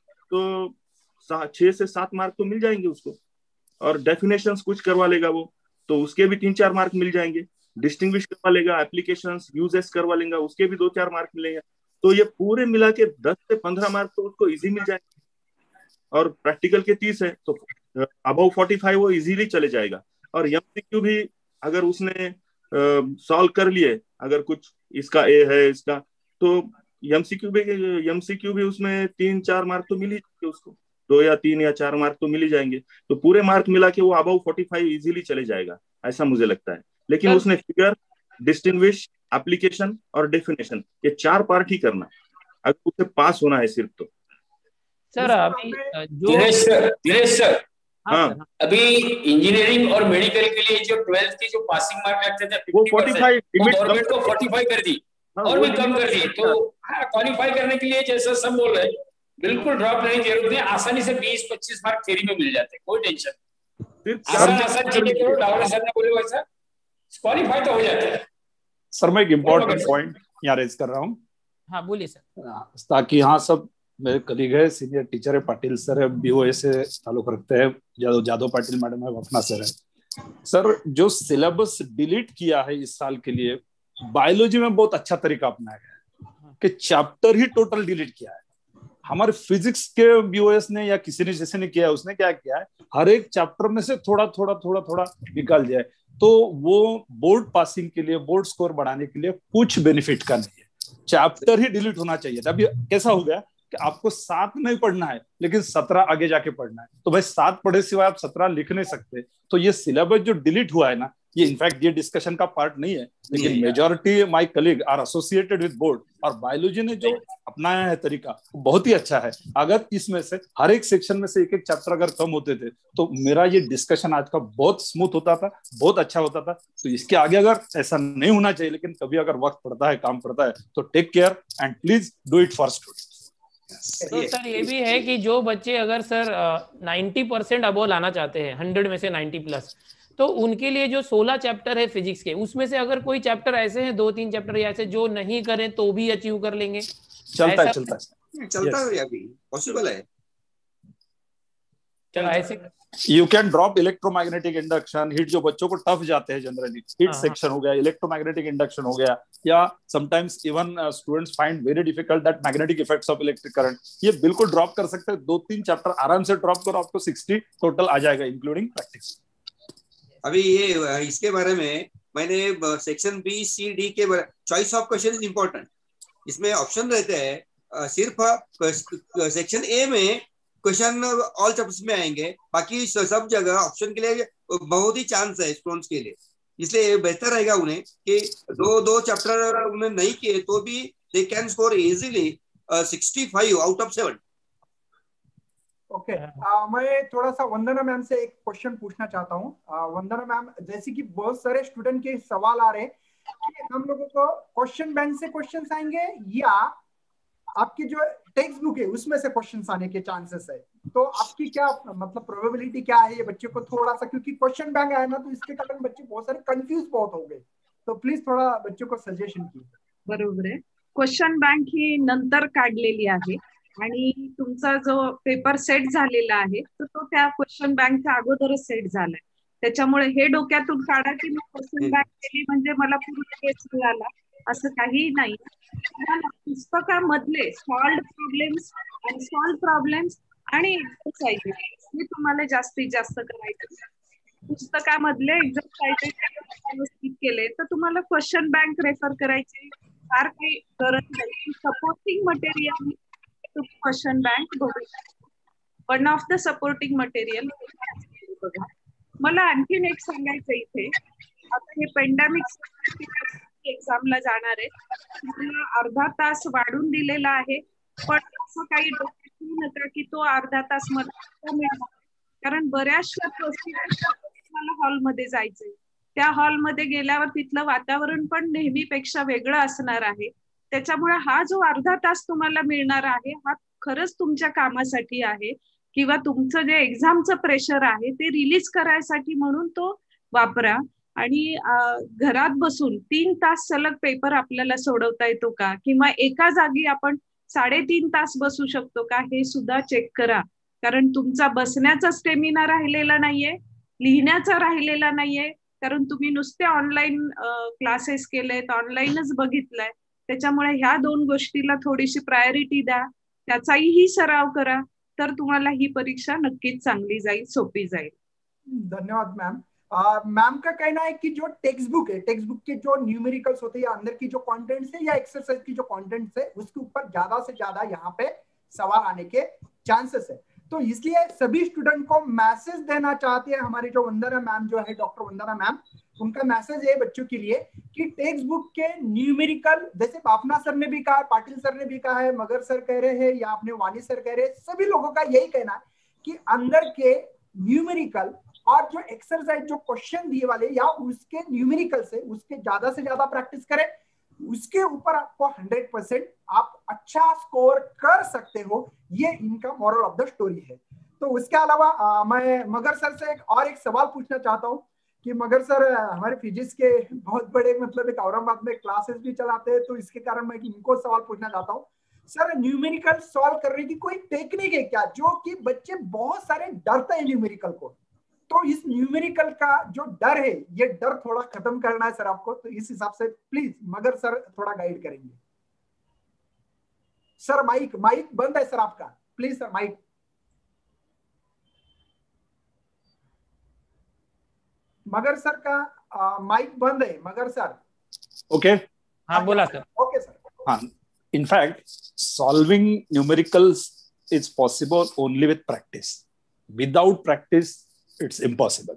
तो 6 से 7 मार्क तो मिल जाएंगे उसको। और डेफिनेशंस कुछ करवा लेगा वो, तो उसके भी 3-4 मार्क मिल जाएंगे। डिस्टिंग्विश करवा लेगा, एप्लीकेशंस यूजेस करवा लेगा, उसके भी 2-4 मार्क मिलेंगे। तो ये पूरे मिला के 10 से 15 मार्क तो उसको इजी मिल जाएंगे। और प्रैक्टिकल के 30 है तो अबव 45 वो इजीली चले जाएगा। और एमसीक्यू भी अगर उसने सॉल्व कर लिए, अगर कुछ इसका ए है इसका, तो एमसीक्यू भी उसमें 3-4 मार्क तो मिल ही जाएंगे उसको, 2 या 3 या 4 मार्क तो मिल ही जाएंगे। तो पूरे मार्क मिला के वो अबव 45 इजीली चले जाएगा, ऐसा मुझे लगता है। लेकिन उसने फिगर, डिस्टिंग्विश, एप्लीकेशन और डेफिनेशन, ये 4 पार्ट ही करना अगर उसे पास होना है सिर्फ तो। सर अभी दिनेश सर, हाँ, अभी इंजीनियरिंग और मेडिकल के लिए जो 12th की जो पासिंग मार्क लगते थे वो 45 गवर्नमेंट को 45 कर दी, और भी कम कर दी। तो क्वालिफाई करने के लिए जैसा सब बोल रहे हैं, बिल्कुल ड्रॉप लेने की जरूरत नहीं, आसानी से 20-25 मार्क थ्योरी में मिल जाते हैं, कोई टेंशन। आसान चीजें करो, डावरे सर ने बोले वैसा क्वालिफाई तो हो जाता है। सर मैं एक इम्पोर्टेंट पॉइंट यहाँ रेज कर रहा हूँ। हाँ बोलिए सर। ताकि यहाँ सब मेरे कलीग है, सीनियर टीचर है, पाटिल सर है, बीओए से ताल्लुक रखते हैं, जादव पाटिल मैडम है, वफना सर है। सर जो सिलेबस डिलीट किया है इस साल के लिए, बायोलॉजी में बहुत अच्छा तरीका अपनाया गया है कि चैप्टर ही टोटल डिलीट किया है। हमारे फिजिक्स के बीओएस ने या किसी ने जैसे ने किया है, उसने क्या किया है, हर एक चैप्टर में से थोड़ा थोड़ा थोड़ा थोड़ा निकाल दिया है। तो वो बोर्ड पासिंग के लिए, बोर्ड स्कोर बढ़ाने के लिए कुछ बेनिफिट का नहीं है, चैप्टर ही डिलीट होना चाहिए था। अभी कैसा हो गया कि आपको 7 नहीं पढ़ना है लेकिन 17 आगे जाके पढ़ना है, तो भाई 7 पढ़े सिवाय आप 17 लिख नहीं सकते। तो ये सिलेबस जो डिलीट हुआ है ना, ये इनफैक्ट ये डिस्कशन का पार्ट नहीं है, लेकिन majority my colleague are associated with board, और बायोलॉजी ने जो अपनाया है तरीका वो बहुत ही अच्छा है। अगर इसमें से हर एक सेक्शन में से एक एक चैप्टर अगर कम होते थे तो मेरा ये डिस्कशन आज का बहुत स्मूथ होता था, बहुत अच्छा होता था। तो इसके आगे अगर ऐसा नहीं होना चाहिए, लेकिन कभी अगर वक्त पड़ता है, काम पड़ता है, तो take care and please do it for students. तो सर ये भी है कि जो बच्चे अगर सर 90% अबो लाना चाहते हैं, 100 में से 90+, तो उनके लिए जो 16 चैप्टर है फिजिक्स के, उसमें से अगर कोई चैप्टर ऐसे हैं, 2-3 चैप्टर ऐसे जो नहीं करें तो भी अचीव कर लेंगे। चलता है, अभी पॉसिबल है। ऐसे you can drop electromagnetic induction, हिट जो बच्चों को टफ जाते हैं जनरली, हिट सेक्शन हो गया, इलेक्ट्रोमैग्नेटिक इंडक्शन हो गया, या sometimes even students find very difficult that magnetic effects of electric current, ये बिल्कुल ड्रॉप कर सकते हैं। 2-3 चैप्टर आराम से ड्रॉप करो, आपको 60 टोटल आ जाएगा इंक्लूडिंग प्रैक्टिस। अभी ये इसके बारे में मैंने सेक्शन बी सी डी के choice of question is important, इसमें ऑप्शन रहते हैं। सिर्फ सेक्शन ए में क्वेश्चन ऑल चैप्टर्स में आएंगे, बाकी सब जगह ऑप्शन के लिए बहुत ही चांस है स्टूडेंट्स के लिए। इसलिए बेहतर रहेगा उन्हें कि दो चैप्टर उन्हें नहीं किए तो भी they can score easily 65 out of 7। Okay, मैं थोड़ा सा वंदना मैम से एक क्वेश्चन पूछना चाहता हूँ। वंदना मैम, जैसे कि बहुत सारे स्टूडेंट के सवाल आ रहे हैं कि हम लोगों को क्वेश्चन बैंक से क्वेश्चंस आएंगे या आपकी जो टेक्स्ट बुक है उसमें से क्वेश्चंस आने के चांसेस है, तो आपकी क्या मतलब प्रोबेबिलिटी क्या है ये बच्चे को थोड़ा सा, क्योंकि क्वेश्चन बैंक आया ना तो इसके कारण बच्चे बहुत सारे कंफ्यूज बहुत हो गए, तो प्लीज थोड़ा बच्चों को सजेशन की। बरोबर आहे, क्वेश्चन बँक ही नंतर काढलेली आहे आणि तुमचा जो पेपर सेट झालेला आहे तर तो त्या क्वेश्चन बँकच्या अगोदरच सेट झालाय, त्याच्यामुळे हे डोक्यातून काढा की मी क्वेश्चन बँक केली म्हणजे मला पूर्ण केस मिळाला, असं काही नाही। पुस्तकामधले सॉल्व्ड प्रॉब्लेम्स, अनसॉल्व्ड प्रॉब्लेम्स आणि एक्सरसाइजेस हे तुम्हाला जास्तीत जास्त करायचे। पुस्तकामधले एक्सरसाइजेस व्यवस्थित केले तर तुम्हाला क्वेश्चन बँक रेफर करायचे फार काही गरज नाही। सपोर्टिंग मटेरियल क्वेश्चन बँक बघू, one of the supporting material बघा। मला आणखीन एक सांगायचं इथे, आता हे पेंडेमिक एक्झामला जाणार आहे, तुम्हाला अर्धा तास वाढून दिलेला आहे, पण असं काही डोक्यात ठेवू नका की तो अर्धा तास मला मिळणार, कारण बऱ्याचशा तुम्हाला हॉलमध्ये जायचंय, त्या हॉलमध्ये गेल्यावर तिथलं वातावरण पण नेहमीपेक्षा वेगळं असणार आहे, त्याच्यामुळे हा जो अर्धा तास तुम्हाला मिळणार आहे हा खरंच तुमच्या कामासाठी आहे, किंवा तुमचं जे एक्झामचं प्रेशर आहे ते रिलीज करायसाठी म्हणून तो वापरा। आणि घरात बसून 3 तास सलग पेपर आपल्याला सोडवता येतो का, किंवा एका जागी आपण 3.5 तास बसू शकतो का, हे सुद्धा चेक करा, कारण तुमचा बसण्याचा स्टेमिना राहिलेला नाहीये, लिहिण्याचा राहिलेला नाहीये, कारण तुम्ही नुसते ऑनलाईन क्लासेस केलेत, ऑनलाईनच बघितलंय, त्याच्यामुळे ह्या 2 गोष्टीला थोडीशी प्रायोरिटी द्या, त्याचाही सराव करा, तर तुम्हाला ही परीक्षा नक्कीच चांगली जाईल, सोपी जाईल। धन्यवाद मैम। मैम का कहना है कि जो टेक्स्ट बुक है, टेक्स्ट बुक के जो न्यूमेरिकल्स होते हैं या अंदर की जो कंटेंट्स है या एक्सरसाइज की जो कंटेंट्स है उसके ऊपर ज्यादा से ज्यादा यहाँ पे सवाल आने के चांसेस है, तो इसलिए सभी स्टूडेंट को मैसेज देना चाहते हैं हमारी जो वंदना मैम जो है, डॉक्टर वंदना मैम, उनका मैसेज है बच्चों के लिए कि टेक्स्ट बुक के न्यूमेरिकल, जैसे बाफना सर ने भी कहा, पाटिल सर ने भी कहा है, मगर सर कह रहे हैं या अपने वानी सर कह रहे हैं, सभी लोगों का यही कहना है कि अंदर के न्यूमेरिकल और जो एक्सरसाइज जो क्वेश्चन दिए वाले या उसके न्यूमेरिकल से उसके ज्यादा से ज्यादा प्रैक्टिस करें, उसके ऊपर आपको 100% आप अच्छा स्कोर कर सकते हो, ये इनका मॉरल ऑफ द स्टोरी है। तो उसके अलावा मैं मगर सर से एक सवाल पूछना चाहता हूँ कि मगर सर हमारे फिजिक्स के बहुत बड़े मतलब एक औरंगाबाद में क्लासेस भी चलाते हैं, तो इसके कारण मैं इनको सवाल पूछना चाहता हूँ, सर न्यूमेरिकल सॉल्व करने की कोई टेक्निक है क्या, जो कि बच्चे बहुत सारे डरते हैं न्यूमेरिकल को, तो इस न्यूमेरिकल का जो डर है ये डर थोड़ा खत्म करना है सर आपको, तो इस हिसाब से प्लीज मगर सर थोड़ा गाइड करेंगे। सर माइक माइक बंद है सर आपका, please sir mike. Magar sir का माइक बंद है, मगर सर। ओके, हाँ बोला सर। Okay sir. हाँ, in fact solving numericals is possible only with practice. Without practice it's impossible.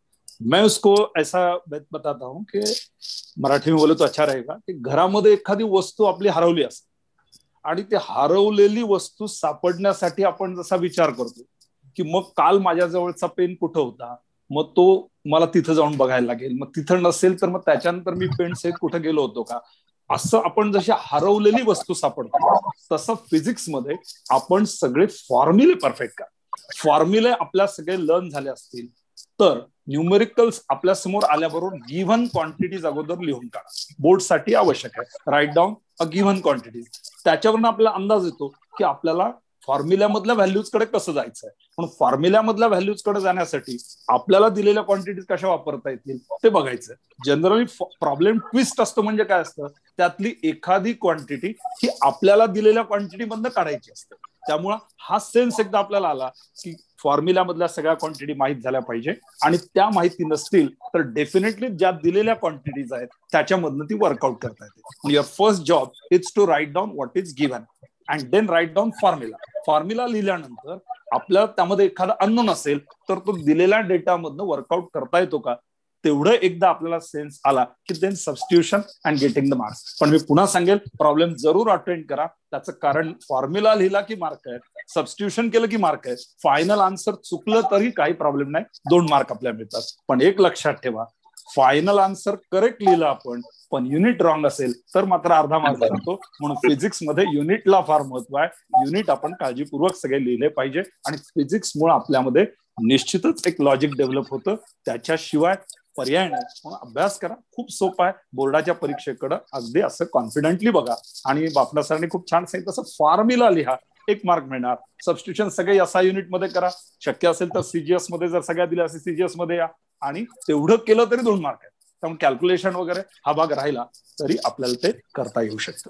मैं उसको ऐसा बताता हूं कि मराठी में बोले तो अच्छा रहेगा की घरामध्ये एखादी वस्तू आपली हरवली असेल आणि ते हरवलेली वस्तू सापडण्यासाठी आपण जसा विचार करतो की मग काल माझ्याजवळचा पेन कुठं होता, मग तो मला तिथं जाऊन बघायला लागेल, मग तिथं नसेल तर मग त्याच्यानंतर मी पेन सहित कुठं गेलो होतो का, असं आपण जशी हरवलेली वस्तू सापडतो तसं फिजिक्समध्ये आपण सगळे फॉर्म्युले परफेक्ट का, फॉर्म्युले आपल्या सगळे लर्न झाले असतील तर न्यूमेरिकल्स आपल्या समोर आल्याबरोबर गिव्हन क्वांटिटीज अगोदर लिहून काढा. बोर्डसाठी आवश्यक आहे, write down a given quantities. त्याच्यावरून आपल्याला अंदाज येतो की आपल्याला फॉर्म्युल्यामधल्या व्हॅल्यूज कडे कसं जायचंय. पण फॉर्म्युल्यामधल्या व्हॅल्यूज कडे जाण्यासाठी आपल्याला दिलेल्या क्वांटिटीज कशा वापरता येतील ते बघायचं. जनरली प्रॉब्लेम ट्विस्ट असतो, म्हणजे काय असतं, त्यातली एखादी क्वांटिटी ही आपल्याला दिलेल्या क्वांटिटी मधनं काढायची असते. त्यामुळे हा सेन्स एकदा आपल्याला आला की फॉर्म्युल्यामधल्या सगळ्या क्वांटिटी माहीत झाल्या पाहिजे आणि त्या माहिती नसतील तर डेफिनेटली ज्या दिलेल्या क्वांटिटीज आहेत त्याच्यामधनं ती वर्कआउट करता येते. Your first job is to write down what is given and then write down formula. Formula लिहिल्यानंतर आपल्याला त्यामध्ये एखादा अननोन असेल तर तो दिलेल्या डेटामधनं वर्कआउट करता येतो का, तेवढं एकदा आपल्याला सेन्स आला की then substitution and getting the marks. पण मी पुन्हा सांगेल, प्रॉब्लेम जरूर अटेंड करा. त्याचं कारण फॉर्म्युला लिहिला की मार्क आहे, सबस्टिट्यूशन केलं की मार्क आहे, फायनल आन्सर चुकलं तरी काही प्रॉब्लेम नाही, 2 मार्क आपल्याला मिळतात. पण एक लक्षात ठेवा, फायनल आन्सर करेक्ट लिहिलं आपण पण युनिट रॉंग असेल तर मात्र अर्धा मार्क जातो. म्हणून फिजिक्स मध्ये युनिटला फार महत्व आहे. युनिट आपण काळजीपूर्वक सगळे लिहिले पाहिजे आणि फिजिक्समुळे आपल्यामध्ये निश्चितच एक लॉजिक डेव्हलप होतं. त्याच्याशिवाय पर्याय नाही. म्हणून अभ्यास करा, खूप सोपा आहे. बोर्डाच्या परीक्षेकडे अगदी असं कॉन्फिडेंटली बघा. आणि बापना सरांनी खूप छान सांगितलं तसं फॉर्म्युला लिहा, 1 मार्क मिळणार. सबस्टिट्यूशन सगळे एसआय युनिट मध्ये करा, शक्य असेल तर सीजीएस मध्ये जर सगळ्या दिल्या असेल सीजीएस मध्ये या, आणि तेवढं केलं तरी 2 मार्क आहेत. त्यामुळे कॅल्क्युलेशन वगैरे हा भाग राहिला तरी आपल्याला ते करता येऊ शकतं.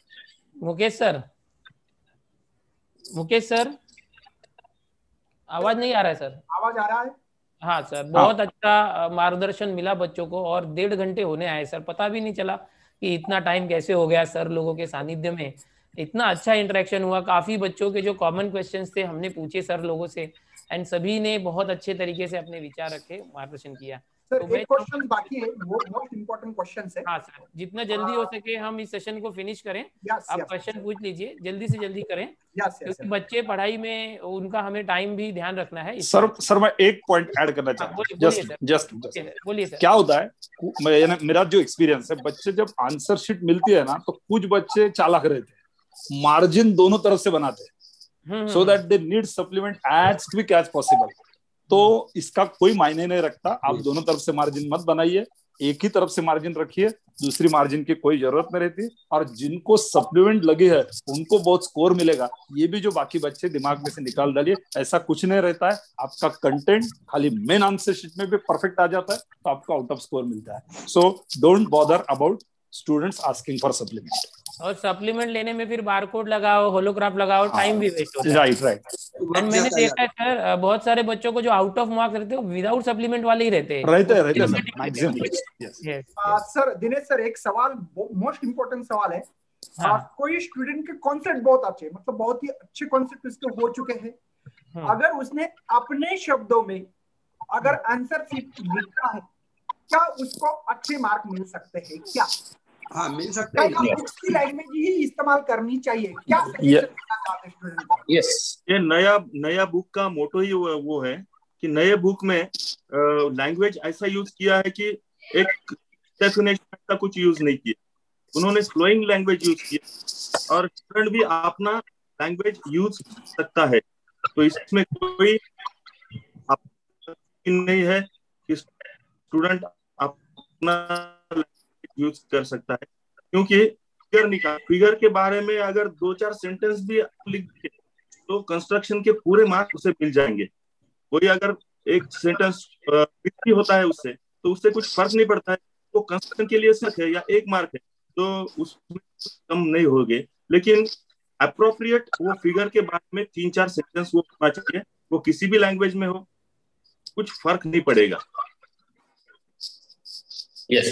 मुकेश सर, मुकेश सर, आवाज नहीं आ रहा है सर? आवाज आ रहा है? हाँ सर, बहुत अच्छा मार्गदर्शन मिला बच्चों को और 1.5 घंटे होने आए सर, पता भी नहीं चला कि इतना टाइम कैसे हो गया सर लोगों के सानिध्य में. इतना अच्छा इंटरेक्शन हुआ. काफी बच्चों के जो कॉमन क्वेश्चंस थे हमने पूछे सर लोगों से एंड सभी ने बहुत अच्छे तरीके से अपने विचार रखे, मार्गदर्शन किया. सर तो एक क्वेश्चन बाकी है, वो मोस्ट इंपॉर्टेंट क्वेश्चन है. हाँ सर, जितना जल्दी हो सके हम इस सेशन को फिनिश करें. आप क्वेश्चन पूछ लीजिए, जल्दी से जल्दी करें, क्योंकि बच्चे पढ़ाई में उनका हमें टाइम भी ध्यान रखना है. सर मैं एक पॉइंट ऐड करना चाहता हूँ. जस्ट बोलिए सर. क्या होता है, मेरा जो एक्सपीरियंस है, बच्चे जब आंसर शीट मिलती है ना तो कुछ बच्चे चालाक रहते हैं, मार्जिन दोनों तरफ से बनाते हैं so that they need supplement as quick as possible. तो इसका कोई मायने नहीं रखता. आप दोनों तरफ से मार्जिन मत बनाइए, एक ही तरफ से मार्जिन रखिए, दूसरी मार्जिन की कोई जरूरत नहीं रहती. और जिनको सप्लीमेंट लगी है उनको बहुत स्कोर मिलेगा. ये भी जो बाकी बच्चे दिमाग में से निकाल डालिए, ऐसा कुछ नहीं रहता है. आपका कंटेंट खाली मेन आंसर शीट में भी परफेक्ट आ जाता है तो आपको आउट ऑफ स्कोर मिलता है. So don't bother about students asking for supplement. और सप्लीमेंट लेने में फिर बारकोड लगाओ, होलोग्राफ लगाओ, टाइम भी वेस्ट होता है. राइट. एंड मैंने देखा है सर, बहुत सारे बच्चों को जो आउट ऑफ मार्क्स रहते हैं विदाउट सप्लीमेंट वाले ही रहते हैं. सर दिनेश सर, एक सवाल, मोस्ट इंपोर्टेंट सवाल है. कोई स्टूडेंट के कॉन्सेप्ट बहुत अच्छे, मतलब बहुत ही अच्छे कॉन्सेप्ट उसके हो चुके हैं, अगर उसने अपने शब्दों में अगर आंसर शीट लिखा है, क्या उसको अच्छे मार्क मिल सकते हैं क्या? हाँ, मिल सकता है. उसकी लैंग्वेज ही इस्तेमाल करनी चाहिए क्या? यस, ये नया बुक का मोटो ही वो है कि नए बुक में लैंग्वेज ऐसा यूज किया है कि एक डेफिनेशन का कुछ यूज नहीं किया. उन्होंने फ्लोइंग लैंग्वेज यूज किया और स्टूडेंट भी अपना लैंग्वेज यूज कर सकता है. तो इसमें कोई नहीं है कि स्टूडेंट अपना यूज कर सकता है, क्योंकि फिगर के बारे में अगर 2-4 सेंटेंस भी लिख दे तो कंस्ट्रक्शन के पूरे मार्क्स उसे मिल जाएंगे. कोई अगर एक सेंटेंस भी होता है उससे तो उससे कुछ फर्क नहीं पड़ता है. तो कंस्ट्रक्शन के लिए सिर्फ है या 1 मार्क है तो उसमें कम नहीं होंगे. लेकिन अप्रोप्रिएट वो फिगर के बारे में 3-4 सेंटेंस वो होना चाहिए, वो किसी भी लैंग्वेज में हो, कुछ फर्क नहीं पड़ेगा। यस,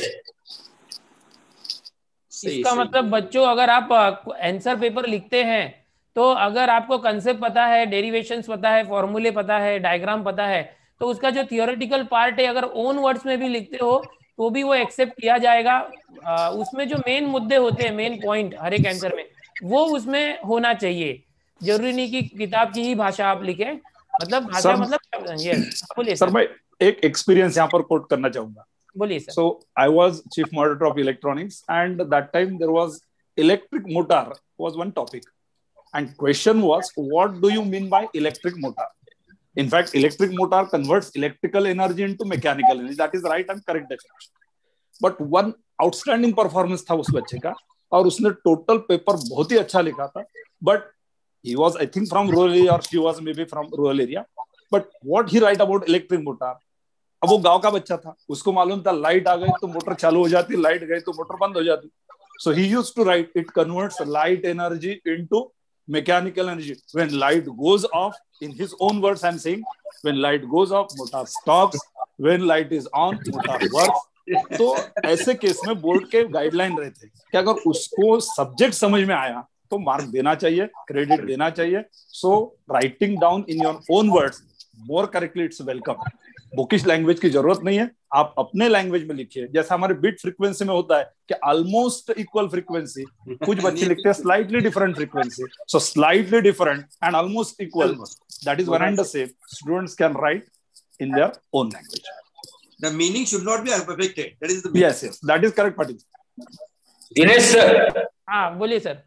इसका मतलब बच्चों अगर आप आंसर पेपर लिखते हैं तो अगर आपको कंसेप्ट पता है, डेरिवेशंस पता है, फॉर्मूले पता है, डायग्राम पता है, तो उसका जो थियोरेटिकल पार्ट है अगर ओन वर्ड्स में भी लिखते हो तो भी वो एक्सेप्ट किया जाएगा। उसमें जो मेन मुद्दे होते हैं, मेन पॉइंट हर एक आंसर में, वो उसमें होना चाहिए। जरूरी नहीं कि किताब की ही भाषा आप लिखें, मतलब भाषा मतलब यस। बोलिए सर, मैं एक एक्सपीरियंस यहाँ पर कोट करना चाहूंगा। बोलिए sir. So I was chief moderator of electronics, and that time there was electric motor was one topic, and question was, what do you mean by electric motor? In fact, electric motor converts electrical energy into mechanical energy. That is right and correct definition. But one outstanding performance था उस बच्चे का, और उसने total paper बहुत ही अच्छा लिखा था. But he was, I think, from rural area, or she was maybe from rural area. But what he write about electric motor? अब वो गांव का बच्चा था, उसको मालूम था लाइट आ गई तो मोटर चालू हो जाती, लाइट गई तो मोटर बंद हो जाती. So he used to write, it converts light energy into mechanical energy. When light goes off, in his own words I'm saying, when light goes off, motor stops. When light is on, motor works. तो ऐसे case में board के guideline रहते हैं कि अगर उसको subject समझ में आया तो मार्क देना चाहिए, क्रेडिट देना चाहिए. So writing down in your own words more correctly it's welcome. Bookish language की जरूरत नहीं है, आप अपने लैंग्वेज में लिखिए. जैसा हमारे बिट फ्रीक्वेंसी में होता है कि ऑलमोस्ट इक्वल फ्रीक्वेंसी, कुछ बच्चे लिखते हैं slightly different frequency. So slightly different and almost equal, that is one and the same. Students can write in their own language. The meaning should not be affected. That is the meaning. Yes, yes, that is correct, Patil. Dinesh sir, हाँ बोलिए sir.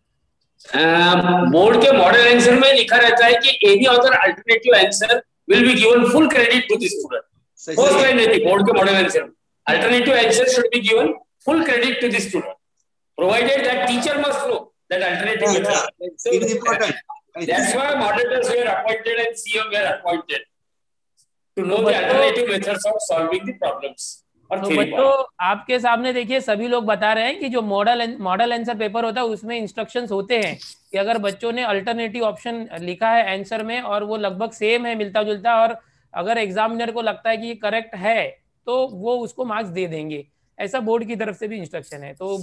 Board के model answer में लिखा रहता है कि any other alternative answer will be given full credit to the student. First line रहती है बोर्ड के मॉडल आंसर में, alternative answer should be given full credit to the student, provided that teacher must know that alternative method. So it is important. That's why moderators were appointed and CM were appointed to know the alternative methods of solving the problems. तो बच्चों आपके सामने देखिए सभी लोग बता रहे हैं कि जो मॉडल आंसर पेपर होता है उसमें इंस्ट्रक्शंस होते हैं कि अगर बच्चों ने अल्टरनेटिव ऑप्शन लिखा है आंसर में और वो लगभग सेम है, मिलता जुलता, और अगर एग्जामिनर को लगता है कि ये करेक्ट है तो वो उसको मार्क्स दे देंगे. ऐसा बोर्ड की तरफ से भी इंस्ट्रक्शन है. तो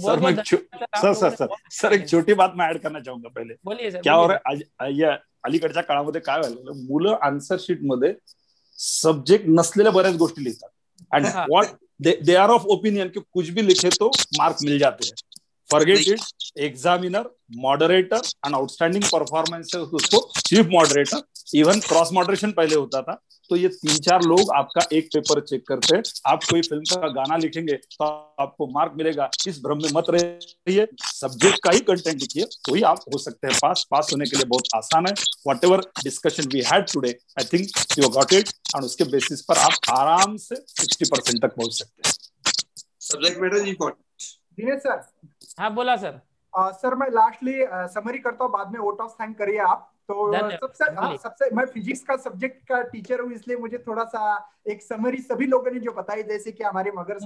सर एक छोटी बात मैं ऍड करना चाहूंगा पहिले. बोलिए सर. क्या हो रहा है अलीकडच्या काळामध्ये काय व्हायला, मुलं आन्सर शीट मध्ये सब्जेक्ट नसलेल्या बऱ्याच गोष्टी लिखतात. And what they are of opinion कि कुछ भी लिखे तो मार्क मिल जाते हैं. Forget it. Examiner, moderator and outstanding performance है उसको chief moderator, even cross moderation पहले होता था. तो ये 3-4 लोग आपका एक पेपर चेक करते हैं. आप कोई फिल्म का गाना लिखेंगे तो आपको मार्क मिलेगा, इस भ्रम में मत रहिए. सब्जेक्ट का ही कंटेंट लिखिए तो ही आप हो सकते हैं पास होने के लिए बहुत आसान है. Whatever discussion we had today, I think you got it, और उसके बेसिस पर आप आराम से 60% तक पहुंच सकते हैं. Subject matter is important. Dinesh sir. हाँ बोला सर. सर मैं लास्टली समरी करता हूँ, बाद में वोट ऑफ थैंक करिए आप. तो सबसे मैं फिजिक्स का सब्जेक्ट का टीचर हूँ, इसलिए मुझे थोड़ा सा एक समरी सभी लोगों ने जो बताई, जैसे कि हमारे मगर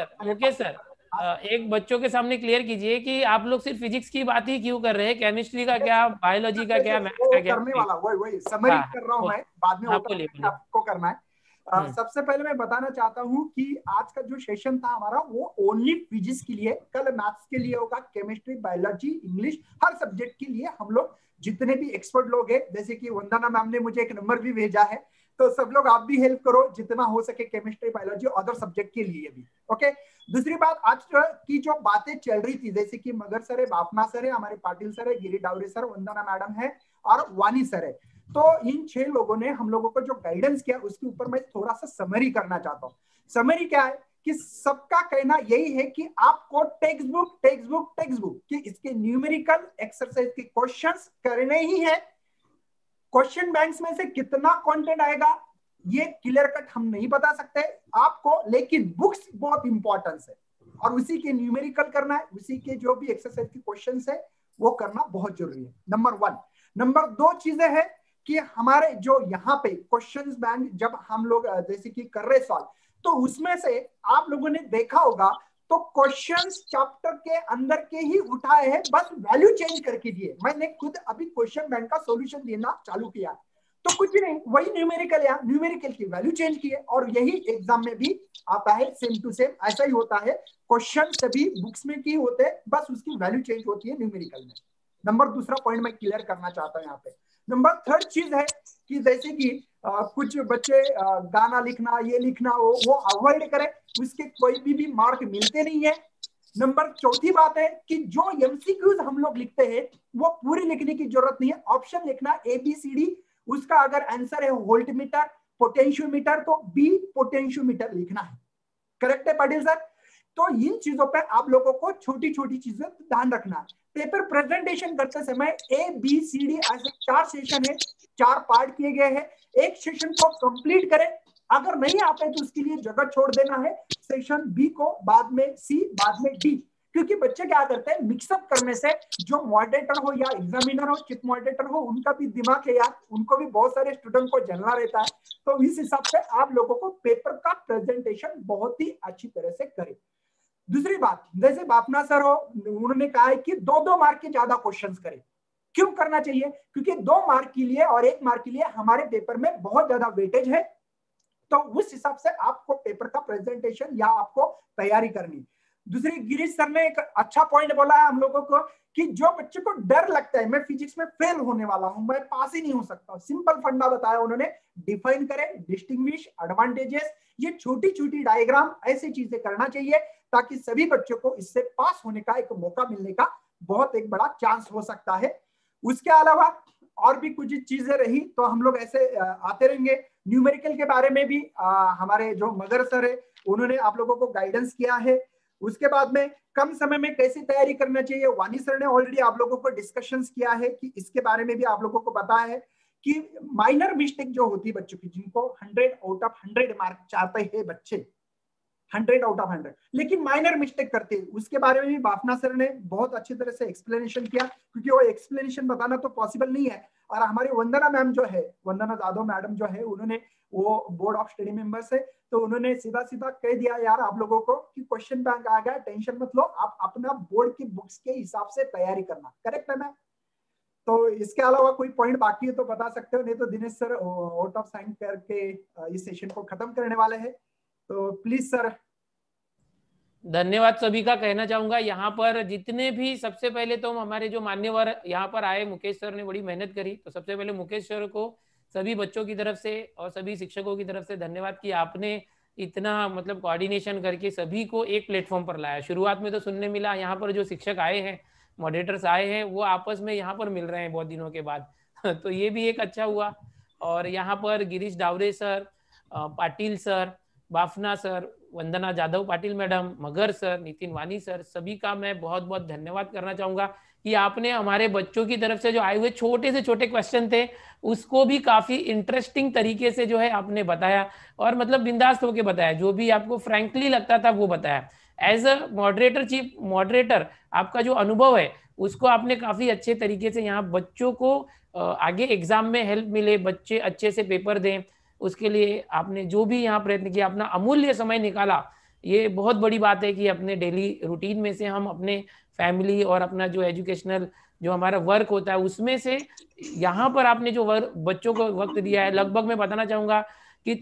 सर एक बच्चों के सामने क्लियर कीजिए कि आप लोग सिर्फ फिजिक्स की बात ही क्यों कर रहे हैं, केमिस्ट्री का क्या, बायोलॉजी का क्या, मैथ्स का क्या करने वाला. वही समरी कर रहा हूँ मैं, बाद में आपको करना है. सबसे पहले मैं बताना चाहता हूँ कि आज का जो सेशन था हमारा वो ओनली फिजिक्स के लिए, कल मैथ्स के लिए होगा, केमिस्ट्री, बायोलॉजी, इंग्लिश, हर सब्जेक्ट के लिए हम लोग जितने भी एक्सपर्ट लोग हैं, जैसे कि वंदना मैम ने मुझे एक नंबर भी भेजा है, तो सब लोग आप भी हेल्प करो जितना हो सके केमिस्ट्री, बायोलॉजी, अदर सब्जेक्ट के लिए भी. ओके. दूसरी बात, आज की जो बातें चल रही थी, जैसे कि मगर सर है, बापना सर है, हमारे पाटिल सर है, गिरी डावरे सर, वंदना मैडम है और वानी सर है, तो इन 6 लोगों ने हम लोगों को जो गाइडेंस किया उसके ऊपर मैं थोड़ा सा समरी करना चाहता हूँ. समरी क्या है कि सबका कहना यही है कि आपको टेक्स्ट बुक कि इसके न्यूमेरिकल एक्सरसाइज के क्वेश्चंस करने ही है. क्वेश्चन बैंक्स में से कितना कंटेंट आएगा ये क्लियर कट हम नहीं बता सकते आपको, लेकिन बुक्स बहुत इंपॉर्टेंस है और उसी के न्यूमेरिकल करना है, उसी के जो भी एक्सरसाइज के क्वेश्चंस है वो करना बहुत जरूरी है. नंबर 1. नंबर 2 चीजें हैं कि हमारे जो यहाँ पे क्वेश्चंस बैंक जब हम लोग जैसे कि कर रहे सॉल्व, तो उसमें से आप लोगों ने देखा होगा तो क्वेश्चंस चैप्टर के अंदर के ही उठाए हैं, बस वैल्यू चेंज करके दिए। मैंने खुद अभी क्वेश्चन बैंक का सॉल्यूशन देना चालू किया, तो कुछ नहीं, वही न्यूमेरिकल या न्यूमेरिकल की वैल्यू चेंज की है, और यही एग्जाम में भी आता है, सेम टू सेम ऐसा ही होता है। क्वेश्चन सभी बुक्स में की होते हैं, बस उसकी वैल्यू चेंज होती है न्यूमेरिकल में। नंबर दूसरा पॉइंट मैं क्लियर करना चाहता हूँ यहाँ पे। नंबर थर्ड चीज है कि जैसे कि कुछ बच्चे गाना लिखना, ये लिखना, वो अवॉइड करें, उसके कोई भी मार्क मिलते नहीं है। नंबर चौथी बात है कि जो एमसीक्यूज हम लोग लिखते हैं वो पूरी लिखने की जरूरत नहीं है, ऑप्शन लिखना ABCD, उसका अगर आंसर है वोल्टमीटर, पोटेंशियोमीटर, तो B पोटेंशियोमीटर लिखना है। करेक्ट है पाटिल सर? तो इन चीजों पे आप लोगों को छोटी छोटी चीजें ध्यान रखना है। पेपर प्रेजेंटेशन करते समय ABCD ऐसे 4 सेशन है, 4 पार्ट किए गए हैं, एक सेशन को कंप्लीट करें, अगर नहीं आता है तो उसके लिए जगह छोड़ देना है, सेशन B को बाद में C, बाद में D, क्योंकि बच्चे क्या करते हैं, मिक्सअप करने से जो मॉडरेटर हो या एग्जामिनर हो, चीफ मॉडरेटर हो, उनका भी दिमाग है यार, उनको भी बहुत सारे स्टूडेंट को जलना रहता है। तो इस हिसाब से आप लोगों को पेपर का प्रेजेंटेशन बहुत ही अच्छी तरह से करें। दूसरी बात, जैसे बापना सर हो, उन्होंने कहा है कि 2-2 मार्क के ज्यादा क्वेश्चंस करें। क्यों करना चाहिए? क्योंकि 2 मार्क के लिए और 1 मार्क के लिए हमारे पेपर में बहुत ज्यादा वेटेज है, तो उस हिसाब से आपको पेपर का प्रेजेंटेशन या आपको तैयारी करनी। दूसरी, गिरीश सर ने एक अच्छा पॉइंट बोला है हम लोगों को कि जो बच्चे को डर लगता है मैं फिजिक्स में फेल होने वाला हूं, मैं पास ही नहीं हो सकता, सिंपल फंडा बताया उन्होंने, डिफाइन करें, डिस्टिंग्विश, एडवांटेजेस, ये छोटी छोटी डायग्राम, ऐसी चीजें करना चाहिए ताकि सभी बच्चों को इससे पास होने का एक मौका मिलने का बहुत एक बड़ा चांस हो सकता है। उसके अलावा और भी कुछ चीजें रही तो हम लोग ऐसे आते रहेंगे। न्यूमेरिकल के बारे में भी हमारे जो मगर सर है उन्होंने आप लोगों को गाइडेंस किया है। उसके बाद में कम समय में कैसे तैयारी करना चाहिए, वानी सर ने ऑलरेडी आप लोगों को डिस्कशंस किया है कि इसके बारे में भी आप लोगों को बताया है कि माइनर मिस्टेक जो होती है बच्चों की, जिनको 100 आउट ऑफ 100 मार्क चाहते हैं बच्चे, 100 आउट ऑफ 100, लेकिन माइनर मिस्टेक करते हैं, उसके बारे में भी बाफना सर ने बहुत अच्छी तरह से एक्सप्लेनेशन किया, क्योंकि वो एक्सप्लेनेशन बताना तो पॉसिबल नहीं है। और हमारी वंदना मैम जो है, वंदना जादव मैडम जो है, उन्होंने, वो बोर्ड ऑफ स्टडी मेंबर्स है, तो उन्होंने सीधा सीधा कह दिया यार आप लोगों को कि क्वेश्चन बैंक आ गया, टेंशन मत लो, आप अपना बोर्ड की बुक्स के हिसाब से तैयारी करना। करेक्ट है मैम? तो इसके अलावा कोई पॉइंट बाकी है तो बता सकते हो, नहीं तो Dinesh sir out of sign करके इस सेशन को खत्म करने वाले हैं, तो प्लीज सर। धन्यवाद सभी का कहना चाहूंगा। यहाँ पर जितने भी, सबसे पहले तो हमारे जो मान्यवर यहाँ पर आए, मुकेश सर ने बड़ी मेहनत करी, तो सबसे पहले मुकेश सर को सभी बच्चों की तरफ से और सभी शिक्षकों की तरफ से धन्यवाद कि आपने इतना मतलब कोऑर्डिनेशन करके सभी को एक प्लेटफॉर्म पर लाया। शुरुआत में तो सुनने मिला यहाँ पर जो शिक्षक आए हैं, मॉडरेटर्स आए हैं, वो आपस में यहाँ पर मिल रहे हैं बहुत दिनों के बाद तो ये भी एक अच्छा हुआ। और यहाँ पर Girish Daware sir, Patil sir, Bafna sir, Vandana Jadhav Patil madam, Magar sir, Nitin Wani sir, सभी का मैं बहुत बहुत धन्यवाद करना चाहूंगा कि आपने हमारे बच्चों की तरफ से जो आए हुए छोटे से छोटे क्वेश्चन थे उसको भी काफी इंटरेस्टिंग तरीके से जो है आपने बताया, और मतलब बिंदास होकर बताया, जो भी आपको फ्रैंकली लगता था वो बताया। As a moderator, chief moderator, आपका जो अनुभव है उसको आपने काफी अच्छे तरीके से यहाँ बच्चों को आगे एग्जाम में हेल्प मिले, बच्चे अच्छे से पेपर दें, उसके लिए आपने जो भी यहाँ प्रयत्न किया, अपना अमूल्य समय निकाला, ये बहुत बड़ी बात है कि अपने डेली रूटीन में से हम अपने फैमिली और अपना जो एजुकेशनल जो हमारा वर्क होता है उसमें से यहाँ पर आपने जो बच्चों को वक्त दिया है। लगभग मैं बताना चाहूंगा कि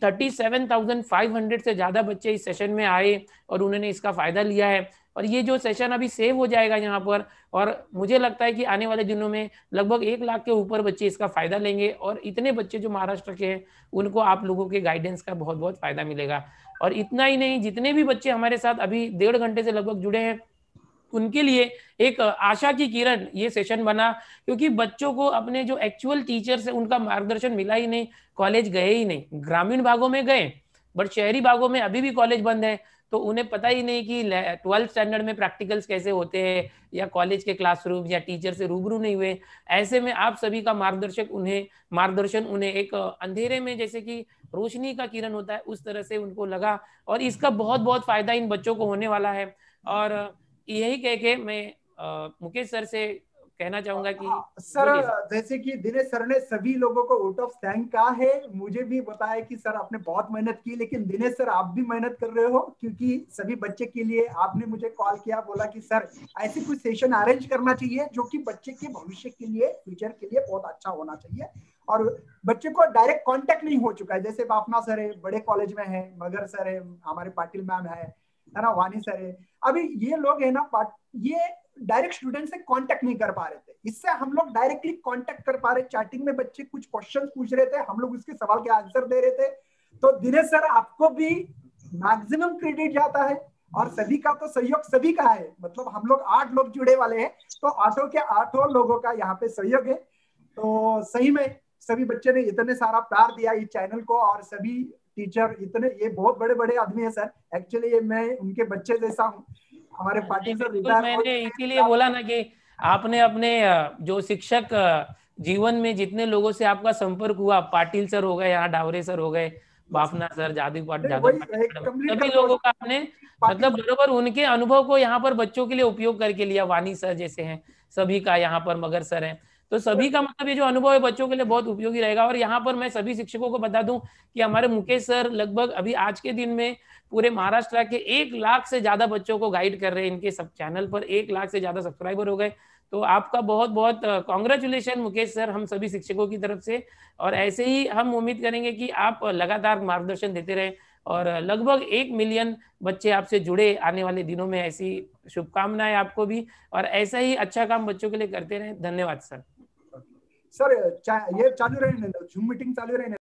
37,500 से ज्यादा बच्चे इस सेशन में आए और उन्होंने इसका फायदा लिया है, और ये जो सेशन अभी सेव हो जाएगा यहाँ पर, और मुझे लगता है कि आने वाले दिनों में लगभग 1 लाख के ऊपर बच्चे इसका फायदा लेंगे, और इतने बच्चे जो महाराष्ट्र के हैं उनको आप लोगों के गाइडेंस का बहुत बहुत फायदा मिलेगा। और इतना ही नहीं, जितने भी बच्चे हमारे साथ अभी 1.5 घंटे से लगभग जुड़े हैं उनके लिए एक आशा की किरण ये सेशन बना, क्योंकि बच्चों को अपने जो एक्चुअल टीचर से उनका मार्गदर्शन मिला ही नहीं, कॉलेज गए ही नहीं, ग्रामीण भागों में गए बट शहरी भागों में अभी भी कॉलेज बंद है, तो उन्हें पता ही नहीं कि 12th स्टैंडर्ड में प्रैक्टिकल्स कैसे होते हैं, या कॉलेज के क्लासरूम या टीचर से रूबरू नहीं हुए। ऐसे में आप सभी का मार्गदर्शन उन्हें एक अंधेरे में जैसे कि रोशनी का किरण होता है उस तरह से उनको लगा, और इसका बहुत बहुत फायदा इन बच्चों को होने वाला है। और यही कह के मैं मुकेश सर से कहना चाहूंगा कि सर जैसे कि दिनेश सर ने सभी लोगों को वोट ऑफ थैंक कहा है, मुझे भी बताया कि सर आपने बहुत मेहनत की, लेकिन दिनेश सर आप भी मेहनत कर रहे हो, क्योंकि सभी बच्चे के लिए आपने मुझे कॉल किया, बोला कि सर ऐसे कुछ सेशन अरेंज करना चाहिए जो कि बच्चे के भविष्य के लिए, फ्यूचर के लिए बहुत अच्छा होना चाहिए, और बच्चे को डायरेक्ट कांटेक्ट नहीं हो चुका है। जैसे बापना सर है, बड़े कॉलेज में है, मगर सर है, हमारे पाटिल मैम है ना, वानी सर है, अभी ये लोग है ना, ये डायरेक्ट स्टूडेंट से कांटेक्ट नहीं कर पा रहे थे। इससे हम लोग डायरेक्टली कांटेक्ट कर पा रहे। चैटिंग में बच्चे कुछ क्वेश्चन पूछ रहे थे, हम लोग उसके सवाल के आंसर दे रहे थे। तो दिनेश सर आपको भी मैक्सिमम क्रेडिट जाता है, और सभी का तो सहयोग सभी का है, मतलब हम लोग 8 लोग जुड़े वाले हैं, तो 8 के 8 लोगों का यहाँ पे सहयोग है। तो सही में सभी बच्चे ने इतने सारा प्यार दिया इस चैनल को, और सभी टीचर इतने, ये बहुत बड़े बड़े आदमी है सर, एक्चुअली ये मैं उनके बच्चे जैसा हूँ। हमारे पाटिल सर रिटायर, मैंने इसीलिए बोला ना कि आपने अपने जो शिक्षक जीवन में जितने लोगों से आपका संपर्क हुआ, पाटिल सर हो गए, यहाँ डावरे सर हो गए, बाफना सर, सभी लोगों का आपने मतलब बराबर उनके अनुभव को यहाँ पर बच्चों के लिए उपयोग करके लिया। वानी सर जैसे हैं, सभी का यहाँ पर मगर सर हैं, तो सभी का मतलब ये जो अनुभव है बच्चों के लिए बहुत उपयोगी रहेगा। और यहाँ पर मैं सभी शिक्षकों को बता दूं कि हमारे मुकेश सर लगभग अभी आज के दिन में पूरे महाराष्ट्र के 1 लाख से ज्यादा बच्चों को गाइड कर रहे हैं। इनके सब चैनल पर 1 लाख से ज्यादा सब्सक्राइबर हो गए। तो आपका बहुत बहुत कॉन्ग्रेचुलेशन मुकेश सर, हम सभी शिक्षकों की तरफ से। और ऐसे ही हम उम्मीद करेंगे कि आप लगातार मार्गदर्शन देते रहें, और लगभग 1 मिलियन बच्चे आपसे जुड़े आने वाले दिनों में। ऐसी शुभकामनाएं आपको भी, और ऐसा ही अच्छा काम बच्चों के लिए करते रहें। धन्यवाद सर। सर ये चालू रहे, जूम मीटिंग चालू रहे।